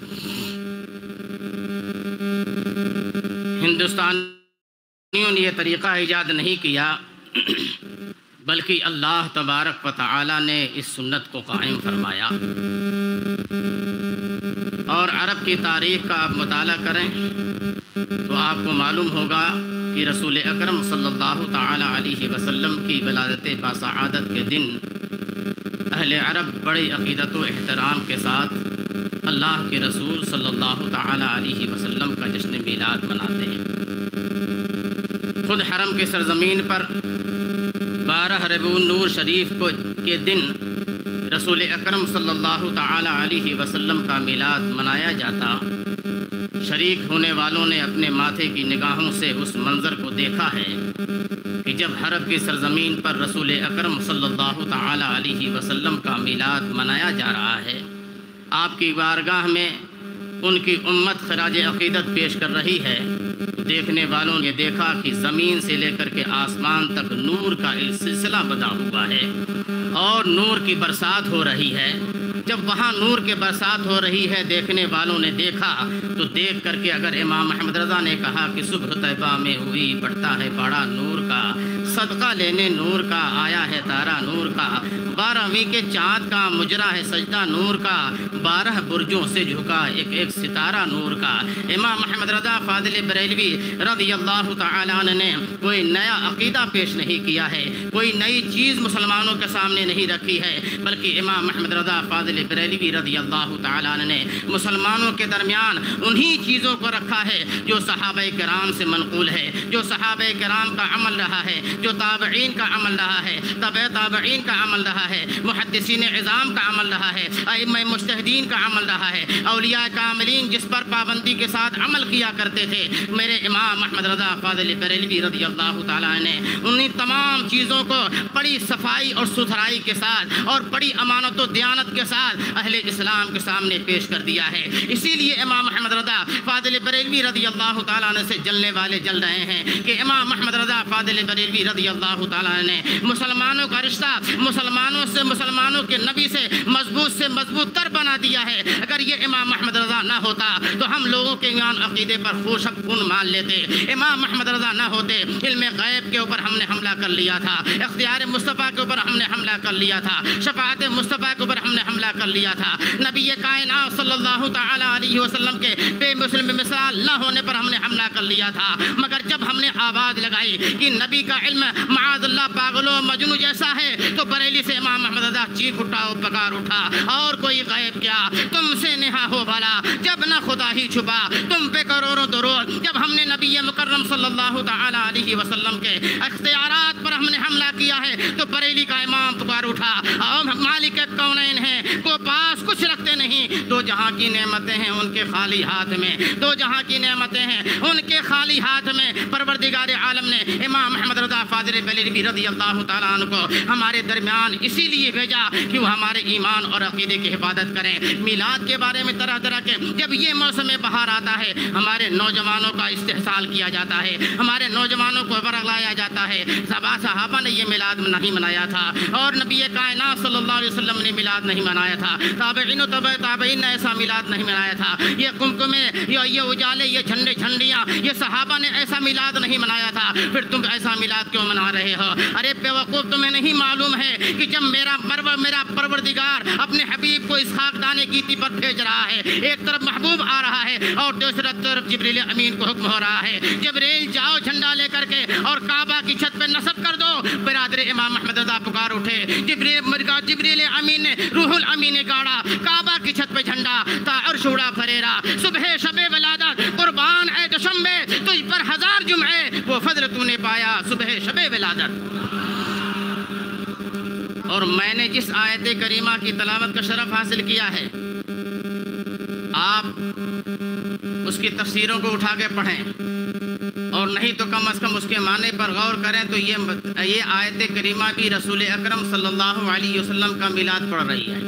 H: ہندوستانیوں نے یہ طریقہ ایجاد نہیں کیا، بلکہ اللہ تبارک و تعالیٰ نے اس سنت کو قائم فرمایا. اور عرب کی تاریخ کا آپ مطالعہ کریں تو آپ کو معلوم ہوگا کہ رسول اکرم صلی اللہ تعالی علیہ وسلم کی ولادت باسعادت کے دن اہل عرب بڑے عقیدت و احترام کے ساتھ اللہ کے رسول صلی اللہ تعالی علیہ وسلم کا جشن میلاد مناتے ہیں۔ خود حرم کے سرزمین پر بارہ ربیع النور شریف کو کے دن رسول اکرم صلی اللہ تعالی علیہ وسلم کا میلاد منایا جاتا۔ شریک ہونے والوں نے اپنے ماتھے کی نگاہوں سے اس منظر کو دیکھا ہے کہ جب حرم کی سرزمین پر رسول اکرم صلی اللہ تعالی علیہ وسلم کا میلاد منایا جا رہا ہے، آپ کی بارگاہ میں ان کی امت خراج عقیدت پیش کر رہی ہے، دیکھنے والوں نے دیکھا کہ زمین سے لے کر کے آسمان تک نور کا ایک سلسلہ بنا ہوا ہے اور نور کی برسات ہو رہی ہے۔ جب وہاں نور کے برسات ہو رہی ہے، دیکھنے والوں نے دیکھا تو دیکھ کر کے اگر امام احمد رضا نے کہا کہ صبح طیبہ میں ہوئی پڑتا ہے بڑا نور کا، صدقہ لینے نور کا آیا ہے تارا نور کا، بارہویں کے چاند کا مجرا ہے سجدہ نور کا، بارہ برجوں سے جھکا ایک ایک ستارہ نور کا۔ امام احمد رضا فاضل بریلوی رضی اللہ تعالیٰ عنہ نے کوئی نیا عقیدہ پیش نہیں کیا ہے، کوئی نئی چیز مسلمانوں کے سامنے نہیں رکھی ہے، بلکہ امام احمد رضا فاضل بریلوی رضی اللہ تعالیٰ عنہ نے مسلمانوں کے درمیان انہی چیزوں کو رکھا ہے جو صحابہ کرام سے منقول ہے، جو صحابہ کرام کا عمل رہا ہے، جو تابعین کا عمل رہا ہے، تبع تابعین کا عمل رہا ہے، محدثین عظام کا عمل رہا ہے، ائمہ مجتہدین کا عمل رہا ہے، اولیاء کاملین جس پر پابندی کے ساتھ عمل کیا کرتے تھے۔ میرے امام احمد رضا فاضل بریلوی رضی اللہ تعالیٰ عنہ نے انہی تمام چیزوں کو بڑی صفائی اور ستھرائی کے ساتھ اور بڑی امانت و دیانت کے ساتھ اہل اسلام کے سامنے پیش کر دیا ہے۔ اسی لیے امام احمد رضا فاضل بریلوی رضی اللہ تعالیٰ عنہ سے جلنے والے جل رہے ہیں کہ امام احمد رضا فاضل بریلوی رضی اللہ تعالیٰ عنہ نے مسلمانوں کا رشتہ مسلمانوں سے مسلمانوں کے نبی سے مضبوط سے مضبوط تر بنا دیا ہے۔ اگر یہ امام احمد رضا نہ ہوتا تو ہم لوگوں کے ایمان عقیدے پر خوشک خون مان لیتے۔ امام احمد رضا نہ ہوتے، علم غیب کے اوپر ہم نے حملہ کر لیا تھا، اختیار مصطفیٰ کے اوپر ہم نے حملہ کر لیا تھا، شفاعت مصطفیٰ کے اوپر ہم نے حملہ کر لیا تھا، نبی کائنات صلی اللہ تعالی علیہ وسلم کے بے مسلم مثال نہ ہونے پر ہم نے حملہ کر لیا تھا۔ مگر جب ہم نے آواز لگائی کہ نبی کا علم معاذ اللہ پاگل و مجنون جیسا ہے تو بریلی سے امام احمد رضا چیخ اٹھا اور پکار اٹھا، اور کوئی غیب کیا تم سے نہا ہو بھلا، جب نہ خدا ہی چھپا تم پہ کروڑوں درود۔ جب ہم نے نبی مکرم صلی اللہ تعالی علیہ وسلم کے اختیارات پر ہم نے حملہ کیا ہے تو بریلی کا امام پکار اٹھا، اور مالک کونین ہیں کو پاس کچھ رکھتے نہیں، دو جہاں کی نعمتیں ہیں ان کے خالی ہاتھ میں، دو جہاں کی نعمتیں ہیں ان کے خالی ہاتھ میں۔ پروردگار عالم نے امام احمد رضا فاضل بریلوی رضی اللہ تعالیٰ عنہ کو ہمارے درمیان اسی لیے بھیجا کہ وہ ہمارے ایمان اور عقیدے کی حفاظت کریں۔ میلاد کے بارے میں طرح طرح کے جب یہ موسم بہار آتا ہے ہمارے نوجوانوں کا استحصال کیا جاتا ہے، ہمارے نوجوانوں کو ورغلایا جاتا ہے۔ صحابہ صحابہ نے یہ میلاد نہیں منایا تھا اور نبی کائنات صلی اللہ علیہ وسلم نے میلاد نہیں منایا تھا، تابعین و تبع تابعین نے ایسا میلاد نہیں منایا تھا، یہ کمکمے یہ اجالے یہ جھنڈے جھنڈیاں یہ صحابہ نے ایسا میلاد نہیں منایا تھا، پھر تم ایسا میلاد کیوں منا رہے ہو؟ ارے بیوقوف تمہیں نہیں معلوم ہے کہ جب میرا پرور میرا پروردگار اپنے حبیب کو اس خاکدان گیتی پر بھیج رہا ہے، ایک طرف محبوب آ رہا ہے اور دوسری طرف جبریل امین کو حکم ہو رہا ہے، جبریل جاؤ جھنڈا لے کر کے اور کعبہ کی چھت پہ نصب کر دو۔ برادر امام احمد رضا پکار اٹھے، جبریل جبریل امین نے روح الامین نے گاڑا کعبہ کی چھت پہ جھنڈا، تا عرش اڑا فریرا، صبح شب ولادت قربان اے دشمبے تجھ پر ہزار جمعے وہ فضل تو نے پایا صبح شب ولادت۔ اور میں نے جس آیت کریمہ کی تلاوت کا شرف حاصل کیا ہے، آپ اس کی تفسیروں کو اٹھا کے پڑھیں اور نہیں تو کم از کم اس کے معنی پر غور کریں تو یہ یہ آیت کریمہ بھی رسول اکرم صلی اللہ علیہ وسلم کا میلاد پڑھ رہی ہے۔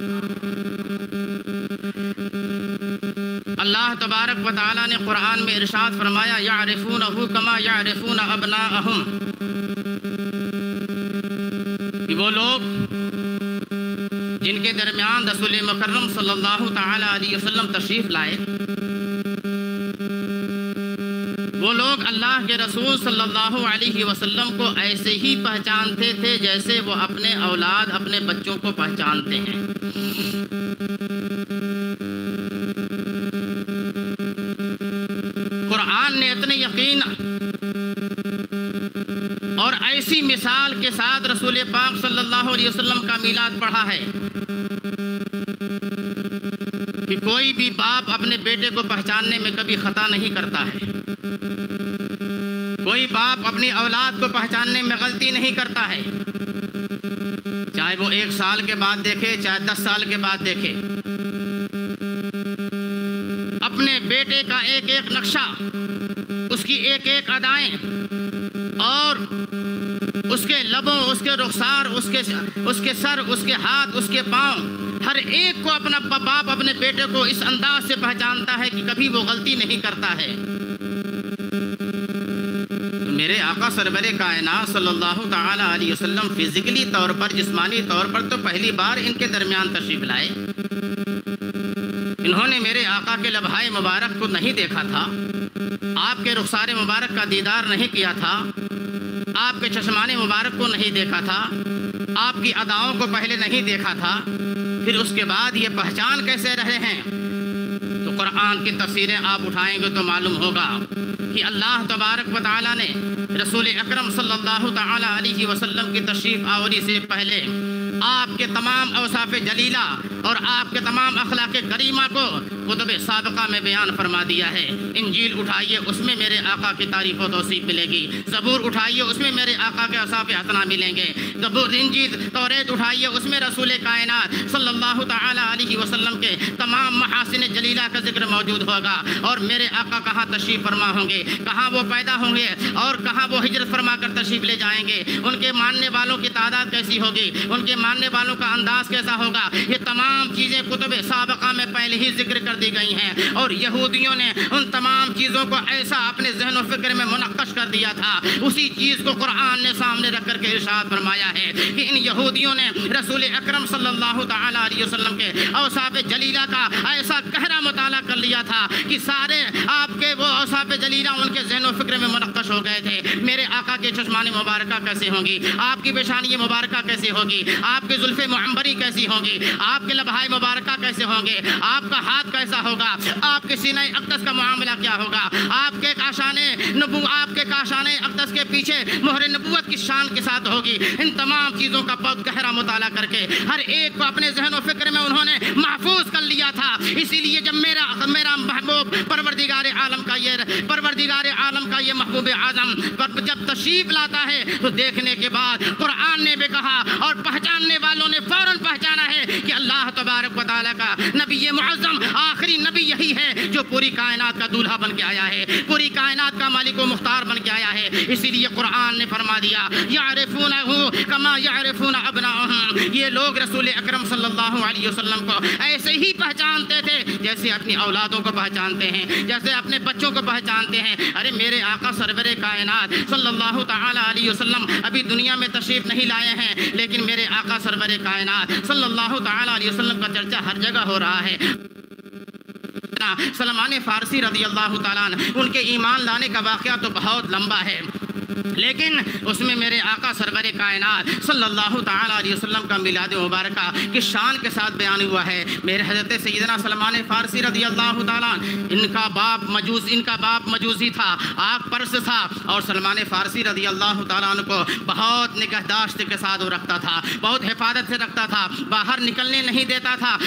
H: اللہ تبارک و تعالیٰ نے قرآن میں ارشاد فرمایا یعرفونہ کما یعرفون ابناءہم، کہ وہ لوگ جن کے درمیان رسول مکرم صلی اللہ تعالی علیہ وسلم تشریف لائے، وہ لوگ اللہ کے رسول صلی اللہ علیہ وسلم کو ایسے ہی پہچانتے تھے جیسے وہ اپنے اولاد اپنے بچوں کو پہچانتے ہیں۔ نے یقین اور ایسی مثال کے ساتھ رسول پاک صلی اللہ علیہ وسلم کا میلاد پڑھا ہے کہ کوئی بھی باپ اپنے بیٹے کو پہچاننے میں کبھی خطا نہیں کرتا ہے، کوئی باپ اپنی اولاد کو پہچاننے میں غلطی نہیں کرتا ہے، چاہے وہ ایک سال کے بعد دیکھے چاہے دس سال کے بعد دیکھے۔ اپنے بیٹے کا ایک ایک نقشہ، اس کی ایک ایک ادائیں اور اس کے لبوں، اس کے رخسار، اس کے اس کے سر، اس کے ہاتھ، اس کے پاؤں، ہر ایک کو اپنا باپ اپنے بیٹے کو اس انداز سے پہچانتا ہے کہ کبھی وہ غلطی نہیں کرتا ہے۔ میرے آقا سرور کائنات صلی اللہ تعالی علیہ وسلم فزیکلی طور پر، جسمانی طور پر تو پہلی بار ان کے درمیان تشریف لائے۔ انہوں نے میرے آقا کے لبھائے مبارک کو نہیں دیکھا تھا، آپ کے رخسار مبارک کا دیدار نہیں کیا تھا، آپ کے چشمان مبارک کو نہیں دیکھا تھا، آپ کی اداؤں کو پہلے نہیں دیکھا تھا، پھر اس کے بعد یہ پہچان کیسے رہے ہیں؟ تو قرآن کی تفسیریں آپ اٹھائیں گے تو معلوم ہوگا کہ اللہ تبارک و تعالیٰ نے رسول اکرم صلی اللہ تعالی علیہ وسلم کی تشریف آوری سے پہلے آپ کے تمام اوصاف جلیلہ اور آپ کے تمام اخلاق کریمہ کو کتب سابقہ میں بیان فرما دیا ہے۔ انجیل اٹھائیے، اس میں میرے آقا کی تعریف و توصیف ملے گی۔ زبور اٹھائیے، اس میں میرے آقا کے اوصاف حسنہ ملیں گے۔ زبور، انجیل، توریت اٹھائیے، اس میں رسول کائنات صلی اللہ تعالی علیہ وسلم کے تمام محاسن جلیلہ کا ذکر موجود ہوگا۔ اور میرے آقا کہاں تشریف فرما ہوں گے، کہاں وہ پیدا ہوں گے اور کہاں وہ ہجرت فرما کر تشریف لے جائیں گے، ان کے ماننے والوں کی تعداد کیسی ہوگی، ان کے ماننے والوں کا انداز کیسا ہوگا، یہ تمام چیزیں کتب سابقہ میں پہلے ہی ذکر کر دی گئی ہیں۔ اور یہودیوں نے ان تمام چیزوں کو ایسا اپنے ذہن و فکر میں منقش کر دیا تھا، اسی چیز کو قرآن نے سامنے رکھ کر کے ارشاد فرمایا ہے کہ ان یہودیوں نے رسول اکرم صلی اللہ تعالی علیہ وسلم کے اوصاف جلیلہ کا ایسا گہرا مطالعہ کر لیا تھا کہ سارے آپ کے وہ اوصاف جلیلہ ان کے ذہن و فکر میں منقش ہو گئے تھے۔ میرے آقا کے چشمان مبارکہ کیسے ہوں گی، آپ کی پیشانی مبارکہ کیسے ہوگی، آپ کے زلف معمبری کیسی ہوگی، آپ کے لبھائے مبارکہ کیسے ہوں گے، آپ کا ہاتھ کیسا ہوگا، آپ کے سینہ اقدس کا معاملہ کیا ہوگا، آپ کے کاشان نبو آپ کے کاشان اقدس کے پیچھے مہر نبوت کی شان کے ساتھ ہوگی۔ ان تمام چیزوں کا بہت گہرا مطالعہ کر کے ہر ایک کو اپنے ذہن و فکر میں انہوں نے محفوظ کر لیا تھا۔ اسی لیے جب میرا میرا محبوب پروردگار عالم کا یہ پروردگار عالم کا یہ محبوب اعظم جب تشریف لاتا ہے تو دیکھنے کے بعد قرآن نے بھی کہا اور پہچاننے والوں نے فوراً پہچانا ہے کہ اللہ تبارک و تعالیٰ کا نبی معظم آخری نبی یہی ہے جو پوری کائنات کا دولہا بن کے آیا ہے، پوری کائنات کا مالک و مختار بن کے آیا ہے۔ اسی لیے قرآن نے فرما دیا یعرفونہ کما یعرفون ابناءہم، یہ لوگ رسول اکرم صلی اللہ علیہ وسلم کو ایسے ہی پہچانتے تھے جیسے اپنی اولادوں کو پہچانتے ہیں، جیسے اپنے بچوں کو پہچانتے ہیں۔ ارے میرے آقا سرور کائنات صلی اللہ تعالی علیہ وسلم ابھی دنیا میں تشریف نہیں لائے ہیں، لیکن میرے آقا سرور کائنات صلی اللہ تعالی علیہ وسلم کا چرچا ہر جگہ ہو رہا ہے۔ سلمان فارسی رضی اللہ تعالیٰ عنہ، ان کے ایمان لانے کا واقعہ تو بہت لمبا ہے، لیکن اس میں میرے آقا سرور کائنات صلی اللہ تعالی علیہ وسلم کا میلاد مبارکہ کی شان کے ساتھ بیان ہوا ہے۔ میرے حضرت سیدنا سلمان فارسی رضی اللہ تعالیٰ عنہ، ان کا باپ مجوس ان کا باپ مجوسی تھا، آگ پرس تھا، اور سلمان فارسی رضی اللہ تعالیٰ عنہ کو بہت نگہداشت کے ساتھ وہ رکھتا تھا، بہت حفاظت سے رکھتا تھا، باہر نکلنے نہیں دیتا تھا۔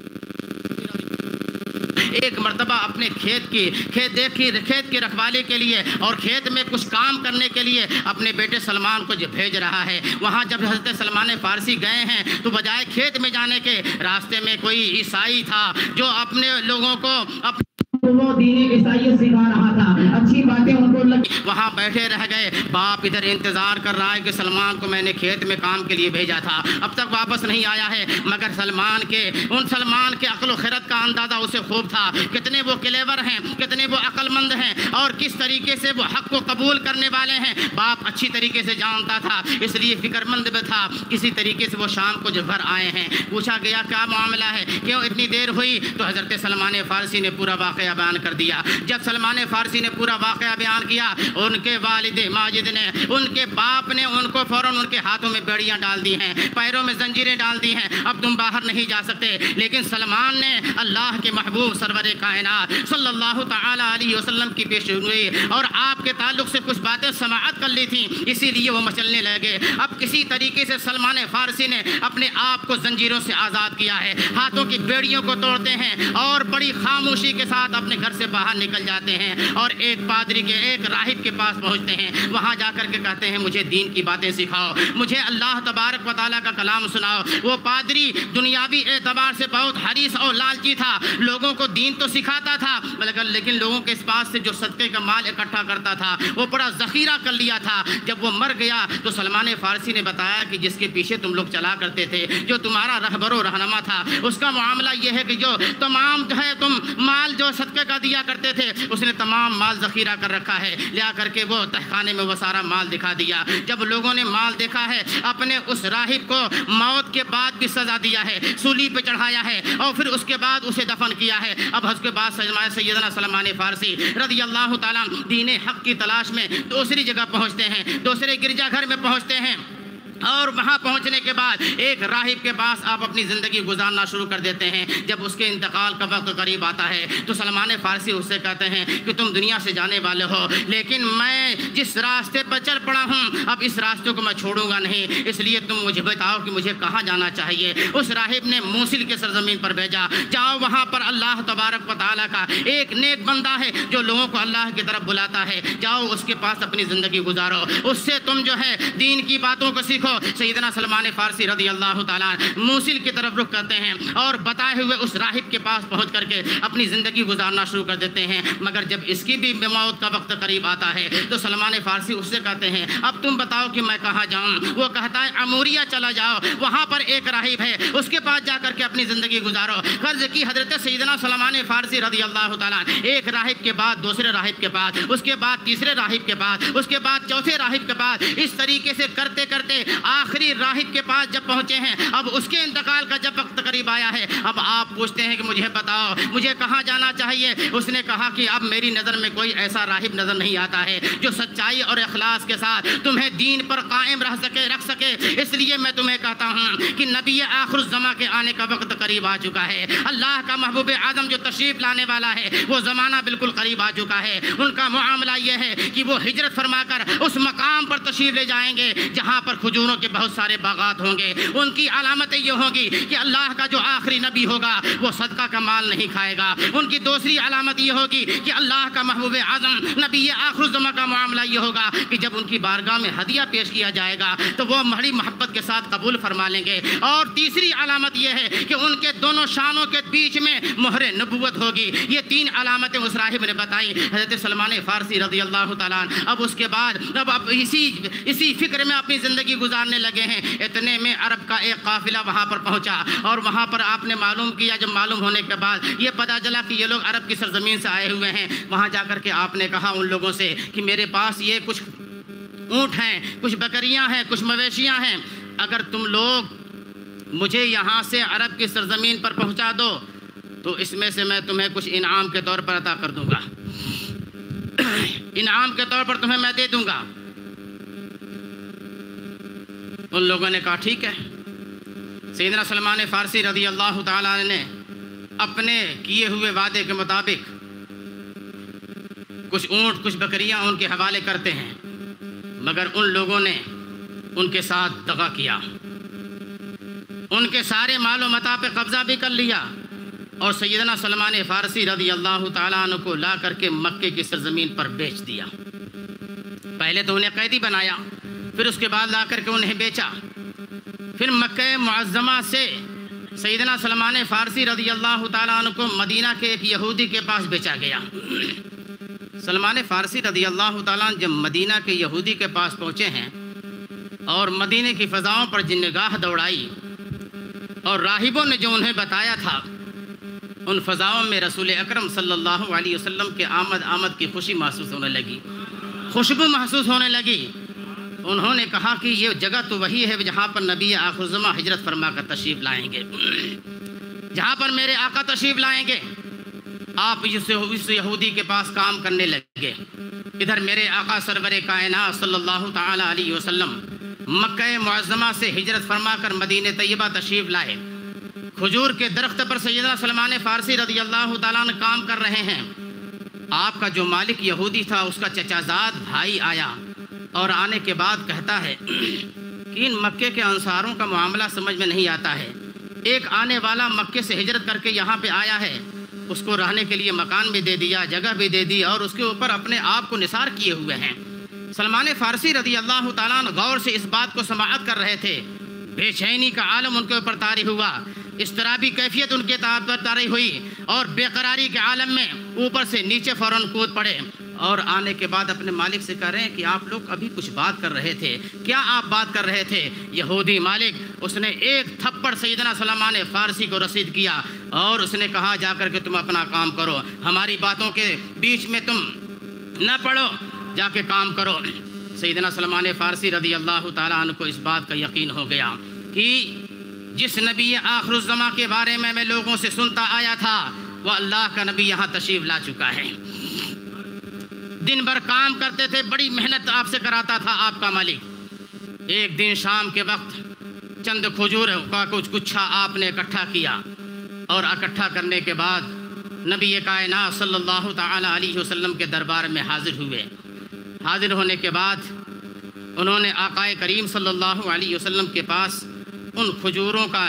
H: ایک مرتبہ اپنے کھیت کی کھیت دیکھی کھیت کی رکھوالی کے لیے اور کھیت میں کچھ کام کرنے کے لیے اپنے بیٹے سلمان کو جو بھیج رہا ہے، وہاں جب حضرت سلمان فارسی گئے ہیں تو بجائے کھیت میں جانے کے راستے میں کوئی عیسائی تھا جو اپنے لوگوں کو اپنے وہ دین عیسائیت سکھا رہا تھا، اچھی باتیں ان کو لگی، وہاں بیٹھے رہ گئے۔ باپ ادھر انتظار کر رہا ہے کہ سلمان کو میں نے کھیت میں کام کے لیے بھیجا تھا، اب تک واپس نہیں آیا ہے، مگر سلمان کے ان سلمان کے عقل و خرد کا اندازہ اسے خوب تھا، کتنے وہ کلیور ہیں، کتنے وہ عقل مند ہیں اور کس طریقے سے وہ حق کو قبول کرنے والے ہیں، باپ اچھی طریقے سے جانتا تھا، اس لیے فکر مند بھی تھا۔ کسی طریقے سے وہ شام کو جب گھر آئے ہیں، پوچھا گیا کیا معاملہ ہے، کیوں اتنی دیر ہوئی، تو حضرت سلمان فارسی نے پورا واقعہ واقعہ بیان کر دیا۔ جب سلمان فارسی نے پورا واقعہ بیان کیا، ان کے والد ماجد نے، ان کے باپ نے ان کو فوراً ان کے ہاتھوں میں بیڑیاں ڈال دی ہیں، پیروں میں زنجیریں ڈال دی ہیں، اب تم باہر نہیں جا سکتے۔ لیکن سلمان نے اللہ کے محبوب سرور کائنات صلی اللہ تعالی علیہ وسلم کی پیش ہوئی اور آپ کے تعلق سے کچھ باتیں سماعت کر لی تھیں، اسی لیے وہ مچلنے لگے۔ اب کسی طریقے سے سلمان فارسی نے اپنے آپ کو زنجیروں سے آزاد کیا ہے، ہاتھوں کی بیڑیوں کو توڑتے ہیں اور بڑی خاموشی کے ساتھ اپنے گھر سے باہر نکل جاتے ہیں اور ایک پادری کے، ایک راہب کے پاس پہنچتے ہیں۔ وہاں جا کر کے کہتے ہیں مجھے دین کی باتیں سکھاؤ، مجھے اللہ تبارک و تعالیٰ کا کلام سناؤ۔ وہ پادری دنیاوی اعتبار سے بہت حریص اور لالچی تھا، لوگوں کو دین تو سکھاتا تھا لیکن لوگوں کے اس پاس سے جو صدقے کا مال اکٹھا کرتا تھا وہ بڑا ذخیرہ کر لیا تھا۔ جب وہ مر گیا تو سلمان فارسی نے بتایا کہ جس کے پیچھے تم لوگ چلا کرتے تھے، جو تمہارا رہبر و رہنما تھا، اس کا معاملہ یہ ہے کہ جو تمام جو ہے تم مال جو صدقے کا دیا کرتے تھے، اس نے تمام مال ذخیرہ کر رکھا ہے۔ لیا کر کے وہ تہخانے میں وہ سارا مال دکھا دیا۔ جب لوگوں نے مال دیکھا ہے، اپنے اس راہب کو موت کے بعد بھی سزا دیا ہے، سولی پہ چڑھایا ہے اور پھر اس کے بعد اسے دفن کیا ہے۔ اب اس کے بعد سیدنا سلمان فارسی رضی اللہ تعالیٰ دین حق کی تلاش میں دوسری جگہ پہنچتے ہیں، دوسرے گرجا گھر میں پہنچتے ہیں اور وہاں پہنچنے کے بعد ایک راہب کے پاس آپ اپنی زندگی گزارنا شروع کر دیتے ہیں۔ جب اس کے انتقال کا وقت قریب آتا ہے تو سلمان فارسی اس سے کہتے ہیں کہ تم دنیا سے جانے والے ہو، لیکن میں جس راستے پر چل پڑا ہوں اب اس راستے کو میں چھوڑوں گا نہیں، اس لیے تم مجھے بتاؤ کہ مجھے کہاں جانا چاہیے۔ اس راہب نے موصل کے سرزمین پر بھیجا، جاؤ وہاں پر اللہ تبارک و تعالیٰ کا ایک نیک بندہ ہے جو لوگوں کو اللہ کی طرف بلاتا ہے، جاؤ اس کے پاس اپنی زندگی گزارو، اس سے تم جو ہے دین کی باتوں کو سیکھو۔ سیدنا سلمان فارسی رضی اللہ تعالیٰ موصل کی طرف رخ کرتے ہیں اور بتائے ہوئے اس راہب کے پاس پہنچ کر کے اپنی زندگی گزارنا شروع کر دیتے ہیں۔ مگر جب اس کی بھی موت کا وقت قریب آتا ہے تو سلمان فارسی اس سے کہتے ہیں اب تم بتاؤ کہ میں کہاں جاؤں۔ وہ کہتا ہے اموریہ چلا جاؤ، وہاں پر ایک راہب ہے، اس کے پاس جا کر کے اپنی زندگی گزارو۔ قرض کی حضرت سیدنا سلمان فارسی رضی اللہ تعالیٰ ایک راہب کے بعد دوسرے راہب کے پاس، اس کے بعد تیسرے راہب کے پاس، اس کے بعد چوتھے راہب کے پاس، اس طریقے سے کرتے کرتے آخری راہب کے پاس جب پہنچے ہیں، اب اس کے انتقال کا جب وقت قریب آیا ہے، اب آپ پوچھتے ہیں کہ مجھے بتاؤ مجھے کہاں جانا چاہیے۔ اس نے کہا کہ اب میری نظر میں کوئی ایسا راہب نظر نہیں آتا ہے جو سچائی اور اخلاص کے ساتھ تمہیں دین پر قائم رہ سکے رکھ سکے، اس لیے میں تمہیں کہتا ہوں کہ نبی آخر الزماں کے آنے کا وقت قریب آ چکا ہے۔ اللہ کا محبوب اعظم جو تشریف لانے والا ہے وہ زمانہ بالکل قریب آ چکا ہے۔ ان کا معاملہ یہ ہے کہ وہ ہجرت فرما کر اس مقام پر تشریف لے جائیں گے جہاں پر کھجوروں کے بہت سارے باغات ہوں گے۔ ان کی علامتیں یہ ہوں گی کہ اللہ کا جو آخری نبی ہوگا وہ صدقہ کا مال نہیں کھائے گا۔ ان کی دوسری علامت یہ ہوگی کہ اللہ کا محبوب اعظم نبی آخر الزماں کا معاملہ یہ ہوگا کہ جب ان کی بارگاہ میں ہدیہ پیش کیا جائے گا تو وہ بڑی محبت کے ساتھ قبول فرما لیں گے۔ اور تیسری علامت یہ ہے کہ ان کے دونوں شانوں کے بیچ میں مہر نبوت ہوگی۔ یہ تین علامتیں اس راہب نے بتائی حضرت سلمان فارسی رضی اللہ تعالیٰ۔ اب اس کے بعد اب اب اسی اسی فکر میں اپنی زندگی گزارنے لگے ہیں۔ اتنے میں عرب کا ایک قافلہ وہاں پر پہنچا اور وہاں پر آپ نے معلوم کیا، جب معلوم ہونے کے بعد یہ پتہ چلا کہ یہ لوگ عرب کی سرزمین سے آئے ہوئے ہیں۔ وہاں جا کر کے آپ نے کہا ان لوگوں سے کہ میرے پاس یہ کچھ اونٹ ہیں، کچھ بکریاں ہیں، کچھ مویشیاں ہیں، اگر تم لوگ مجھے یہاں سے عرب کی سرزمین پر پہنچا دو تو اس میں سے میں تمہیں کچھ انعام کے طور پر عطا کر دوں گا، انعام کے طور پر تمہیں میں دے دوں گا۔ ان لوگوں نے کہا ٹھیک ہے۔ سیدنا سلمان فارسی رضی اللہ تعالیٰ نے اپنے کیے ہوئے وعدے کے مطابق کچھ اونٹ کچھ بکریاں ان کے حوالے کرتے ہیں، مگر ان لوگوں نے ان کے ساتھ دغا کیا، ان کے سارے مال و متاع پہ قبضہ بھی کر لیا اور سیدنا سلمان فارسی رضی اللہ تعالیٰ عنہ کو لا کر کے مکے کی سرزمین پر بیچ دیا۔ پہلے تو انہیں قیدی بنایا، پھر اس کے بعد لا کر کے انہیں بیچا۔ پھر مکہ معظمہ سے سیدنا سلمان فارسی رضی اللہ تعالیٰ عنہ کو مدینہ کے ایک یہودی کے پاس بیچا گیا۔ سلمان فارسی رضی اللہ تعالیٰ عنہ جب مدینہ کے یہودی کے پاس پہنچے ہیں اور مدینہ کی فضاؤں پر جن نگاہ دوڑائی اور راہبوں نے جو انہیں بتایا تھا، ان فضاؤں میں رسول اکرم صلی اللہ علیہ وسلم کے آمد آمد کی خوشی محسوس ہونے لگی، خوشبو محسوس ہونے لگی۔ انہوں نے کہا کہ یہ جگہ تو وہی ہے جہاں پر نبی آخر الزماں ہجرت فرما کر تشریف لائیں گے، جہاں پر میرے آقا تشریف لائیں گے۔ آپ اس اس یہودی کے پاس کام کرنے لگے۔ ادھر میرے آقا سرور کائنات صلی اللہ تعالی علیہ وسلم مکہ معظمہ سے ہجرت فرما کر مدینہ طیبہ تشریف لائے۔ کھجور کے درخت پر سیدنا سلمان فارسی رضی اللہ تعالیٰ عنہ کام کر رہے ہیں۔ آپ کا جو مالک یہودی تھا اس کا چچا زاد بھائی آیا اور آنے کے بعد کہتا ہے کہ ان مکے کے انصاروں کا معاملہ سمجھ میں نہیں آتا ہے۔ ایک آنے والا مکے سے ہجرت کر کے یہاں پہ آیا ہے، اس کو رہنے کے لیے مکان بھی دے دیا، جگہ بھی دے دی اور اس کے اوپر اپنے آپ کو نثار کیے ہوئے ہیں۔ سلمان فارسی رضی اللہ تعالیٰ عنہ غور سے اس بات کو سماعت کر رہے تھے۔ بے چینی کا عالم ان کے اوپر طاری ہوا، اضطرابی کیفیت ان کے پر طاری ہوئی اور بے قراری کے عالم میں اوپر سے نیچے فوراً کود پڑے اور آنے کے بعد اپنے مالک سے کہہ رہے ہیں کہ آپ لوگ ابھی کچھ بات کر رہے تھے، کیا آپ بات کر رہے تھے؟ یہودی مالک اس نے ایک تھپڑ سیدنا سلمان فارسی کو رسید کیا اور اس نے کہا جا کر کے تم اپنا کام کرو، ہماری باتوں کے بیچ میں تم نہ پڑو، جا کے کام کرو۔ سیدنا سلمان فارسی رضی اللہ تعالیٰ عنہ کو اس بات کا یقین ہو گیا کہ جس نبی آخر الزماں کے بارے میں میں لوگوں سے سنتا آیا تھا وہ اللہ کا نبی یہاں تشریف لا چکا ہے۔ دن بھر کام کرتے تھے، بڑی محنت آپ سے کراتا تھا آپ کا مالک۔ ایک دن شام کے وقت چند کھجور کا کچھ گچھا آپ نے اکٹھا کیا اور اکٹھا کرنے کے بعد نبی کائنات صلی اللہ تعالی علیہ وسلم کے دربار میں حاضر ہوئے۔ حاضر ہونے کے بعد انہوں نے آقا کریم صلی اللہ علیہ وسلم کے پاس ان کھجوروں کا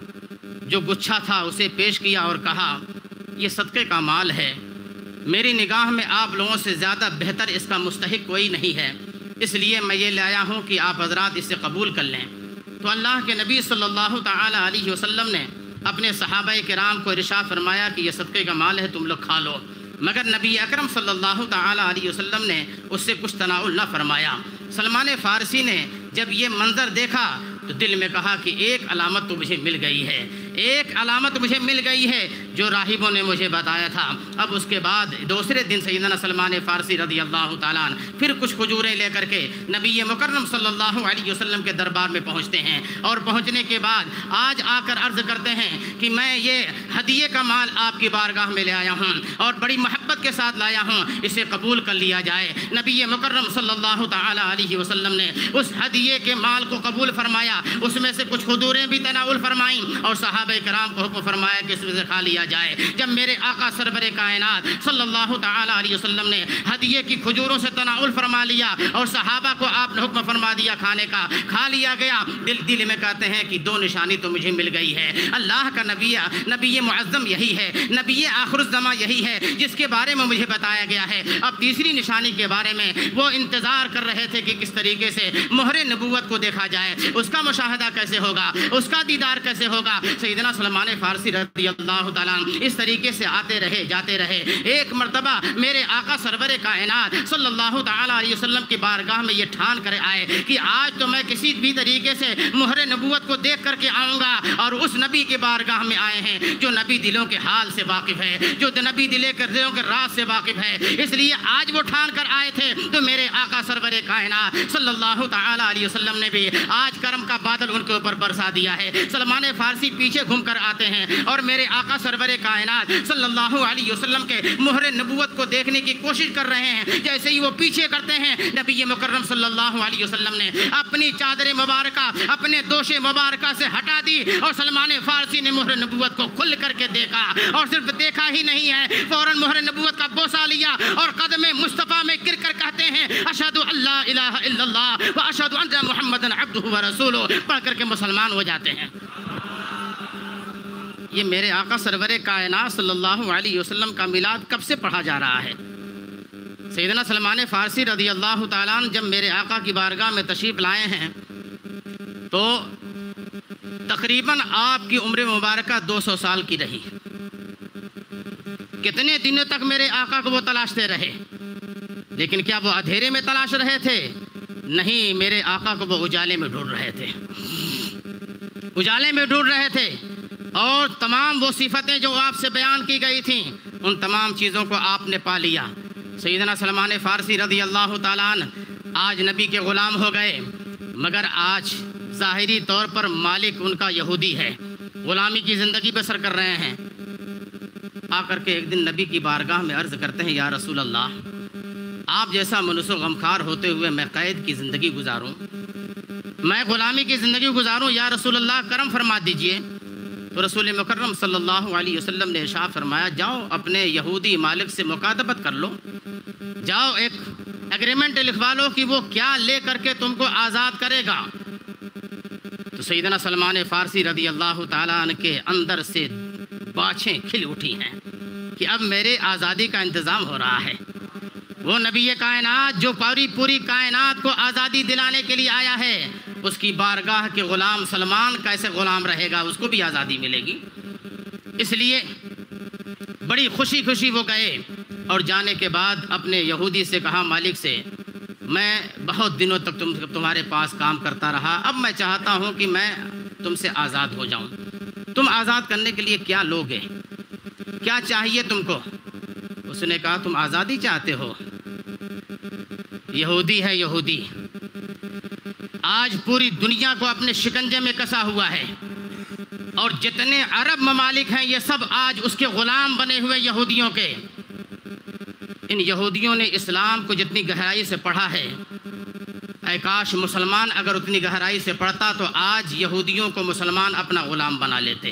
H: جو گچھا تھا اسے پیش کیا اور کہا یہ صدقے کا مال ہے، میری نگاہ میں آپ لوگوں سے زیادہ بہتر اس کا مستحق کوئی نہیں ہے، اس لیے میں یہ لایا ہوں کہ آپ حضرات اسے قبول کر لیں۔ تو اللہ کے نبی صلی اللہ تعالی علیہ وسلم نے اپنے صحابہ کرام کو ارشاد فرمایا کہ یہ صدقے کا مال ہے، تم لوگ کھا لو، مگر نبی اکرم صلی اللہ تعالی علیہ وسلم نے اس سے کچھ تناول نہ فرمایا۔ سلمان فارسی نے جب یہ منظر دیکھا تو دل میں کہا کہ ایک علامت تو مجھے مل گئی ہے، ایک علامت مجھے مل گئی ہے جو راہبوں نے مجھے بتایا تھا۔ اب اس کے بعد دوسرے دن سیدنا سلمان فارسی رضی اللہ تعالیٰ عنہ پھر کچھ کھجوریں لے کر کے نبی مکرم صلی اللہ علیہ وسلم کے دربار میں پہنچتے ہیں اور پہنچنے کے بعد آج آ کر عرض کرتے ہیں کہ میں یہ ہدیے کا مال آپ کی بارگاہ میں لے آیا ہوں اور بڑی محبت کے ساتھ لایا ہوں، اسے قبول کر لیا جائے۔ نبی مکرم صلی اللہ تعالی علیہ وسلم نے اس ہدیے کے مال کو قبول فرمایا، اس میں سے کچھ کھجوریں بھی تناول فرمائیں اور صحابہ کرام کو حکم فرمایا کہ اس میں سے کھا لیا جائے۔ جب میرے آقا سرور کائنات صلی اللہ تعالی علیہ وسلم نے ہدیے کی کھجوروں سے تناول فرما لیا اور صحابہ کو آپ نے حکم فرما دیا کھانے کا، کھا لیا گیا، دل دل میں کہتے ہیں کہ دو نشانی تو مجھے مل گئی ہے، اللہ کا نبی نبی معظم یہی ہے، نبی آخر الزماں یہی ہے جس کے بارے میں مجھے بتایا گیا ہے۔ اب تیسری نشانی کے بارے میں وہ انتظار کر رہے تھے کہ کس طریقے سے مہر نبوت کو دیکھا جائے، اس کا مشاہدہ کیسے ہوگا، اس کا دیدار کیسے ہوگا۔ سیدنا سلمان فارسی رضی اللہ تعالیٰ اس طریقے سے آتے رہے جاتے رہے۔ ایک مرتبہ میرے آقا سرور کائنات صلی اللہ تعالی علیہ وسلم کی بارگاہ میں یہ ٹھان کر آئے کہ آج تو میں کسی بھی طریقے سے مہر نبوت کو دیکھ کر کے آؤں گا، اور اس نبی کی بارگاہ میں آئے ہیں جو نبی دلوں کے حال سے واقف ہے، جو نبی دلے کے دلوں کے راز سے واقف ہے، اس لیے آج وہ ٹھان کر آئے تھے۔ تو میرے آقا سرور کائنات صلی اللہ تعالی علیہ وسلم نے بھی آج کرم کا بادل ان کے اوپر برسا دیا ہے۔ سلمان فارسی پیچھے گھوم کر آتے ہیں اور میرے آقا سرور کائنات صلی اللہ علیہ وسلم کے مہر نبوت کو دیکھنے کی کوشش کر رہے ہیں۔ جیسے ہی وہ پیچھے کرتے ہیں نبی مکرم صلی اللہ علیہ وسلم نے اپنی چادر مبارکہ اپنے دوش مبارکہ سے ہٹا دی اور سلمان فارسی نے مہر نبوت کو کھل کر کے دیکھا، اور صرف دیکھا ہی نہیں ہے، فوراً مہر نبوت کا بوسہ لیا اور قدم مصطفیٰ میں گر کر کہتے ہیں اشہد ان لا الہ الا اللہ و اشہد ان محمدن عبدہ و رسولہ، پڑھ کر کے مسلمان ہو جاتے ہیں۔ یہ میرے آقا سرور کائنات صلی اللہ علیہ وسلم کا میلاد کب سے پڑھا جا رہا ہے؟ سیدنا سلمان فارسی رضی اللہ تعالیٰ عنہ جب میرے آقا کی بارگاہ میں تشریف لائے ہیں تو تقریباً آپ کی عمر مبارکہ دو سو سال کی رہی۔ کتنے دنوں تک میرے آقا کو وہ تلاشتے رہے، لیکن کیا وہ اندھیرے میں تلاش رہے تھے؟ نہیں، میرے آقا کو وہ اجالے میں ڈھونڈ رہے تھے، اجالے میں ڈھونڈ رہے تھے، اور تمام وہ صفتیں جو آپ سے بیان کی گئی تھیں ان تمام چیزوں کو آپ نے پا لیا۔ سیدنا سلمان فارسی رضی اللہ تعالیٰ عنہ آج نبی کے غلام ہو گئے، مگر آج ظاہری طور پر مالک ان کا یہودی ہے، غلامی کی زندگی بسر کر رہے ہیں۔ آ کر کے ایک دن نبی کی بارگاہ میں عرض کرتے ہیں یا رسول اللہ آپ جیسا منوس و غمخوار ہوتے ہوئے میں قید کی زندگی گزاروں، میں غلامی کی زندگی گزاروں، یا رسول اللہ کرم فرما دیجئے۔ تو رسول مکرم صلی اللہ علیہ وسلم نے ارشاد فرمایا جاؤ اپنے یہودی مالک سے مکاتبت کر لو، جاؤ ایک ایگریمنٹ لکھوا لو کہ وہ کیا لے کر کے تم کو آزاد کرے گا۔ تو سیدنا سلمان فارسی رضی اللہ تعالیٰ عنہ کے اندر سے باچھیں کھل اٹھی ہیں کہ اب میرے آزادی کا انتظام ہو رہا ہے۔ وہ نبی کائنات جو پوری پوری کائنات کو آزادی دلانے کے لیے آیا ہے، اس کی بارگاہ کے غلام سلمان کیسے غلام رہے گا، اس کو بھی آزادی ملے گی۔ اس لیے بڑی خوشی خوشی وہ گئے اور جانے کے بعد اپنے یہودی سے کہا مالک سے میں بہت دنوں تک تم تمہارے پاس کام کرتا رہا، اب میں چاہتا ہوں کہ میں تم سے آزاد ہو جاؤں۔ تم آزاد کرنے کے لیے کیا لوگے، کیا چاہیے تم کو؟ اس نے کہا تم آزادی چاہتے ہو؟ یہودی ہے یہودی، آج پوری دنیا کو اپنے شکنجے میں کسا ہوا ہے، اور جتنے عرب ممالک ہیں یہ سب آج اس کے غلام بنے ہوئے یہودیوں کے۔ ان یہودیوں نے اسلام کو جتنی گہرائی سے پڑھا ہے، اے کاش مسلمان اگر اتنی گہرائی سے پڑھتا تو آج یہودیوں کو مسلمان اپنا غلام بنا لیتے،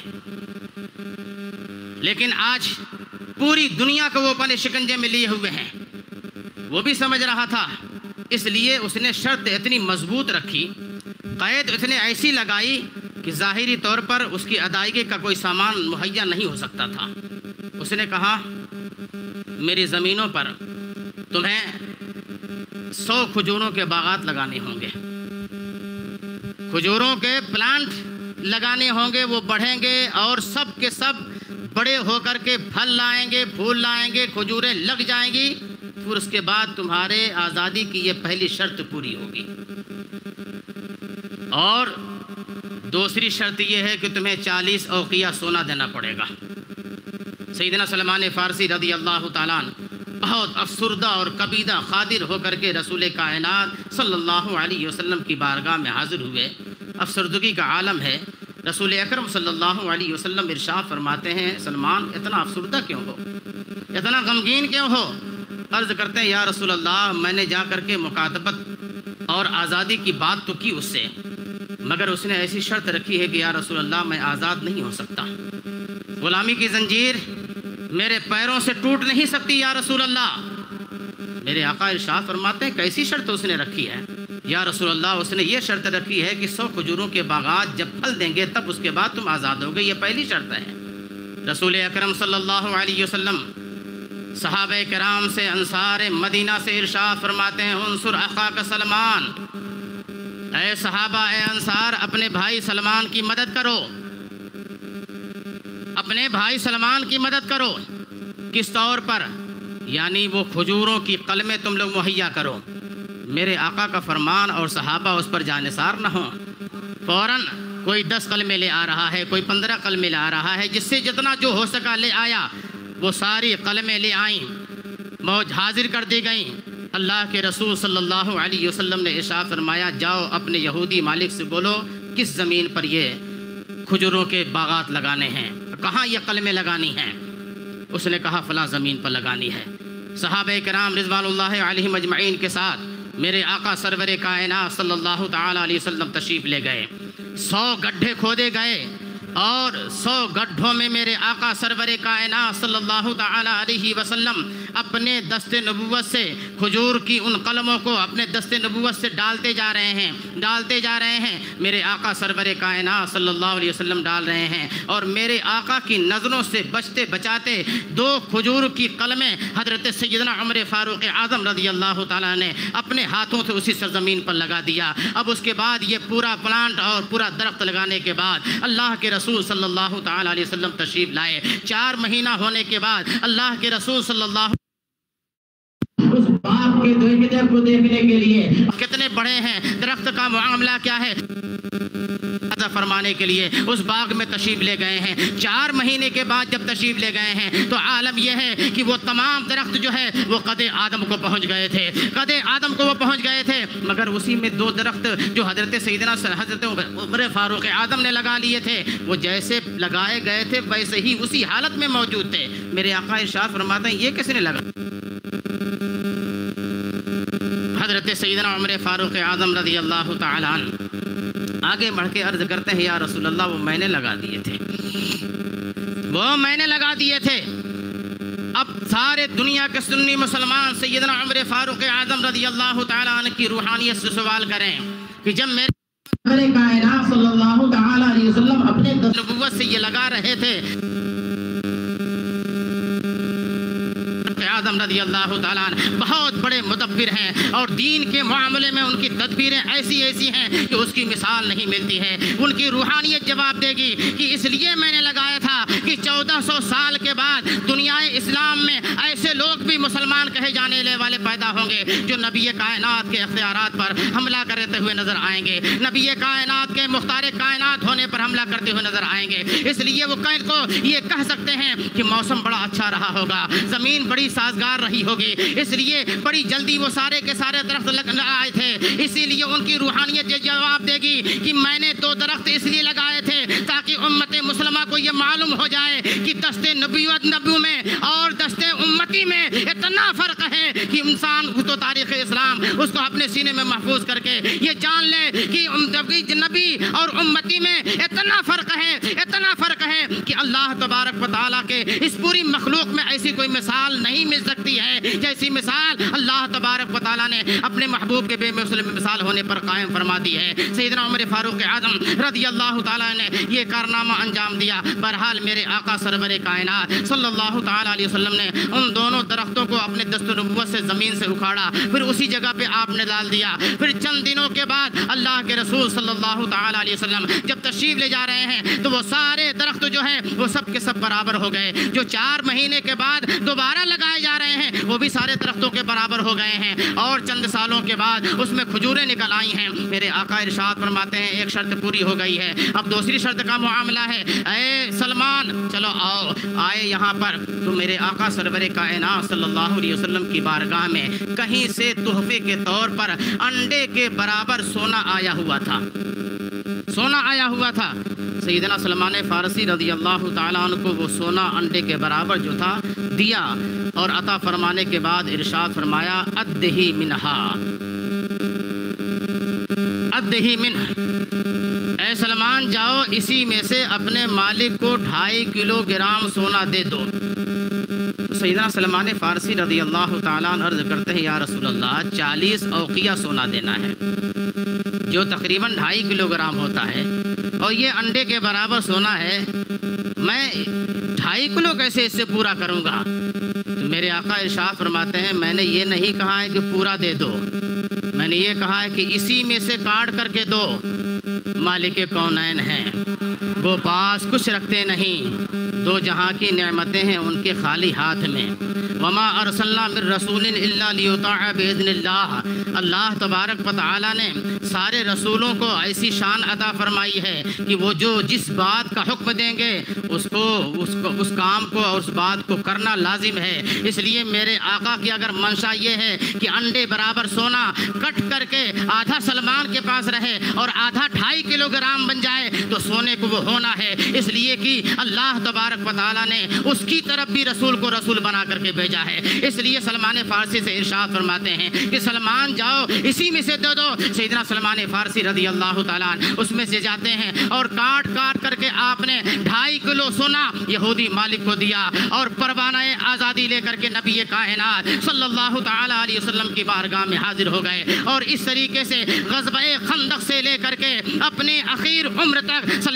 H: لیکن آج پوری دنیا کو وہ اپنے شکنجے میں لیے ہوئے ہیں۔ وہ بھی سمجھ رہا تھا، اس لیے اس نے شرط اتنی مضبوط رکھی، قید اتنے ایسی لگائی کہ ظاہری طور پر اس کی ادائیگی کا کوئی سامان مہیا نہیں ہو سکتا تھا۔ اس نے کہا میری زمینوں پر تمہیں سو کھجوروں کے باغات لگانے ہوں گے، کھجوروں کے پلانٹ لگانے ہوں گے، وہ بڑھیں گے اور سب کے سب بڑے ہو کر کے پھل لائیں گے، پھول لائیں گے، کھجوریں لگ جائیں گی، پھر اس کے بعد تمہارے آزادی کی یہ پہلی شرط پوری ہوگی۔ اور دوسری شرط یہ ہے کہ تمہیں چالیس اوقیہ سونا دینا پڑے گا۔ سیدنا سلمان فارسی رضی اللہ تعالیٰ عنہ بہت افسردہ اور کبیدہ خادر ہو کر کے رسول کائنات صلی اللہ علیہ وسلم کی بارگاہ میں حاضر ہوئے۔ افسردگی کا عالم ہے۔ رسول اکرم صلی اللہ علیہ وسلم ارشاد فرماتے ہیں سلمان اتنا افسردہ کیوں ہو، اتنا غمگین کیوں ہو؟ عرض کرتے ہیں یا رسول اللہ میں نے جا کر کے مکاتبت اور آزادی کی بات تو کی اس سے، مگر اس نے ایسی شرط رکھی ہے کہ یا رسول اللہ میں آزاد نہیں ہو سکتا، غلامی کی زنجیر میرے پیروں سے ٹوٹ نہیں سکتی یا رسول اللہ۔ میرے آقا ارشاد فرماتے ہیں کیسی شرط اس نے رکھی ہے؟ یا رسول اللہ اس نے یہ شرط رکھی ہے کہ سو کھجوروں کے باغات جب پھل دیں گے تب اس کے بعد تم آزاد ہوگے، یہ پہلی شرط ہے۔ رسول اکرم صلی اللہ علیہ وسلم صحابہ کرام سے انصار مدینہ سے ارشاد فرماتے ہیں انصر اخاک سلمان، اے صحابہ اے انصار اپنے بھائی سلمان کی مدد کرو، اپنے بھائی سلمان کی مدد کرو۔ کس طور پر؟ یعنی وہ کھجوروں کی قلمیں تم لوگ مہیا کرو۔ میرے آقا کا فرمان اور صحابہ اس پر جانثار نہ ہوں، فوراً کوئی دس قلمیں لے آ رہا ہے، کوئی پندرہ قلمیں لے آ رہا ہے، جس سے جتنا جو ہو سکا لے آیا۔ وہ ساری قلمیں لے آئیں، موج حاضر کر دی گئیں۔ اللہ کے رسول صلی اللہ علیہ وسلم نے ارشاد فرمایا جاؤ اپنے یہودی مالک سے بولو کس زمین پر یہ کھجوروں کے باغات لگانے ہیں، کہاں یہ قلمیں لگانی ہیں؟ اس نے کہا فلاں زمین پر لگانی ہے۔ صحابہ کرام رضوان اللہ علیہم اجمعین کے ساتھ میرے آقا سرور کائنات صلی اللہ تعالیٰ علیہ وسلم تشریف لے گئے۔ سو گڈھے کھودے گئے اور سو گڈھوں میں میرے آقا سرور کائنات صلی اللہ تعالیٰ علیہ وسلم اپنے دست نبوت سے کھجور کی ان قلموں کو اپنے دست نبوت سے ڈالتے جا رہے ہیں ڈالتے جا رہے ہیں میرے آقا سرور کائنات صلی اللہ علیہ وسلم ڈال رہے ہیں، اور میرے آقا کی نظروں سے بچتے بچاتے دو کھجور کی قلمیں حضرت سیدنا عمر فاروق اعظم رضی اللہ تعالیٰ نے اپنے ہاتھوں سے اسی سرزمین پر لگا دیا۔ اب اس کے بعد یہ پورا پلانٹ اور پورا درخت لگانے کے بعد اللہ کے رسول صلی اللہ تعالیٰ علیہ وسلم تشریف لائے۔ چار مہینہ ہونے کے بعد اللہ کے رسول صلی اللہ اس باغ کے درخت کو دیکھنے کے لیے کتنے بڑے ہیں، درخت کا معاملہ کیا ہے، استفادہ فرمانے کے لیے اس باغ میں تشریف لے گئے ہیں۔ چار مہینے کے بعد جب تشریف لے گئے ہیں تو عالم یہ ہے کہ وہ تمام درخت جو ہے وہ قد آدم کو پہنچ گئے تھے، قد آدم کو وہ پہنچ گئے تھے، مگر اسی میں دو درخت جو حضرت سیدنا حضرت عمر فاروق اعظم نے لگا لیے تھے وہ جیسے لگائے گئے تھے ویسے ہی اسی حالت میں موجود تھے۔ میرے آقا ارشاد فرماتے ہیں یہ کس نے لگا؟ حضرت سیدنا عمر فاروق اعظم رضی اللہ تعالیٰ عنہ آگے بڑھ کے عرض کرتے ہیں یا رسول اللہ وہ میں نے لگا دیے تھے، وہ میں نے لگا دیے تھے۔ اب سارے دنیا کے سنی مسلمان سیدنا عمر فاروق اعظم رضی اللہ تعالیٰ عنہ کی روحانیت سے سوال کریں کہ جب میرے کائنات صلی اللہ تعالیٰ علیہ وسلم اپنے نبوت سے یہ لگا رہے تھے، اعظم رضی اللہ تعالیٰ عنہ بہت بڑے مدبر ہیں اور دین کے معاملے میں ان کی تدبیریں ایسی ایسی ہیں کہ اس کی مثال نہیں ملتی ہے۔ ان کی روحانیت جواب دے گی کہ اس لیے میں نے لگایا تھا کہ چودہ سو سال کے بعد دنیا اسلام میں ایسے لوگ بھی مسلمان کہے جانے والے پیدا ہوں گے جو نبی کائنات کے اختیارات پر حملہ کرتے ہوئے نظر آئیں گے، نبی کائنات کے مختار کائنات ہونے پر حملہ کرتے ہوئے نظر آئیں گے۔ اس لیے وہ کہیں کو یہ کہہ سکتے ہیں کہ موسم بڑا اچھا رہا ہوگا، زمین بڑی سازگار رہی ہوگی، اس لیے بڑی جلدی وہ سارے کے سارے درخت لگ آئے تھے۔ اسی لیے ان کی روحانیت یہ جواب دے گی کہ میں نے دو درخت اس لیے لگائے تھے تاکہ امت مسلمہ کو یہ معلوم ہو جائے کہ دست نبوت نبو میں اور دست امتی میں اتنا فرق ہے کہ انسان تو تاریخ اسلام اس کو اپنے سینے میں محفوظ کر کے یہ جان لے کہ نبی اور امتی میں اتنا فرق ہے، اتنا فرق ہے کہ اللہ تبارک و تعالیٰ کے اس پوری مخلوق میں ایسی کوئی مثال نہیں مل سکتی ہے جیسی مثال اللہ تبارک و تعالیٰ نے اپنے محبوب کے بے مثل مثال ہونے پر قائم فرما دی ہے۔ سیدنا عمر فاروق اعظم رضی اللہ تعالیٰ نے یہ کارنامہ انجام دیا۔ بہرحال میرے آقا سرور کائنات صلی اللہ تعالیٰ علیہ وسلم نے ان دونوں درختوں کو اپنے دست نبوت سے زمین سے اکھاڑا، پھر اسی جگہ پہ آپ نے ڈال دیا۔ پھر چند دنوں کے بعد اللہ کے رسول صلی اللہ تعالیٰ علیہ وسلم جب تشریف لے جا رہے ہیں تو وہ سارے درخت جو ہیں وہ سب کے سب برابر ہو گئے۔ جو چار مہینے کے بعد دوبارہ لگائے جا رہے ہیں وہ بھی سارے درختوں کے برابر ہو گئے ہیں اور چند سالوں کے بعد اس میں کھجوریں نکل آئی ہیں۔ میرے آقا ارشاد فرماتے ہیں ایک شرط پوری ہو گئی ہے، اب دوسری شرط کا معاملہ ہے۔ اے سلمان چلو آؤ، آئے یہاں پر تو میرے آقا سرور کائنات صلی اللہ علیہ وسلم کی بارگاہ میں کہیں سے تحفے کے طور پر انڈے کے برابر سونا آیا ہوا تھا، سونا آیا ہوا تھا۔ سیدنا سلمان فارسی رضی اللہ تعالیٰ عنہ کو وہ سونا انڈے کے برابر جو تھا دیا اور عطا فرمانے کے بعد ارشاد فرمایا ادہی منہا، ادہی منہ، اے سلمان جاؤ اسی میں سے اپنے مالک کو ڈھائی کلو گرام سونا دے دو۔ سیدنا سلمان فارسی رضی اللہ تعالیٰ عنہ عرض کرتے ہیں یا رسول اللہ چالیس اوقیہ سونا دینا ہے جو تقریباً ڈھائی کلو گرام ہوتا ہے اور یہ انڈے کے برابر سونا ہے، میں ڈھائی کلو کیسے اس سے پورا کروں گا؟ تو میرے آقا ارشاد فرماتے ہیں میں نے یہ نہیں کہا ہے کہ پورا دے دو، میں نے یہ کہا ہے کہ اسی میں سے کاٹ کر کے دو۔ مالک کونین ہیں، وہ پاس کچھ رکھتے نہیں، دو جہاں کی نعمتیں ہیں ان کے خالی ہاتھ میں۔ وما ارسلنا من رسول الا لیطاع باذن اللہ، اللہ تبارک و تعالی نے سارے رسولوں کو ایسی شان عطا فرمائی ہے کہ وہ جو جس بات کا حکم دیں گے اس کو اس کو اس کام کو اور اس بات کو کرنا لازم ہے۔ اس لیے میرے آقا کی اگر منشا یہ ہے کہ انڈے برابر سونا کٹ کر کے آدھا سلمان کے پاس رہے اور آدھا ڈھائی کلو گرام بن جائے تو سونے کو وہ ہونا ہے، اس لیے کہ اللہ تبارک و تعالیٰ نے اس کی طرف بھی رسول کو رسول بنا کر کے بھیجا ہے۔ اس لیے سلمان فارسی سے ارشاد فرماتے ہیں کہ سلمان جاؤ اسی میں سے دے دو۔ سیدنا سلمان فارسی رضی اللہ تعالیٰ عنہ اس میں سے جاتے ہیں اور کاٹ کاٹ کر کے آپ نے ڈھائی کلو سونا یہودی مالک کو دیا اور پروانہ آزادی لے کر کے نبی کائنات صلی اللہ تعالیٰ علیہ وسلم کی بارگاہ میں حاضر ہو گئے۔ اور اس طریقے سے غزوہ خندق سے لے کر کے اپنے اخیر عمر تک سید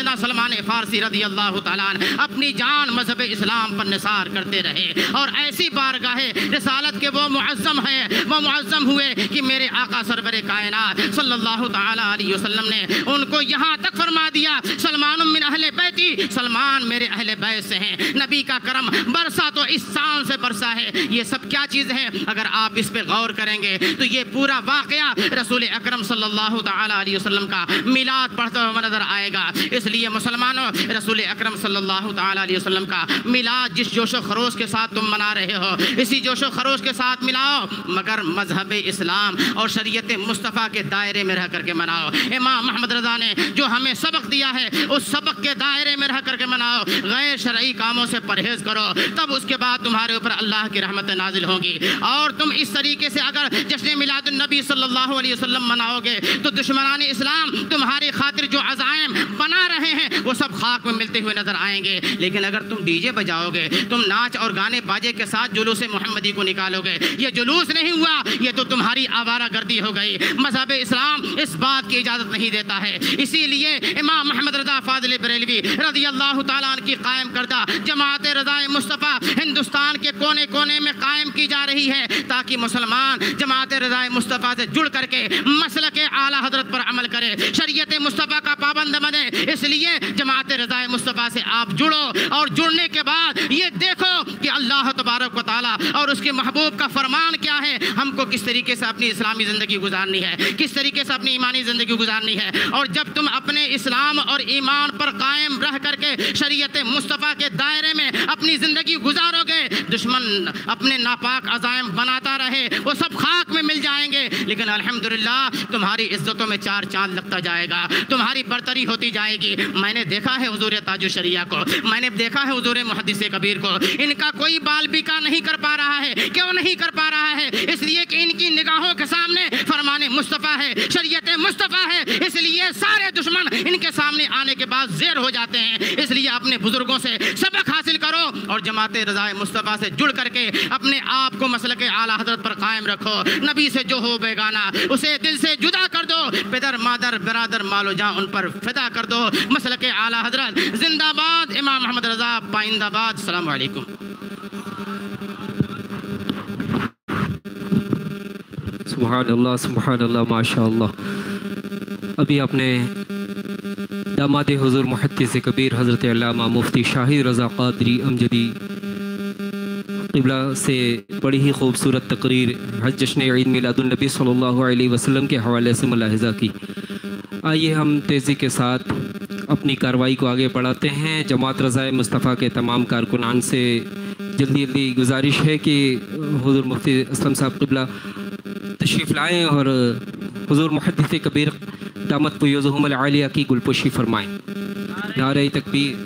H: سیدنا سلمان فارسی رضی اللہ تعالیٰ عنہ اپنی جان مذہب اسلام پر نثار کرتے رہے اور ایسی بارگاہ رسالت کے وہ معظم ہیں، وہ معظم ہوئے کہ میرے آقا سرور کائنات صلی اللہ تعالیٰ علیہ وسلم نے ان کو یہاں تک فرما دیا سلمان من اہل بیتی، سلمان میرے اہل بیت سے ہیں۔ نبی کا کرم برسا تو اس شان سے برسا ہے۔ یہ سب کیا چیز ہے؟ اگر آپ اس پہ غور کریں گے تو یہ پورا واقعہ رسول اکرم صلی اللہ تعالیٰ علیہ وسلم کا میلاد پڑھتا ہوا نظر آئے گا۔ اس لیے مسلمانوں، رسول اکرم صلی اللہ تعالیٰ علیہ وسلم کا میلاد جس جوش و خروش کے ساتھ تم منا رہے ہو، اسی جوش و خروش کے ساتھ ملاؤ، مگر مذہب اسلام اور شریعت مصطفیٰ کے دائرے میں رہ کر کے مناؤ۔ امام محمد رضا نے جو ہمیں سبق دیا ہے اس سبق کے دائرے میں رہ کر کے مناؤ، غیر شرعی کاموں سے پرہیز کرو، تب اس کے بعد تمہارے اوپر اللہ کی رحمت نازل ہوگی۔ اور تم اس طریقے سے اگر جشن میلاد النبی صلی اللہ علیہ وسلم مناؤ گے تو دشمنان اسلام تمہاری خاطر جو عزائم بنا رہے ہیں وہ سب خاک میں ملتے ہوئے نظر آئیں گے۔ لیکن اگر تم ڈی جے بجاؤ گے، تم ناچ اور گانے باجے کے ساتھ جلوس محمدی کو نکالو گے، یہ جلوس نہیں ہوا، یہ تو تمہاری آوارہ گردی ہو گئی۔ مذہب اسلام اس بات کی اجازت نہیں دیتا ہے۔ اسی لیے امام محمد رضا فاضل بریلوی رضی اللہ تعالیٰ عنہ کی قائم کردہ جماعت رضا مصطفیٰ ہندوستان کے کونے کونے میں قائم کی جا رہی ہے تاکہ مسلمان جماعت رضا مصطفیٰ سے جڑ کر کے مسلک اعلیٰ حضرت پر عمل کرے، شریعت مصطفیٰ کا پابند بنے۔ اس لیے جماعت رضا مصطفیٰ سے آپ جڑو اور جڑنے کے بعد یہ دیکھو کہ اللہ تبارک و تعالیٰ اور اس کے محبوب کا فرمان کیا ہے، ہم کو کس طریقے سے اپنی اسلامی زندگی گزارنی ہے، کس طریقے سے اپنی ایمانی زندگی گزارنی ہے۔ اور جب تم اپنے اسلام اور ایمان پر قائم رہ کر کے شریعت مصطفیٰ کے دائرے میں اپنی زندگی گزارو گے، دشمن اپنے ناپاک عزائم بناتا رہے وہ سب خاک میں مل جائیں گے، لیکن الحمدللہ تمہاری عزتوں میں چار چاند لگتا جائے گا، تمہاری برتری ہوتی جائے گی۔ میں نے دیکھا ہے حضور تاج الشریعہ کو، میں نے دیکھا ہے حضور محدث کبیر کو، ان کا کوئی بال بیکا نہیں کر پا رہا ہے۔ کیوں نہیں کر پا رہا ہے؟ اس لیے کہ ان کی نگاہوں کے سامنے فرمان مصطفیٰ ہے، شریعت مصطفیٰ ہے، اس لیے سارے دشمن ان کے سامنے آنے کے بعد زیر ہو جاتے ہیں۔ اس لیے اپنے بزرگوں سے سبق حاصل کرو اور جماعت رضا مصطفیٰ سے جڑ کر کے اپنے آپ کو مسلک اعلیٰ حضرت پر قائم رکھو۔ نبی سے جو ہو بیگانہ اسے دل سے جدا کر دو، پدر مادر برادر مال و جان ان پر فدا کر دو۔ مسلک اعلیٰ حضرت زندہ باد، امام محمد رضا پائندہ باد۔ السلام علیکم۔
B: سبحان اللہ، سبحان اللہ، ماشاء اللہ۔ ابھی اپنے داماد حضور محدث کبیر حضرت علامہ مفتی شاہد رضا قادری امجدی قبلہ سے بڑی ہی خوبصورت تقریر حج جشن عید میلاد النبی صلی اللہ علیہ وسلم کے حوالے سے ملاحظہ کی۔ آئیے ہم تیزی کے ساتھ اپنی کارروائی کو آگے بڑھاتے ہیں۔ جماعت رضا مصطفیٰ کے تمام کارکنان سے جلدی جلدی گزارش ہے کہ حضور مفتی اسلم صاحب قبلہ تشریف لائیں اور حضور محدث کبیر دامت فیوزہم العالیہ کی گلپوشی فرمائیں۔ نعرہ تکبیر۔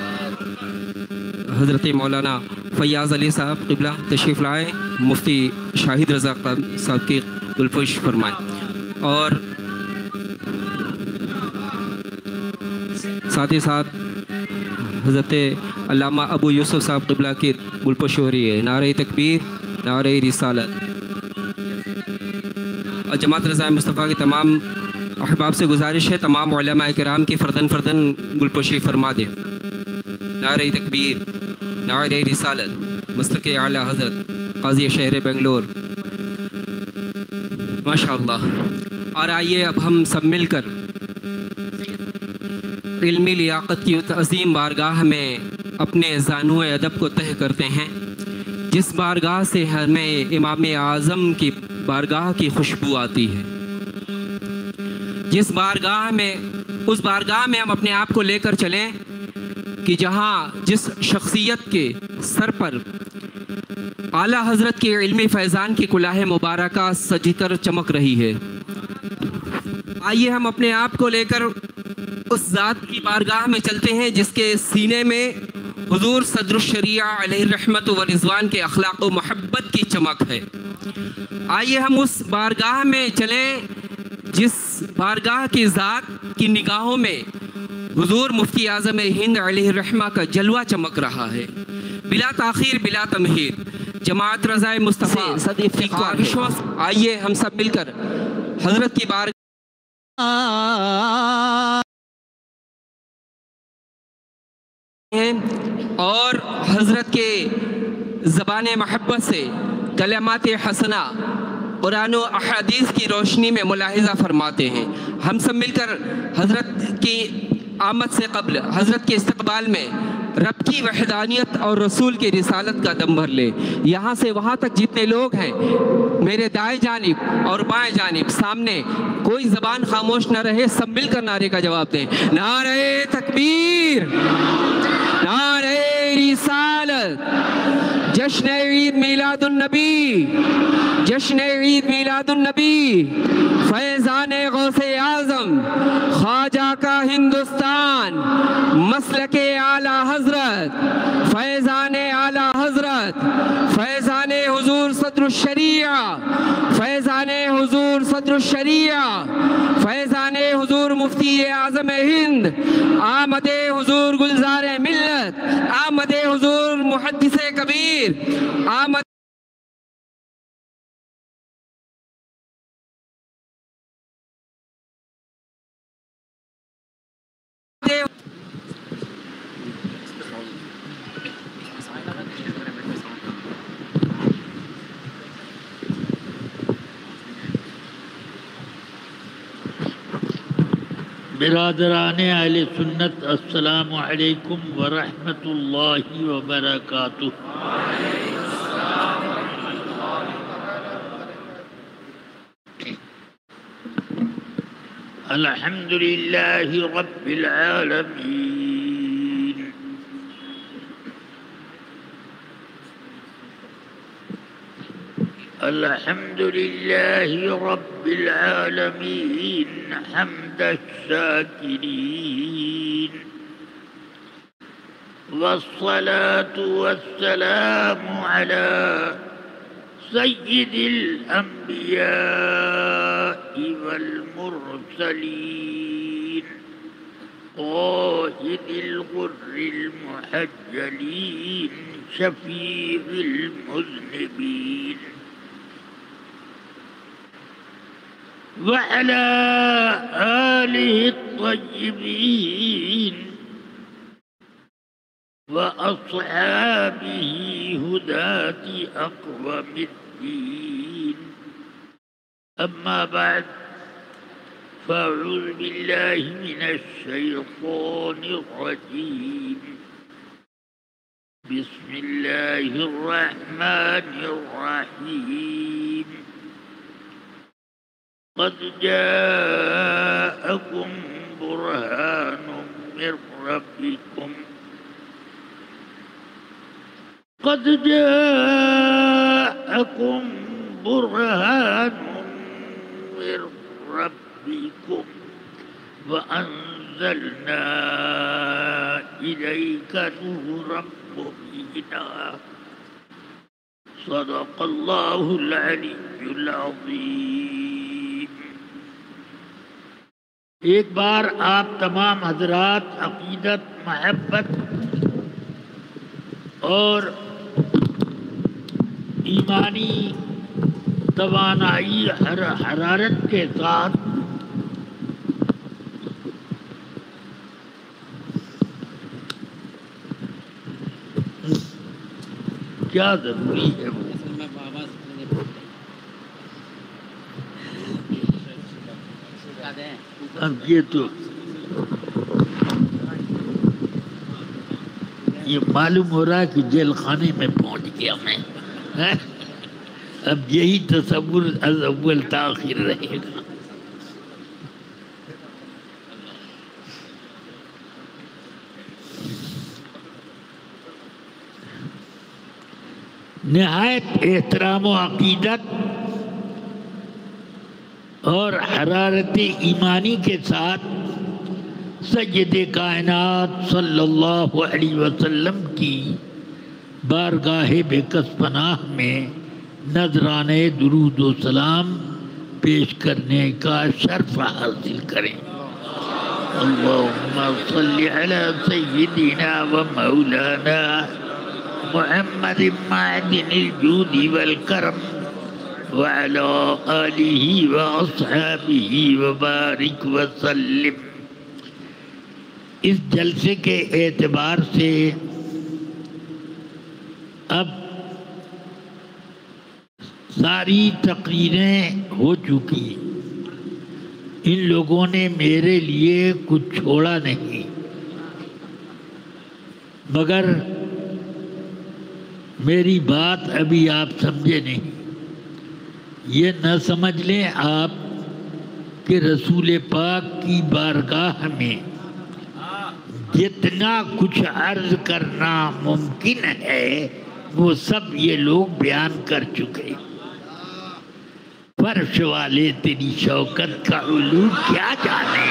B: حضرت مولانا فیاض علی صاحب قبلہ تشریف لائیں، مفتی شاہد رضا صاحب کی گلپوش فرمائیں، اور ساتھ ہی ساتھ حضرت علامہ ابو یوسف صاحب قبلہ کی گلپوش ہو رہی ہے۔ نعرہ تکبیر، نعرہ رسالت۔ اور جماعت رضا مصطفیٰ کے تمام احباب سے گزارش ہے تمام علماء کرام کی فردن فردن گلپوشی فرما دیں۔ نعرہ تکبیر، نعرہ رسالت، مسلک اعلیٰ حضرت قاضی شہر بنگلور، ماشاءاللہ۔ اور آئیے اب ہم سب مل کر علمی لیاقت کی عظیم بارگاہ میں اپنے زانو ادب کو تہ کرتے ہیں، جس بارگاہ سے ہمیں امام اعظم کی بارگاہ کی خوشبو آتی ہے، جس بارگاہ میں اس بارگاہ میں ہم اپنے آپ کو لے کر چلیں کہ جہاں جس شخصیت کے سر پر اعلیٰ حضرت کے علمی فیضان کی کلاه مبارکہ سج کر چمک رہی ہے، آئیے ہم اپنے آپ کو لے کر اس ذات کی بارگاہ میں چلتے ہیں جس کے سینے میں حضور صدر الشریعہ علیہ الرحمت و رضوان کے اخلاق و محبت کی چمک ہے۔ آئیے ہم اس بارگاہ میں چلیں جس بارگاہ کی ذات کی نگاہوں میں حضور مفتی اعظم ہند علیہ الرحمہ کا جلوہ چمک رہا ہے۔ بلا تاخیر، بلا تمہید، جماعت رضا مصطفیٰ کی کاوشوں، آئیے ہم سب مل کر حضرت کی بارگاہ ہیں اور حضرت کے زبان محبت سے کلمات حسنہ قرآن و احادیث کی روشنی میں ملاحظہ فرماتے ہیں۔ ہم سب مل کر حضرت کی آمد سے قبل حضرت کے استقبال میں رب کی وحدانیت اور رسول کی رسالت کا دم بھر لے۔ یہاں سے وہاں تک جتنے لوگ ہیں میرے دائیں جانب اور بائیں جانب سامنے کوئی زبان خاموش نہ رہے، سب مل کر نعرے کا جواب دیں۔ نعرہ تکبیر، نعرہ رسالت، جشن عید میلاد النبی، جشن عید میلاد النبی، فیضان غوث اعظم، خواجہ کا ہندوستان، مسلک اعلی حضرت، فیضان اعلی حضرت، فیضان حضور صدر الشریعہ، فیضان حضور صدر الشریعہ، فیضان حضور مفتی اعظم ہند، آمد حضور گلزار ملت، آمد حضور محدث کبیر، آمد
I: برادران اہل سنت، السلام علیکم ورحمۃ اللہ وبرکاتہ۔ الحمد للہ رب العالمین، الحمد للہ رب العالمین حمد الشاکرین، والصلاة والسلام على سید الانبیاء والمرسلین، قائد الغر المحجلین، شفیع المذنبین، وعلى آله الطيبين وأصحابه هداة أقوم الدين، أما بعد، فأعوذ بالله من الشيطان الرجيم، بسم الله الرحمن الرحيم، قد جاءكم برهان من ربكم قد جاءكم برهان من ربكم وأنزلنا إليك نورا مبينا، صدق الله العلي العظيم۔ ایک بار آپ تمام حضرات عقیدت، محبت اور ایمانی توانائی حرارت کے ساتھ کیا ضروری ہے وہ اب یہ تو یہ معلوم ہو رہا ہے کہ جیل خانے میں پہنچ گیا میں، اب یہی تصور از اول تاخیر رہے گا۔ نہایت احترام و عقیدت اور حرارت ایمانی کے ساتھ سید کائنات صلی اللہ علیہ وسلم کی بارگاہ بے کس پناہ میں نذرانے درود و سلام پیش کرنے کا شرف حاصل کریں۔ اللہم صلی علی سیدنا و مولانا محمد معدن الجود والکرم وعلى آله وأصحابه وبارك وسلم۔ اس جلسے کے اعتبار سے اب ساری تقریریں ہو چکی، ان لوگوں نے میرے لیے کچھ چھوڑا نہیں، مگر میری بات ابھی آپ سمجھے نہیں۔ یہ نہ سمجھ لیں آپ کہ رسول پاک کی بارگاہ میں جتنا کچھ عرض کرنا ممکن ہے وہ سب یہ لوگ بیان کر چکے۔ فرش والے تیری شوکت کا علو کیا جانے،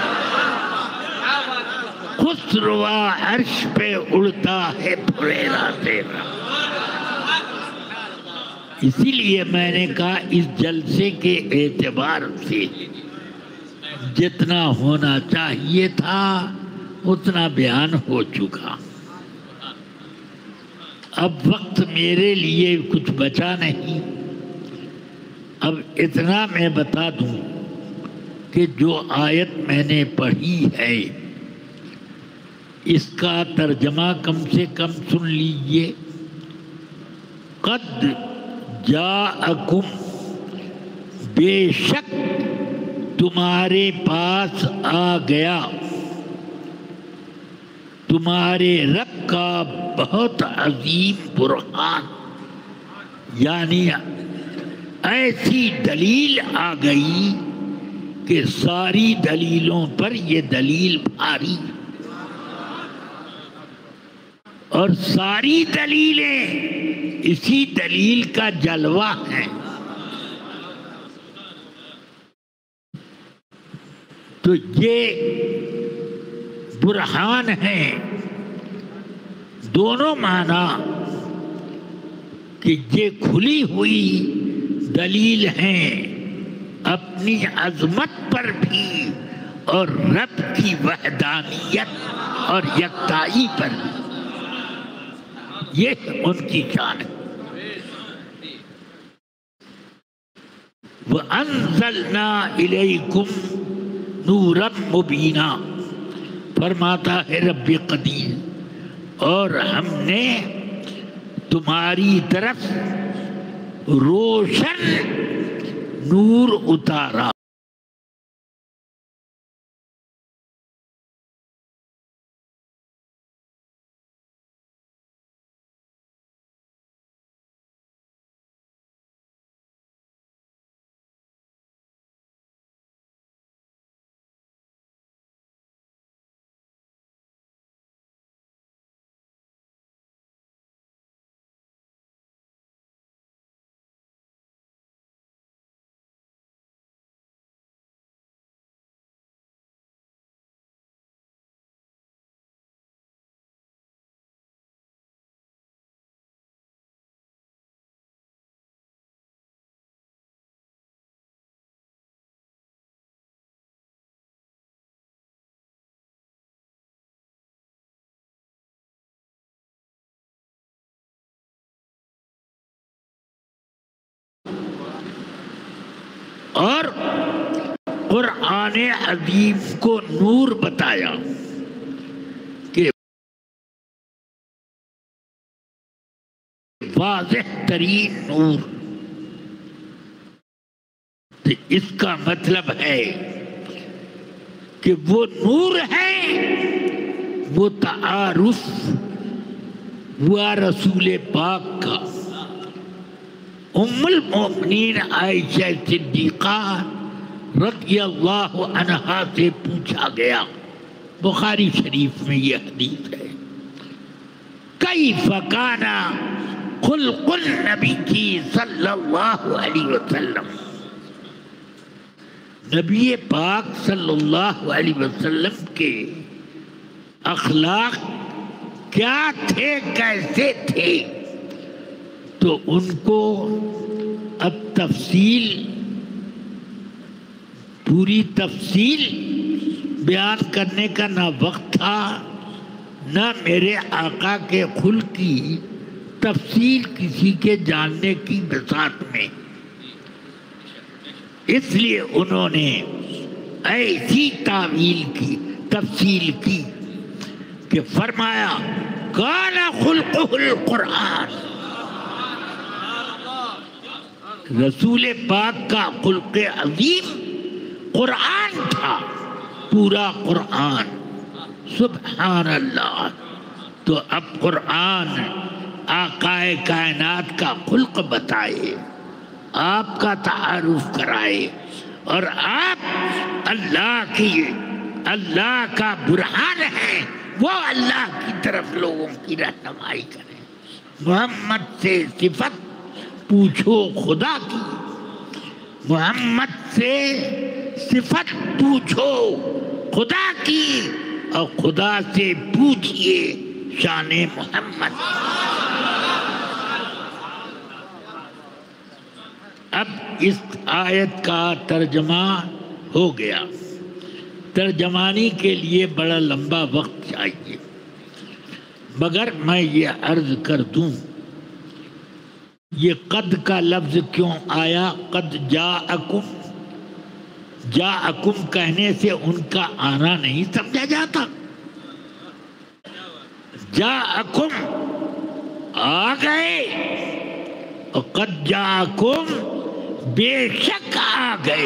I: خسروا عرش پہ اڑتا ہے پھریرا تیرا۔ اسی لیے میں نے کہا اس جلسے کے اعتبار سے جتنا ہونا چاہیے تھا اتنا بیان ہو چکا، اب وقت میرے لیے کچھ بچا نہیں۔ اب اتنا میں بتا دوں کہ جو آیت میں نے پڑھی ہے اس کا ترجمہ کم سے کم سن لیجئے۔ قد جاءکم، بے شک تمہارے پاس آ گیا تمہارے رب کا بہت عظیم برہان، یعنی ایسی دلیل آ گئی کہ ساری دلیلوں پر یہ دلیل بھاری، اور ساری دلیلیں اسی دلیل کا جلوہ ہیں۔ تو یہ برہان ہیں، دونوں معنی کہ یہ کھلی ہوئی دلیل ہیں اپنی عظمت پر بھی اور رب کی وحدانیت اور یکتائی پر بھی، یہ ان کی شان ہے۔ وَأَنزَلْنَا إِلَيْكُمْ نُورًا مُبِينًا، فرماتا ہے رب قدیر، اور ہم نے تمہاری طرف روشن نور اتارا۔ اور قرآن عظیم کو نور بتایا کہ واضح ترین نور، تو اس کا مطلب ہے کہ وہ نور ہے، وہ تعارف ہوا رسول پاک کا۔ ام المؤمنین عائشہ صدیقہ رضی اللہ عنہا سے پوچھا گیا، بخاری شریف میں یہ حدیث ہے، کیف کان خلق النبی صلی اللہ علیہ وسلم، نبی پاک صلی اللہ علیہ وسلم کے اخلاق کیا تھے، کیسے تھے؟ تو ان کو اب تفصیل، پوری تفصیل بیان کرنے کا نہ وقت تھا، نہ میرے آقا کے خلق کی تفصیل کسی کے جاننے کی بساط میں، اس لیے انہوں نے ایسی تعویل کی، تفصیل کی کہ فرمایا کان خلقہ القرآن، رسول پاک کا خلق عظیم قرآن تھا، پورا قرآن۔ سبحان اللہ۔ تو اب قرآن آقائے کائنات کا خلق بتائے، آپ کا تعارف کرائے، اور آپ اللہ کی اللہ کا برہان ہیں، وہ اللہ کی طرف لوگوں کی رہنمائی کریں۔ محمد سے صفت پوچھو خدا کی، محمد سے صفت پوچھو خدا کی، اور خدا سے پوچھئے شان محمد۔ اب اس آیت کا ترجمہ ہو گیا۔ ترجمانی کے لیے بڑا لمبا وقت چاہیے، مگر میں یہ عرض کر دوں یہ قد کا لفظ کیوں آیا؟ قد جاءکم، جاءکم کہنے سے ان کا آنا نہیں سمجھا جاتا۔ جاءکم آ گئے، اور قد جاءکم بے شک آ گئے۔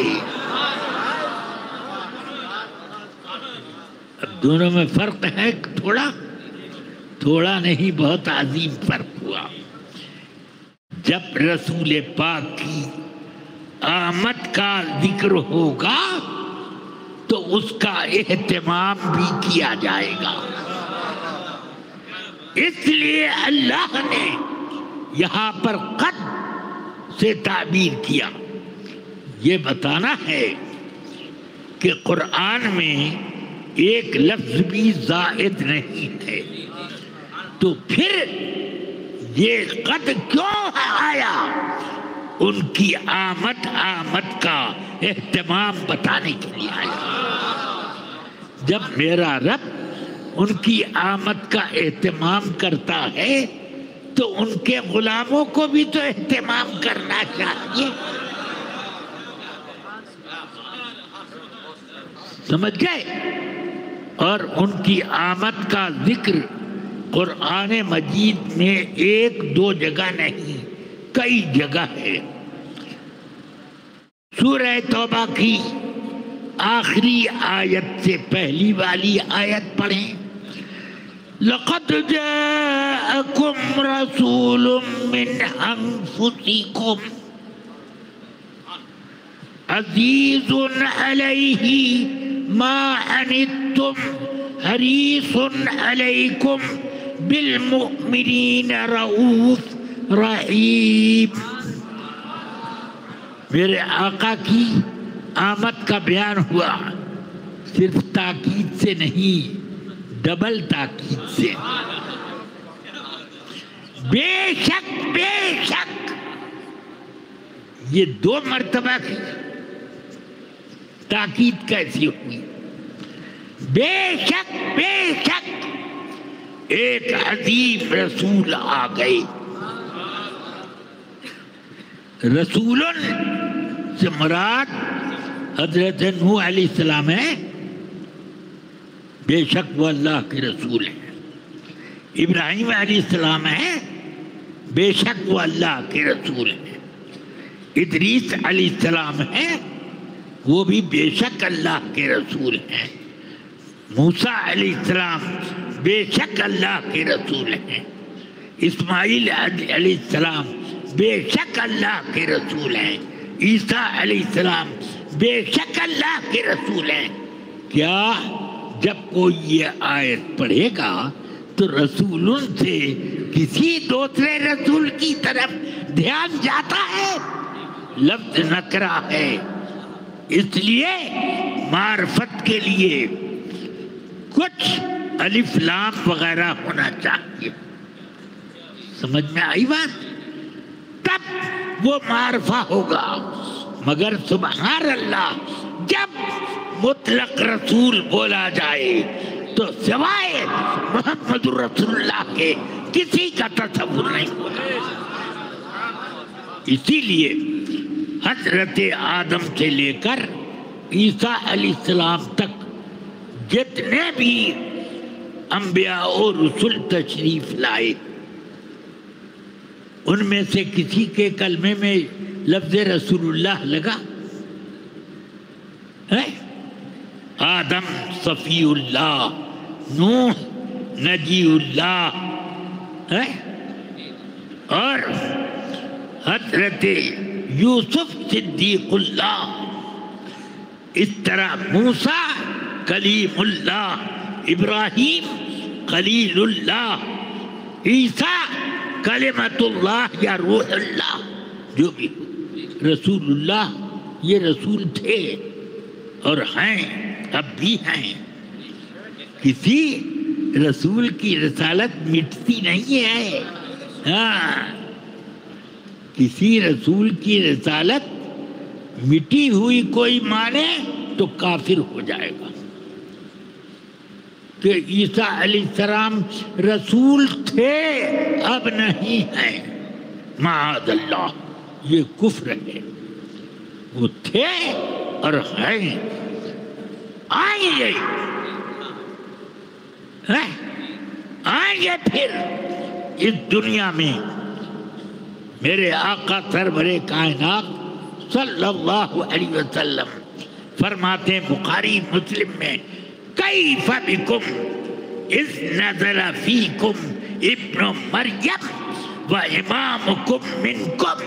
I: اب دونوں میں فرق ہے تھوڑا تھوڑا نہیں، بہت عظیم فرق ہوا۔ جب رسول پاک کی آمد کا ذکر ہوگا تو اس کا اہتمام بھی کیا جائے گا، اس لیے اللہ نے یہاں پر قد سے تعبیر کیا۔ یہ بتانا ہے کہ قرآن میں ایک لفظ بھی زائد نہیں ہے، تو پھر یہ قد کیوں آیا؟ ان کی آمد آمد کا اہتمام بتانے کے لیے آیا۔ جب میرا رب ان کی آمد کا اہتمام کرتا ہے تو ان کے غلاموں کو بھی تو اہتمام کرنا چاہیے۔ سمجھ گئے؟ اور ان کی آمد کا ذکر قرآن مجید میں ایک دو جگہ نہیں، کئی جگہ ہے۔ سورہ توبہ کی آخری آیت سے پہلی والی آیت پڑھیں۔ لَقَدْ جَاءَكُمْ رَسُولٌ مِّنْ أَنفُسِكُمْ عَزِيزٌ عَلَيْهِ مَا عَنِتُّمْ حَرِيصٌ عَلَيْكُمْ بِالْمُؤْمِنِينَ رَءُوفٌ رَحِيمٌ۔ میرے آقا کی آمد کا بیان ہوا، صرف تاکید سے نہیں، ڈبل تاکید سے۔ بے شک بے شک، یہ دو مرتبہ کی تاکید کیسی ہوئی؟ بے شک بے شک ایک عظیم رسول آ گئے۔ رسولن سے مراد حضرت نوح علیہ السلام ہے، بے شک وہ اللہ کے رسول ہیں۔ ابراہیم علیہ السلام ہے، بے شک وہ اللہ کے رسول ہیں۔ ادریس علیہ السلام ہے، وہ بھی بے شک اللہ کے رسول ہیں۔ موسیٰ علیہ السلام بے شک اللہ کے رسول ہیں۔ اسماعیل علیہ السلام بے شک اللہ کے رسول ہیں۔ عیسیٰ علیہ السلام بے شک اللہ کے رسول ہیں۔ کیا جب کوئی یہ آیت پڑھے گا تو رسولوں سے کسی دوسرے رسول کی طرف دھیان جاتا ہے؟ لفظ نکرہ ہے، اس لیے معرفت کے لیے کچھ الف لام وغیرہ ہونا چاہیے۔ سمجھ میں آئی بات؟ تب وہ معرفہ ہوگا۔ مگر سبحان اللہ، جب مطلق رسول بولا جائے تو سوائے محمد رسول اللہ کے کسی کا تصور نہیں ہوگا۔ اسی لیے حضرت آدم سے لے کر عیسیٰ علیہ السلام تک جتنے بھی انبیاء اور رسول تشریف لائے، ان میں سے کسی کے کلمے میں لفظ رسول اللہ لگا ہے؟ آدم صفی اللہ، نوح نجی اللہ ہے، اور حضرت یوسف صدیق اللہ، اس طرح موسیٰ کلیم اللہ، ابراہیم خلیل اللہ، عیسیٰ کلمت اللہ یا روح اللہ، جو بھی رسول اللہ یہ رسول تھے اور ہیں، اب بھی ہیں۔ کسی رسول کی رسالت مٹتی نہیں ہے، ہاں کسی رسول کی رسالت مٹی ہوئی کوئی مانے تو کافر ہو جائے گا کہ عیسیٰ علیہ السلام رسول تھے اب نہیں ہیں، معاذ اللہ، یہ کفر ہے۔ وہ تھے اور ہیں، آئیں گے آئیں گے پھر اس دنیا میں۔ میرے آقا سرور کائنات صلی اللہ علیہ وسلم فرماتے ہیں بخاری مسلم میں، کیف بکم اذ نزل فیکم ابن مریم و امامکم منکم،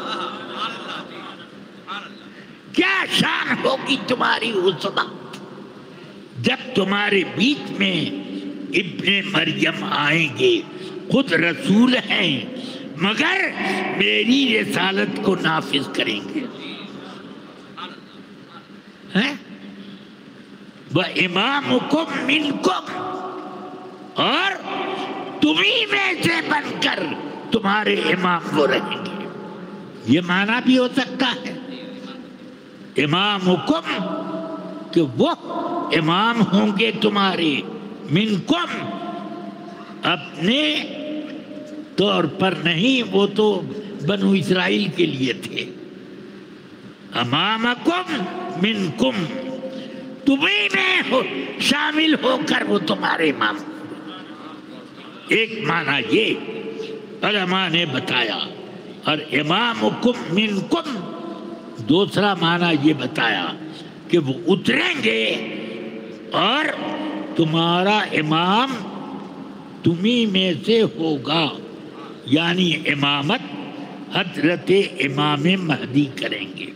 I: کیا شان ہوگی تمہاری اس وقت جب تمہارے بیچ میں ابن مریم آئیں گے، خود رسول ہیں مگر میری رسالت کو نافذ کریں گے، وَإِمَامُكُمْ مِنْكُمْ، اور تمہیں میں سے بن کر تمہارے امام وہ رہیں گے۔ یہ معنی بھی ہو سکتا ہے امامکم کہ وہ امام ہوں گے تمہارے، منکم اپنے طور پر نہیں، وہ تو بنو اسرائیل کے لیے تھے، امامکم منکم تمہیں میں ہو شامل ہو کر وہ تمہارے امام۔ ایک معنی یہ علماء نے بتایا، اور امامکم منکم دوسرا معنی یہ بتایا کہ وہ اتریں گے اور تمہارا امام تمہیں میں سے ہوگا، یعنی امامت حضرت امام مہدی کریں گے۔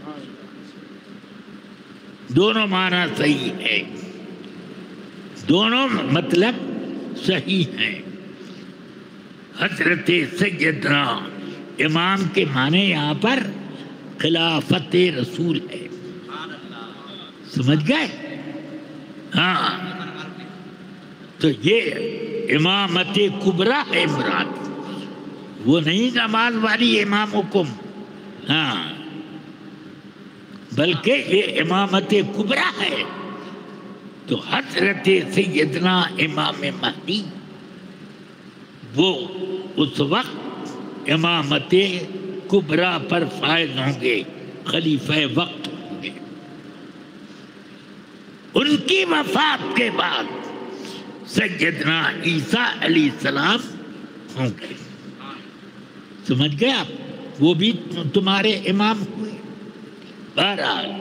I: دونوں معنی صحیح ہے، دونوں مطلب صحیح ہیں۔ حضرت سیدنا امام کے معنی یہاں پر خلافت رسول ہے، سمجھ گئے؟ ہاں تو یہ امامت کبریٰ ہے مراد، وہ نہیں نماز والی امامکم، ہاں بلکہ یہ امامت کبریٰ ہے۔ تو حضرت سیدنا امام مہدی وہ اس وقت امامت کبریٰ پر فائز ہوں گے، خلیفہ وقت ہوں گے۔ ان کی وفات کے بعد سیدنا عیسیٰ علیہ السلام ہوں گے، سمجھ گئے آپ؟ وہ بھی تمہارے امام ہوئے۔ بہرحال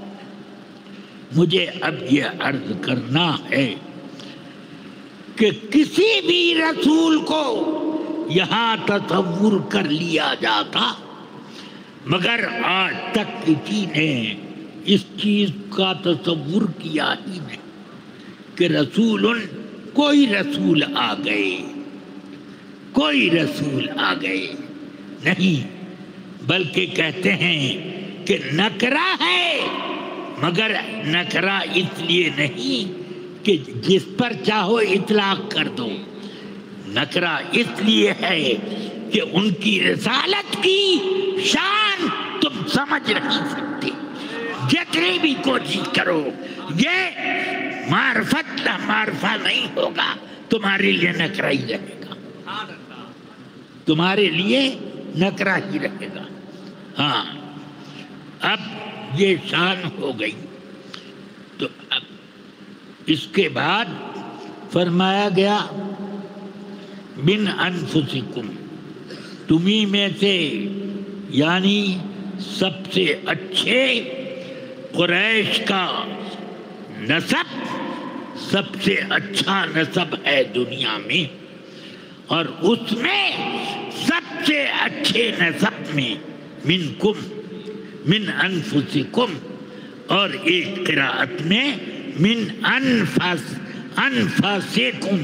I: مجھے اب یہ عرض کرنا ہے کہ کسی بھی رسول کو یہاں تصور کر لیا جاتا، مگر آج تک کسی نے اس چیز کا تصور کیا ہی نہیں کہ رسول کوئی رسول آ گئے، کوئی رسول آ گئے، نہیں، بلکہ کہتے ہیں کہ نکرہ ہے، مگر نکرہ اس لیے نہیں کہ جس پر چاہو اطلاق کر دو، نکرہ اس لیے ہے کہ ان کی رسالت کی شان تم سمجھ نہیں سکتے، جتنی بھی کوشش کرو یہ معرفت نہ معرفہ نہیں ہوگا، تمہارے لیے نکرہ ہی رہے گا، تمہارے لیے نکرہ ہی رہے گا۔ ہاں اب یہ شان ہو گئی، تو اب اس کے بعد फरमाया गया बिन अनफुसिकुम, तुम्ही में से यानी सबसे अच्छे कुरैश का नसब सबसे अच्छा नसब है दुनिया में, और उसमें सबसे अच्छे नसब में मिनकुम मिन अनफुसिकुम, और एक क़िराअत में मिन अनफस अनफसिकुम।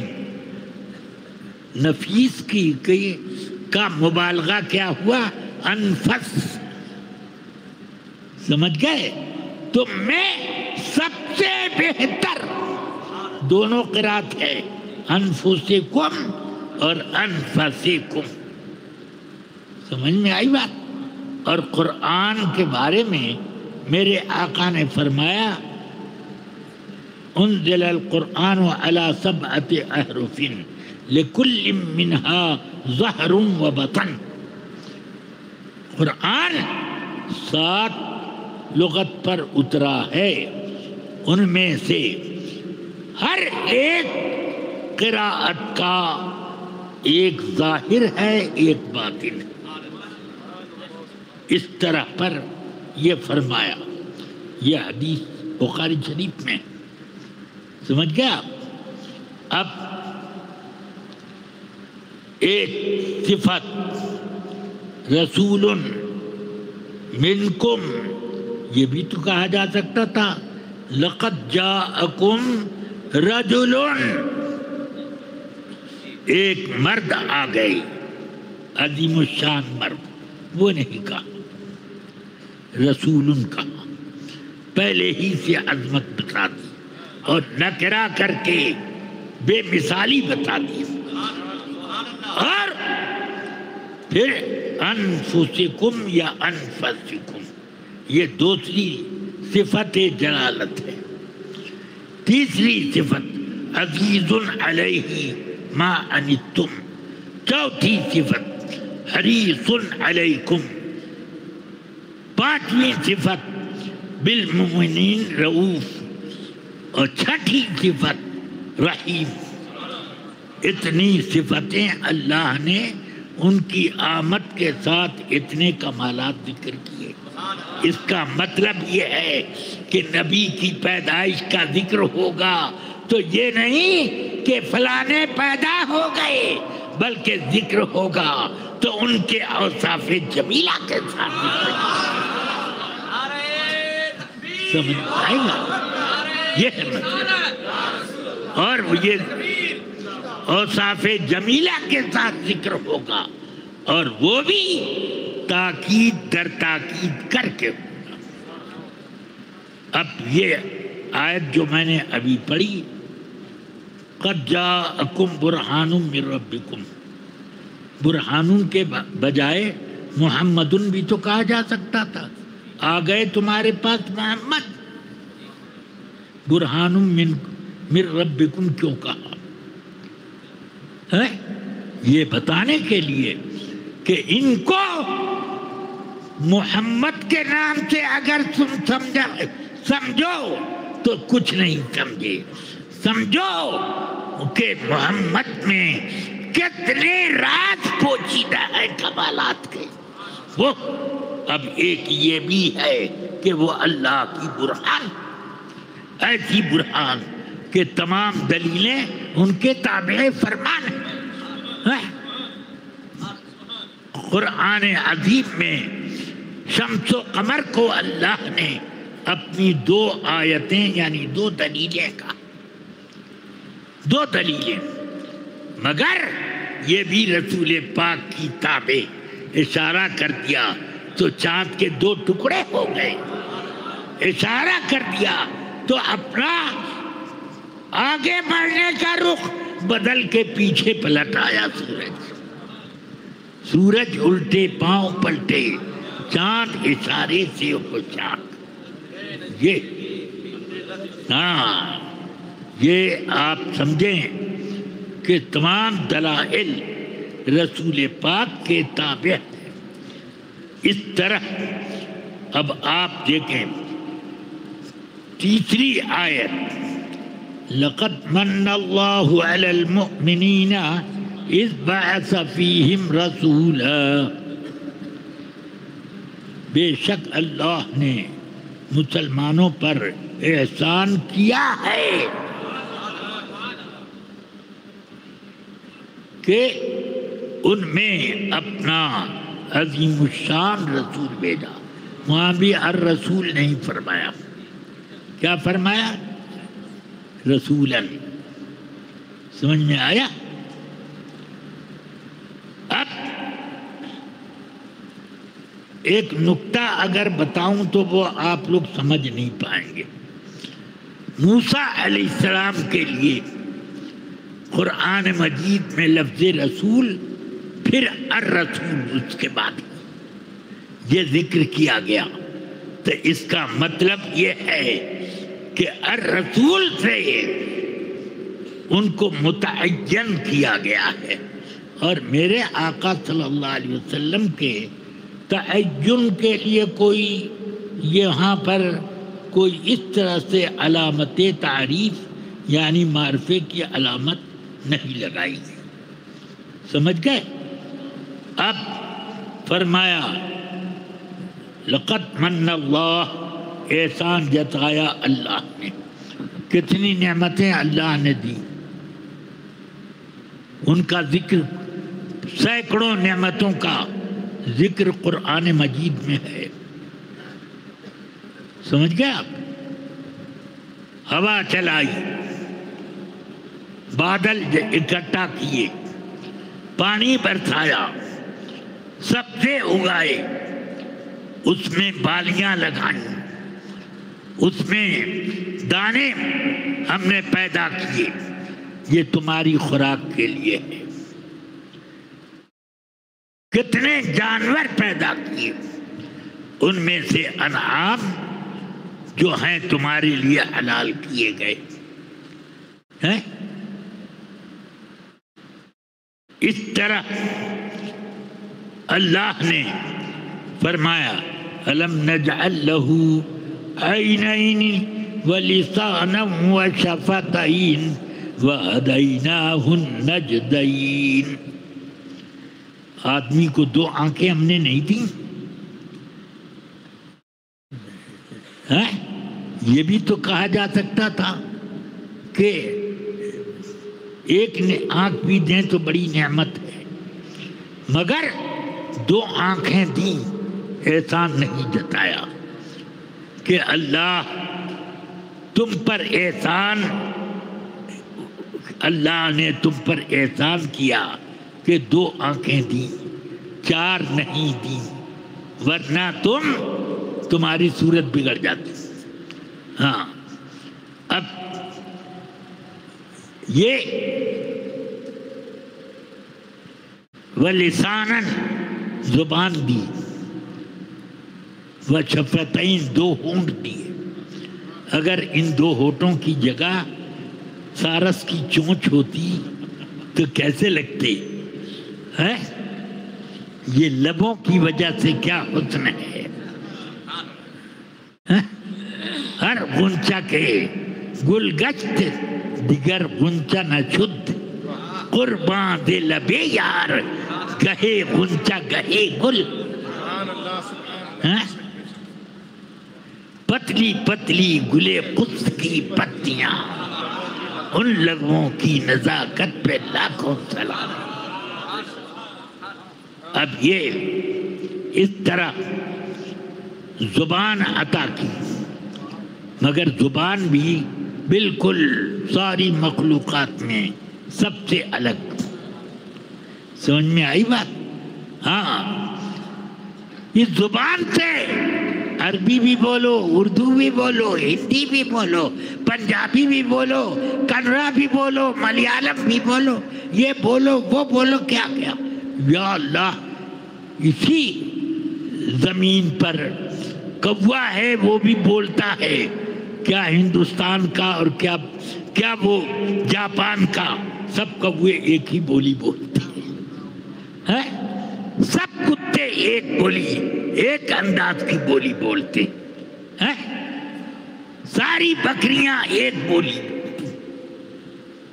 I: नफीस की कई का मुबालगा क्या हुआ? अनफस। समझ गए? तो मैं सबसे बेहतर, दोनों क़िराअत है, अनफुसिकुम और अनफसिकुम। समझ में आई बात? और कुरान के बारे में मेरे आका ने फरमाया उन्ज़िलल कुरान अला सबअति अहरुफिन लिकुल्लि मिनहा ज़हरुन व बतन। कुरान सात लुगत पर उतरा है, उनमें से हर एक क़िराअत का एक ज़ाहिर है, एक बातिन है। इस तरह पर यह फरमाया, यह हदीस बुखारी शरीफ में। समझ गया? अब एक सिफत रसूलुन मिनकुम, ये भी तो कहा जा सकता था लक़द जाअकुम रजुलुन, एक मर्द आ गए, अज़ीमुश्शान मर्द, वो नहीं कहा, रसूलुन कहा, पहले ही से अजमत बता दी और नकरा करके बेमिसाली बता दी, और फिर अनफुसिकुम या अनफसिकुम, ये दूसरी सिफत जलालत है। तीसरी सिफत अज़ीज़ुन अलैहि मा अनित्तुम, चौथी सिफत हरीसुन अलैकुम, पांचवी सिफत बिल मुमिनीन रऊफ, और छठी सिफत रहीम। इतनी सिफतें अल्लाह ने उनकी आमद के साथ इतने कमालात जिक्र किए। इसका मतलब ये है कि नबी की पैदाइश का जिक्र होगा तो ये नहीं कि फलाने पैदा हो गए, बल्कि जिक्र होगा तो उनके औसाफ़े जमीला के साथ समझ आएगा। ये है मतलब, और ये औसाफ़े जमीला के साथ जिक्र होगा, और वो भी ताकीद दर ताकीद करके होगा। अब ये आयत जो मैंने अभी पढ़ी, क़द जाअकुम बुरहानुम मिन रब्बिकुम, बुरहानुन के बजाय मुहम्मदुन भी तो कहा जा सकता था, आ गए तुम्हारे पास मोहम्मद। बुरहानुम मिन मिन रब्बिकुम क्यों कहा है? ये बताने के लिए कि इनको मोहम्मद के नाम से अगर तुम समझा समझो तो कुछ नहीं समझे। समझो कि मोहम्मद में कितने राज पोशीदा है कमालात के। वो अब एक ये भी है कि वो अल्लाह की बुरहान, ऐसी बुरहान के तमाम दलीलें उनके ताबे फरमान है। कुरान अजीम में शम्स व कमर को अल्लाह ने अपनी दो आयतें यानी दो दलीलें का दो दलीलें, मगर ये भी रसूल पाक की ताबे इशारा कर दिया तो चांद के दो टुकड़े हो गए। इशारा कर दिया तो अपना आगे बढ़ने का रुख बदल के पीछे पलट आया सूरज। सूरज उल्टे पांव पलटे, चांद इशारे से हो चांद। ये हाँ, ये आप समझें कि तमाम दलाइल रसूल पाक के ताबे हैं। इस तरह अब आप देखें तीसरी आयत لقد من اللہ علی المؤمنین اذ بعث فیہم رسولا، بے شک اللہ نے مسلمانوں پر احسان کیا ہے کہ ان میں اپنا عظیم الشان رسول بھیجا۔ وہاں بھی الرسول نہیں فرمایا، کیا فرمایا؟ رسولاً۔ سمجھ میں آیا؟ اب ایک نکتہ اگر بتاؤں تو وہ آپ لوگ سمجھ نہیں پائیں گے۔ موسیٰ علیہ السلام کے لیے قرآن مجید میں لفظ رسول پھر الرسول اس کے بعد یہ ذکر کیا گیا، تو اس کا مطلب یہ ہے کہ الرسول سے ان کو متعین کیا گیا ہے، اور میرے آقا صلی اللہ علیہ وسلم کے تعین کے لیے کوئی یہاں پر کوئی اس طرح سے علامت تعریف یعنی معرفے کی علامت نہیں لگائی گئی۔ سمجھ گئے؟ اب فرمایا لقد من اللہ، احسان جتایا اللہ نے۔ کتنی نعمتیں اللہ نے دی، ان کا ذکر، سینکڑوں نعمتوں کا ذکر قرآن مجید میں ہے۔ سمجھ گئے آپ؟ ہوا چلائی، بادل اکٹھا کیے، پانی برسایا، سبزے اگائے، اس میں بالیاں لگائیں، اس میں دانے ہم نے پیدا کیے، یہ تمہاری خوراک کے لیے ہے۔ کتنے جانور پیدا کیے، ان میں سے انعام جو ہیں تمہارے لیے حلال کیے گئے ہیں۔ اس طرح اللہ نے فرمایا أَلَمْ نَجْعَلْ لَهُ عَيْنَيْنِ وَلِسَانًا وَشَفَتَيْنِ وَهَدَيْنَاهُ النَّجْدَيْنِ۔ آدمی کو دو آنکھیں ہم نے نہیں دیں، ہاں؟ یہ بھی تو کہا جا سکتا تھا کہ ایک آنکھ بھی دیں تو بڑی نعمت ہے، مگر دو آنکھیں دیں، احسان نہیں جتایا کہ اللہ تم پر احسان، اللہ نے تم پر احسان کیا کہ دو آنکھیں دیں، چار نہیں دیں، ورنہ تم تمہاری صورت بگڑ جاتی۔ ہاں، اب یہ وَلِسَانًا زبان دی، وَشَفَتَيْن دو ہونٹ دیے۔ اگر ان دو ہونٹوں کی جگہ سارس کی چونچ ہوتی تو کیسے لگتے ہیں؟ یہ لبوں کی وجہ سے کیا حسن ہے، ہر غنچہ کے گل گشت دیگر غنچہ نہ چھد، قرباں دے لبے یار گہے غنچہ گہے گل۔ پتلی پتلی گلے قدس کی پتیاں، ان لبوں کی نزاکت پہ لاکھوں سلام۔ اب یہ اس طرح زبان عطا کی، مگر زبان بھی بالکل ساری مخلوقات میں سب سے الگ۔ سمجھ میں آئی بات؟ ہاں، اس زبان سے عربی بھی بولو، اردو بھی بولو، ہندی بھی بولو، پنجابی بھی بولو، کنڑا بھی بولو، ملیالم بھی بولو، یہ بولو وہ بولو، کیا کیا یا اللہ، اسی زمین پر کوا ہے وہ بھی بولتا ہے، کیا ہندوستان کا اور کیا کیا وہ جاپان کا، سب کوے ایک ہی بولی بولتے ہیں، سب کتے ایک بولی، ایک انداز کی بولی بولتے ہیں، ساری بکریاں ایک بولی،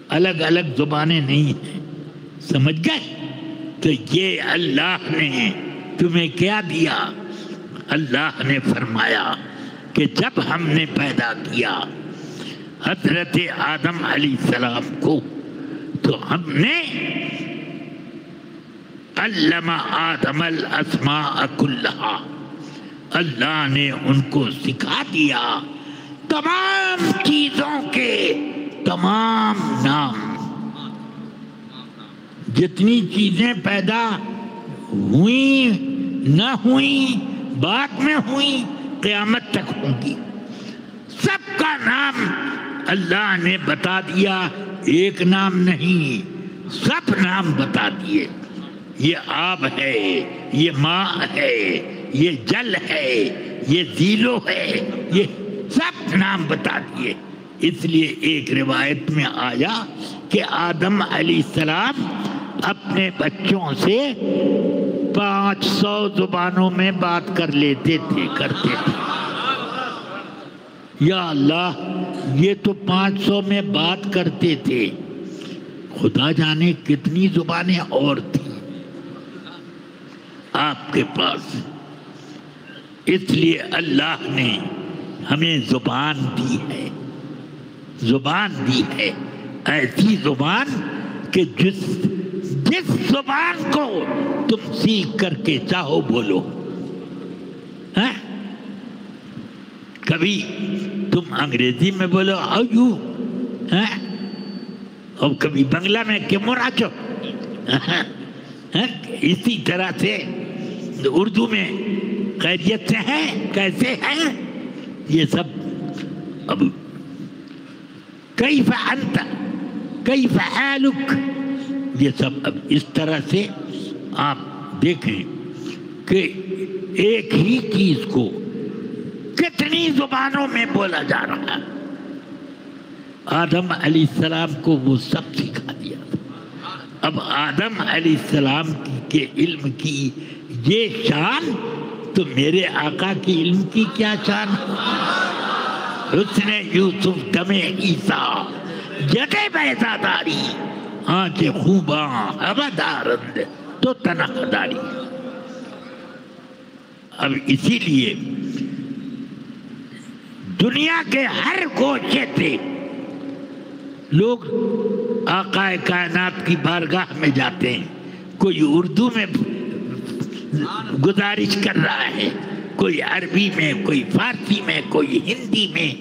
I: الگ الگ زبانیں نہیں ہیں، سمجھ گئے؟ تو یہ اللہ نے تمہیں کیا دیا؟ اللہ نے فرمایا کہ جب ہم نے پیدا کیا حضرت آدم علیہ السلام کو تو ہم نے علم آدم الاسماء کلہا، اللہ نے ان کو سکھا دیا تمام چیزوں کے تمام نام، جتنی چیزیں پیدا ہوئیں نہ ہوئیں بعد میں ہوئیں قیامت تک ہوں گی، سب کا نام اللہ نے بتا دیا، ایک نام نہیں سب نام بتا دیے۔ یہ آب ہے، یہ ماء ہے، یہ جل ہے، یہ ذیلو ہے، یہ سب نام بتا دیے۔ اس لیے ایک روایت میں آیا کہ آدم علیہ السلام اپنے بچوں سے پانچ سو زبانوں میں بات کر لیتے تھے کرتے تھے۔ یا اللہ، یہ تو پانچ سو میں بات کرتے تھے، خدا جانے کتنی زبانیں اور تھیں آپ کے پاس۔ اس لیے اللہ نے ہمیں زبان دی ہے، زبان دی ہے، ایسی زبان کہ جس جس زبان کو تم سیکھ کر کے چاہو بولو۔ ہاں؟ کبھی تم انگریزی میں بولو ہاؤ یو، ہاں؟ اور کبھی بنگلہ میں کہ موراچو، اسی طرح سے اردو میں خیریت سے ہیں، کیسے ہیں، یہ سب اب کیف انت کیف حالک، یہ سب اب اس طرح سے آپ دیکھیں کہ ایک ہی چیز کو کتنی زبانوں میں بولا جا رہا ہے۔ آدم علیہ السلام کو وہ سب سکھا دیا تھا۔ اب آدم علیہ السلام کے علم کی یہ شان تو میرے آقا کی علم کی کیا شان؟ حسن یوسف دم عیسیٰ جگہ بیضا داری، آنکھ خوباں ہبدارند تو تنہا داری۔ اب اسی لیے دنیا کے ہر گوشے سے لوگ آقا کائنات کی بارگاہ میں جاتے ہیں، کوئی اردو میں گزارش کر رہا ہے، کوئی عربی میں، کوئی فارسی میں، کوئی ہندی میں،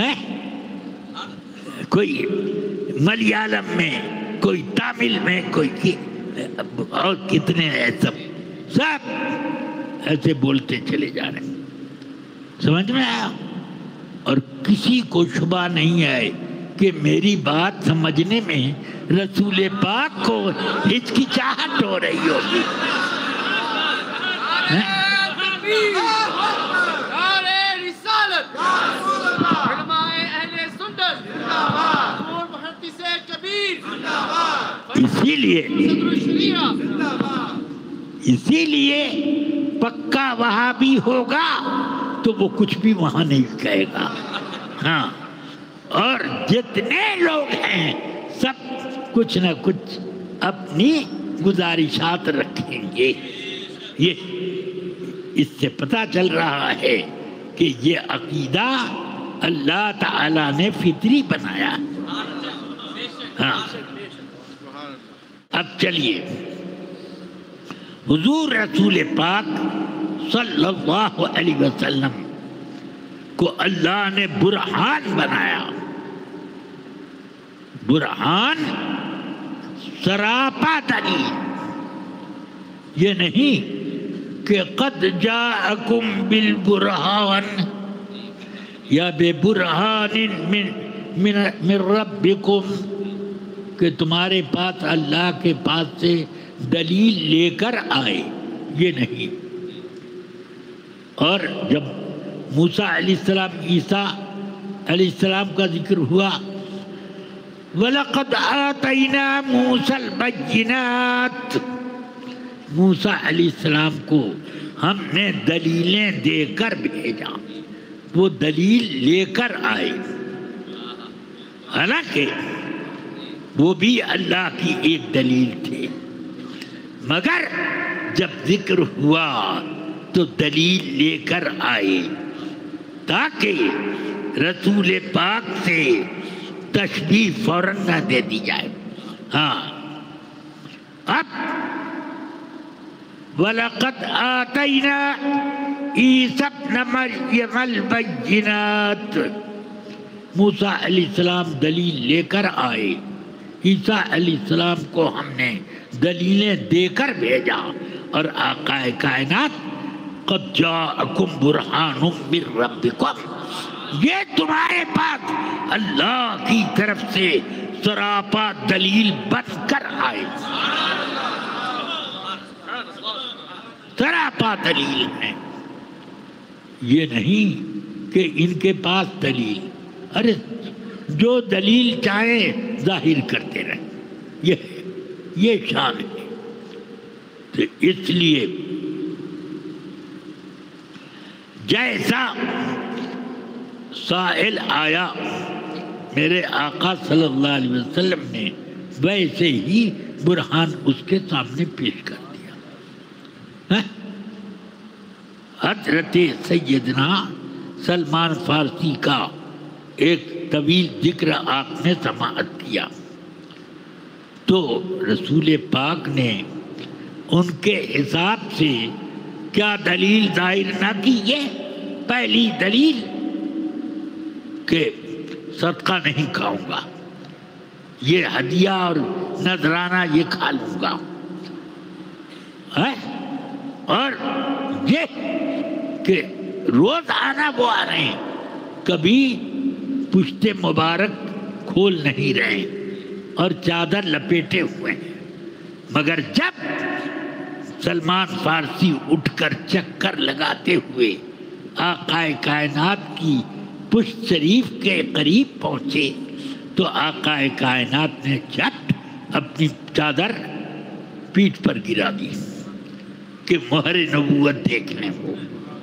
I: کوئی ملیالم میں، کوئی تامل میں، کوئی اور کتنے ہیں، سب سب ایسے بولتے چلے جا رہے ہیں۔ سمجھ میں آیا؟ اور کسی کو شبہ نہیں ہے کہ میری بات سمجھنے میں رسول پاک کو ہچکچاہٹ ہو رہی ہوگی۔ اسی لیے اسی لیے پکا وہابی ہوگا تو وہ کچھ بھی وہاں نہیں کہے گا۔ ہاں، اور جتنے لوگ ہیں سب کچھ نہ کچھ اپنی گزارشات رکھیں گے۔ یہ اس سے پتہ چل رہا ہے کہ یہ عقیدہ اللہ تعالیٰ نے فطری بنایا۔ ہاں، اب چلیے، حضور رسول پاک صلی اللہ علیہ وسلم کو اللہ نے برہان بنایا۔ برہان سراپا دلیل، یہ نہیں کہ قد جاءکم بالبرہان یا بے برہان من من من ربکم، کہ تمہارے پاس اللہ کے پاس سے دلیل لے کر آئے، یہ نہیں۔ اور جب موسیٰ علیہ السلام، عیسیٰ علیہ السلام کا ذکر ہوا، وَلَقَدْ آتَيْنَا مُوسَى الْبَيِّنَاتِ، موسیٰ علیہ السلام کو ہم نے دلیلیں دے کر بھیجا، وہ دلیل لے کر آئے۔ حالانکہ وہ بھی اللہ کی ایک دلیل تھے، مگر جب ذکر ہوا تو دلیل لے کر آئے تاکہ رسول پاک سے تشبیہ فوراً نہ دے دی جائے۔ ہاں اب وَلَقَدْ آتَيْنَا عِیسَیٰ ابْنَ مَرْیَمَ الْبَیِّنَاتِ، موسیٰ علیہ السلام دلیل لے کر آئے، عیسیٰ علیہ السلام کو ہم نے دلیلیں دے کر بھیجا، اور آقا کائنات قد جاءکم برہان من ربکم، یہ تمہارے پاس اللہ کی طرف سے سراپا دلیل بن کر آئے، سراپا دلیل ہے، یہ نہیں کہ ان کے پاس دلیل، ارے جو دلیل چاہے ظاہر کرتے رہے، یہ یہ شان ہے۔ تو اس لیے جیسا سائل آیا میرے آقا صلی اللہ علیہ وسلم نے ویسے ہی برہان اس کے سامنے پیش کر دیا۔ حضرت سیدنا سلمان فارسی کا ایک طویل ذکر آپ نے سماعت کیا، تو رسول پاک نے ان کے حساب سے کیا دلیل ظاہر نہ کی؟ یہ پہلی دلیل کہ صدقہ نہیں کھاؤں گا، یہ ہدیہ اور نذرانہ یہ کھا لوں گا، اور یہ کہ روز آنا وہ آ رہے ہیں، کبھی پشت مبارک کھول نہیں رہے اور چادر لپیٹے ہوئے ہیں، مگر جب سلمان فارسی اٹھ کر چکر لگاتے ہوئے آقا کائنات کی پشت شریف کے قریب پہنچے تو آقا کائنات نے جھٹ اپنی چادر پیٹھ پر گرا دی کہ مہر نبوت دیکھ لیں وہ،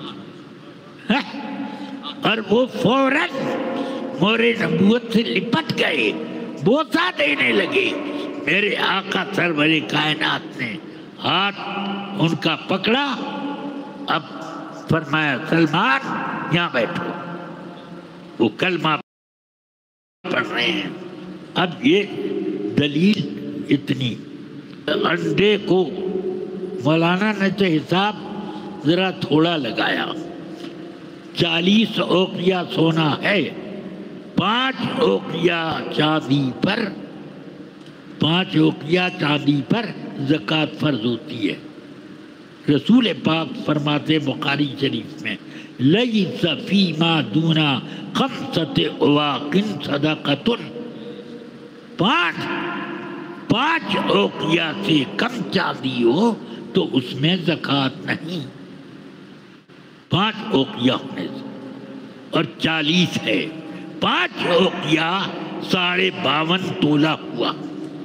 I: اور وہ فوراً مہر نبوت سے لپٹ گئے، بوسہ دینے لگے۔ میرے آقا سرور کائنات نے ہاتھ ان کا پکڑا، اب فرمایا سلمان یہاں بیٹھو، وہ کلمہ پڑھ رہے ہیں۔ اب یہ دلیل اتنی، انڈے کو مولانا نے تو حساب ذرا تھوڑا لگایا، چالیس اوقیہ سونا ہے، پانچ اوقیہ چاندی پر پانچ اوقیہ چاندی پر زکوٰۃ فرض ہوتی ہے۔ رسول پاک فرماتے بخاری شریف میں لیس فیما دون خمسۃ اواق صدقۃ، پانچ پانچ اوقیہ سے کم چاندی ہو تو اس میں زکوٰۃ نہیں، پانچ اوقیہ ہونے سے، اور چالیس ہے، پانچ اوقیہ ساڑھے باون تولہ ہوا،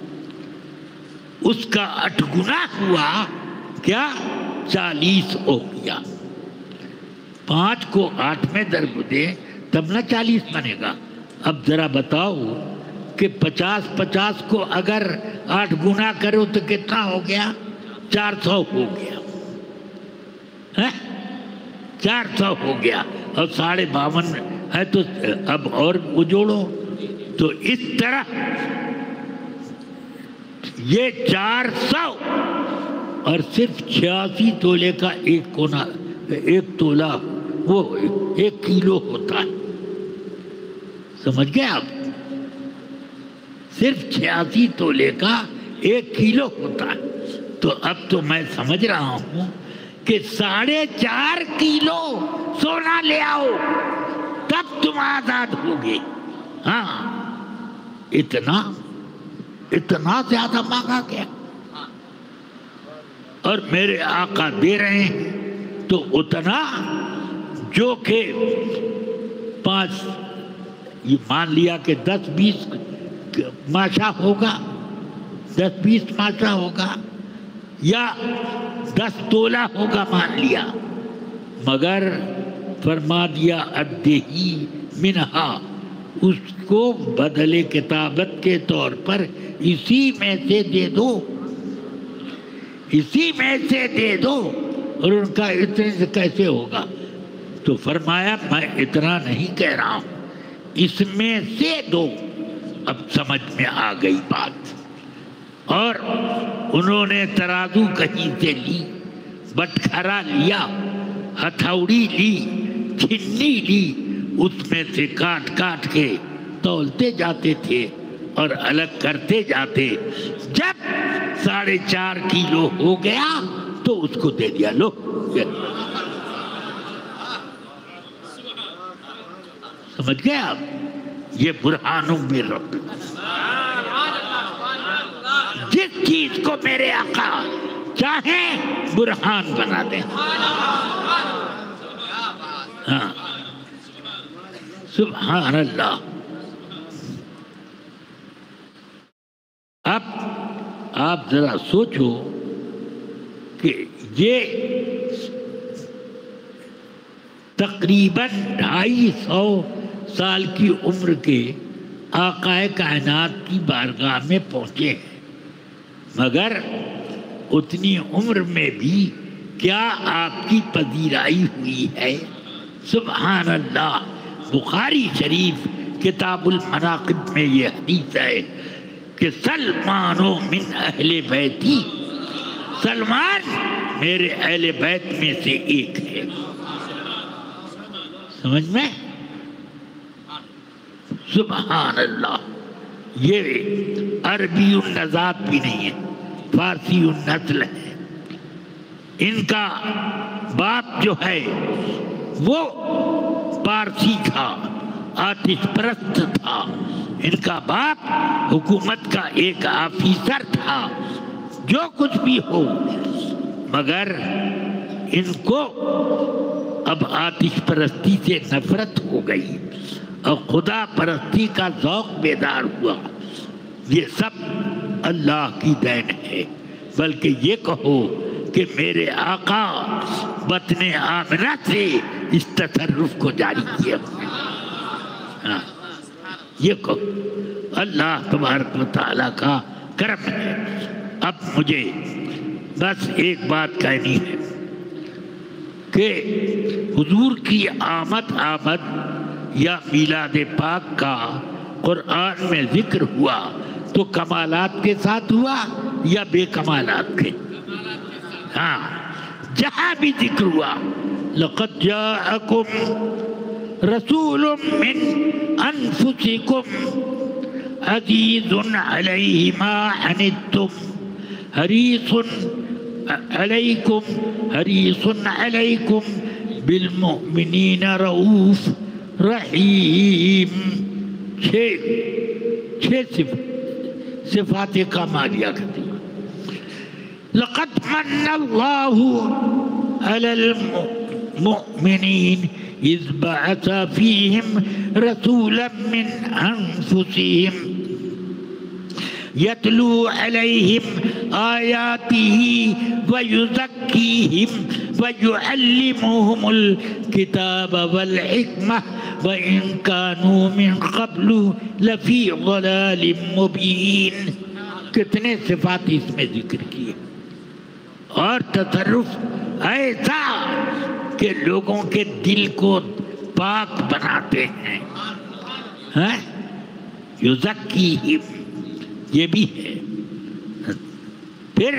I: اس کا آٹھ گنا ہوا کیا؟ چالیس اوقیہ، پانچ کو آٹھ میں ضرب دے تب نہ چالیس بنے گا۔ اب ذرا بتاؤ کہ پچاس پچاس کو اگر آٹھ گنا کرو تو کتنا ہو گیا؟ چار سو ہو گیا، چار سو ہو گیا، اور ساڑھے باون ہے تو اب اور وہ جوڑو، تو اس طرح یہ چار سو اور صرف چھیاسی تولے کا ایک کونا ایک تولہ وہ ایک کلو ہوتا ہے، سمجھ گئے آپ؟ صرف چھیاسی تولے کا ایک کلو ہوتا ہے، تو اب تو میں سمجھ رہا ہوں کہ ساڑھے چار کلو سونا لے آؤ تب تم آزاد ہوگے۔ ہاں اتنا اتنا زیادہ مانگا گیا، اور میرے آقا دے رہے ہیں تو اتنا جو کہ پانچ، یہ مان لیا کہ دس بیس ماشا ہوگا، دس بیس ماشا ہوگا یا دس تولہ ہوگا مان لیا، مگر فرما دیا ادہی منہا اس کو بدلے کتابت کے طور پر اسی میں سے دے دو، اسی میں سے دے دو۔ اور ان کا اتنے سے کیسے ہوگا؟ تو فرمایا میں اتنا نہیں کہہ رہا ہوں، اس میں سے دو۔ اب سمجھ میں آ گئی بات، اور انہوں نے ترازو کہیں سے لی، بٹکھرا لیا، ہتھوڑی لی، چھنی لی، اس میں سے کاٹ کاٹ کے تولتے جاتے تھے اور الگ کرتے جاتے۔ جب ساڑھے چار کلو ہو گیا تو اس کو دے دیا، لو۔ سمجھ گئے آپ؟ یہ برہانوں میں رب، جس چیز کو میرے آقا چاہیں برہان بنا دیں۔ ہاں سبحان اللہ۔ اب آپ ذرا سوچو کہ یہ تقریباً ڈھائی سو سال کی عمر کے آقا کائنات کی بارگاہ میں پہنچے ہیں، مگر اتنی عمر میں بھی کیا آپ کی پذیرائی ہوئی ہے؟ سبحان اللہ۔ بخاری شریف کتاب المناقب میں یہ حدیث ہے کہ سلمان من اہل بیتی، سلمان میرے اہل بیت میں سے ایک ہے۔ سمجھ میں؟ سبحان اللہ۔ یہ عربی النژاد بھی نہیں ہے، فارسی النسل ہے۔ ان کا باپ جو ہے وہ پارسی تھا، آتش پرست تھا۔ ان کا باپ حکومت کا ایک آفیسر تھا۔ جو کچھ بھی ہو، مگر ان کو اب آتش پرستی سے نفرت ہو گئی اور خدا پرستی کا ذوق بیدار ہوا۔ یہ سب اللہ کی دین ہے، بلکہ یہ کہو کہ میرے آقا بطن آمنہ سے اس تصرف کو جاری کیا۔ ہاں یہ کہو، اللہ تبارک و تعالیٰ کا کرم ہے۔ اب مجھے بس ایک بات کہنی ہے کہ حضور کی آمد آمد یا میلاد پاک کا قرآن میں ذکر ہوا تو کمالات کے ساتھ ہوا یا بے کمالات کے؟ ہاں، جہاں بھی ذکر ہوا لقد جاءکم رسول من انفسکم عزیز علیہ ما عنتم حریص علیکم حریص علیکم بالمؤمنین رؤوف رحیم۔ چھ چھ صفات کمالیہ کرتی۔ لقد من اللہ علی المؤمنین اذ بعث فیہم رسولا من انفسہم یتلو علیہم آیاتہ ویزکیہم ویعلمہم الکتاب والحکمہ وَإِن كَانُوا مِن قَبْلُ لَفِي ضَلَالٍ مُبِينٍ۔ کتنے صفات اس میں ذکر کیے، اور تصرف ایسا کہ لوگوں کے دل کو پاک بناتے ہیں۔ یزکیہم، یہ بھی ہے۔ پھر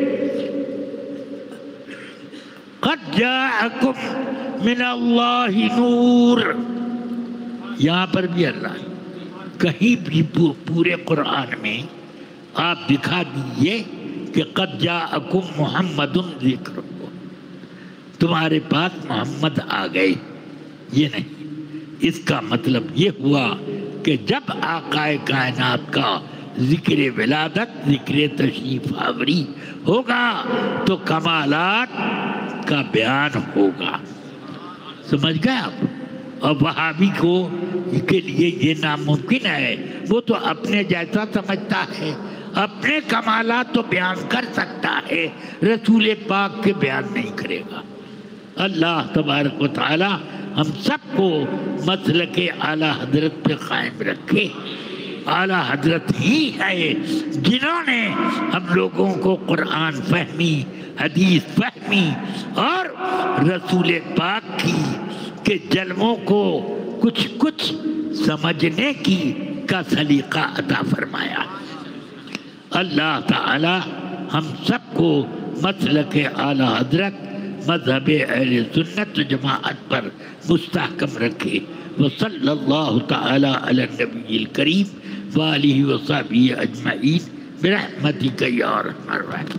I: قد جاءکم من اللہ نور، یہاں پر بھی اللہ کہیں بھی پورے قرآن میں آپ دکھا دیجئے کہ قد جاءکم محمد ذکر ہو، تمہارے پاس محمد آ گئے، یہ نہیں۔ اس کا مطلب یہ ہوا کہ جب آقا کائنات کا ذکر ولادت، ذکر تشریف آوری ہوگا تو کمالات کا بیان ہوگا۔ سمجھ گئے آپ؟ اور وہابی کو کے لیے یہ ناممکن ہے، وہ تو اپنے جیسا سمجھتا ہے، اپنے کمالات تو بیان کر سکتا ہے، رسول پاک کے بیان نہیں کرے گا۔ اللہ تبارک و تعالی ہم سب کو مسلک اعلیٰ حضرت پہ قائم رکھے۔ اعلیٰ حضرت ہی ہے جنہوں نے ہم لوگوں کو قرآن فہمی، حدیث فہمی اور رسول پاک کی کے جلووں کو کچھ کچھ سمجھنے کی کا سلیقہ عطا فرمایا۔ اللہ تعالی ہم سب کو مسلک اعلیٰ حضرت مذہب اہل سنت جماعت پر مستحکم رکھے۔ وصلی اللہ تعالی علی النبی الکریم وآلہ وصحبہ اجمعین برحمتک یا ارحم الراحمین۔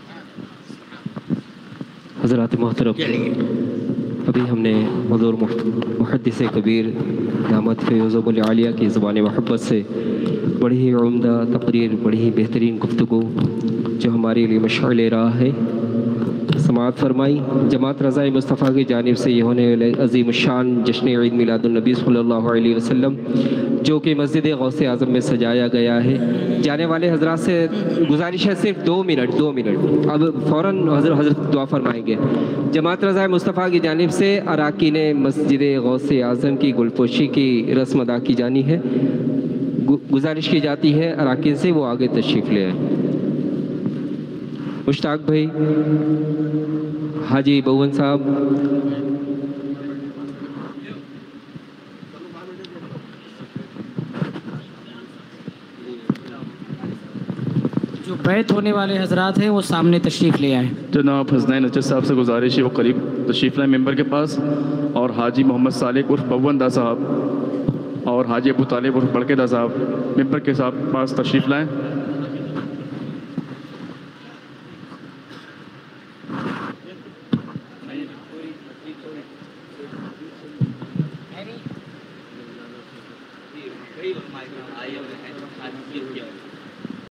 B: حضرات محترم، ابھی ہم نے حضور محدث کبیر دامت فیض العالیہ کی زبان محبت سے بڑی ہی عمدہ تقریر، بڑی ہی بہترین گفتگو جو ہمارے لیے مشعل راہ ہے سماعت فرمائی۔ جماعت رضائے مصطفیٰ کی جانب سے یہ ہونے والے عظیم الشان جشن عید میلاد النبی صلی اللہ علیہ وسلم جو کہ مسجد غوث اعظم میں سجایا گیا ہے، جانے والے حضرات سے گزارش ہے صرف دو منٹ دو منٹ اب فوراً حضرت حضرت دعا فرمائیں گے۔ جماعت رضائے مصطفیٰ کی جانب سے اراکین مسجد غوث اعظم کی گلپوشی کی رسم ادا کی جانی ہے، گزارش کی جاتی ہے اراکین سے وہ آگے تشریف لے آئیں۔ مشتاق بھائی، حاجی بون صاحب،
E: جو بیعت ہونے والے حضرات ہیں وہ سامنے تشریف لے آئیں۔
J: جناب حسنین اچر صاحب سے گزارش ہے وہ قریب تشریف لائیں ممبر کے پاس، اور حاجی محمد صالح عرف بون دا صاحب اور حاجی ابو طالب عرف بڑکے دا صاحب ممبر کے ساتھ پاس تشریف لائیں۔
K: آئے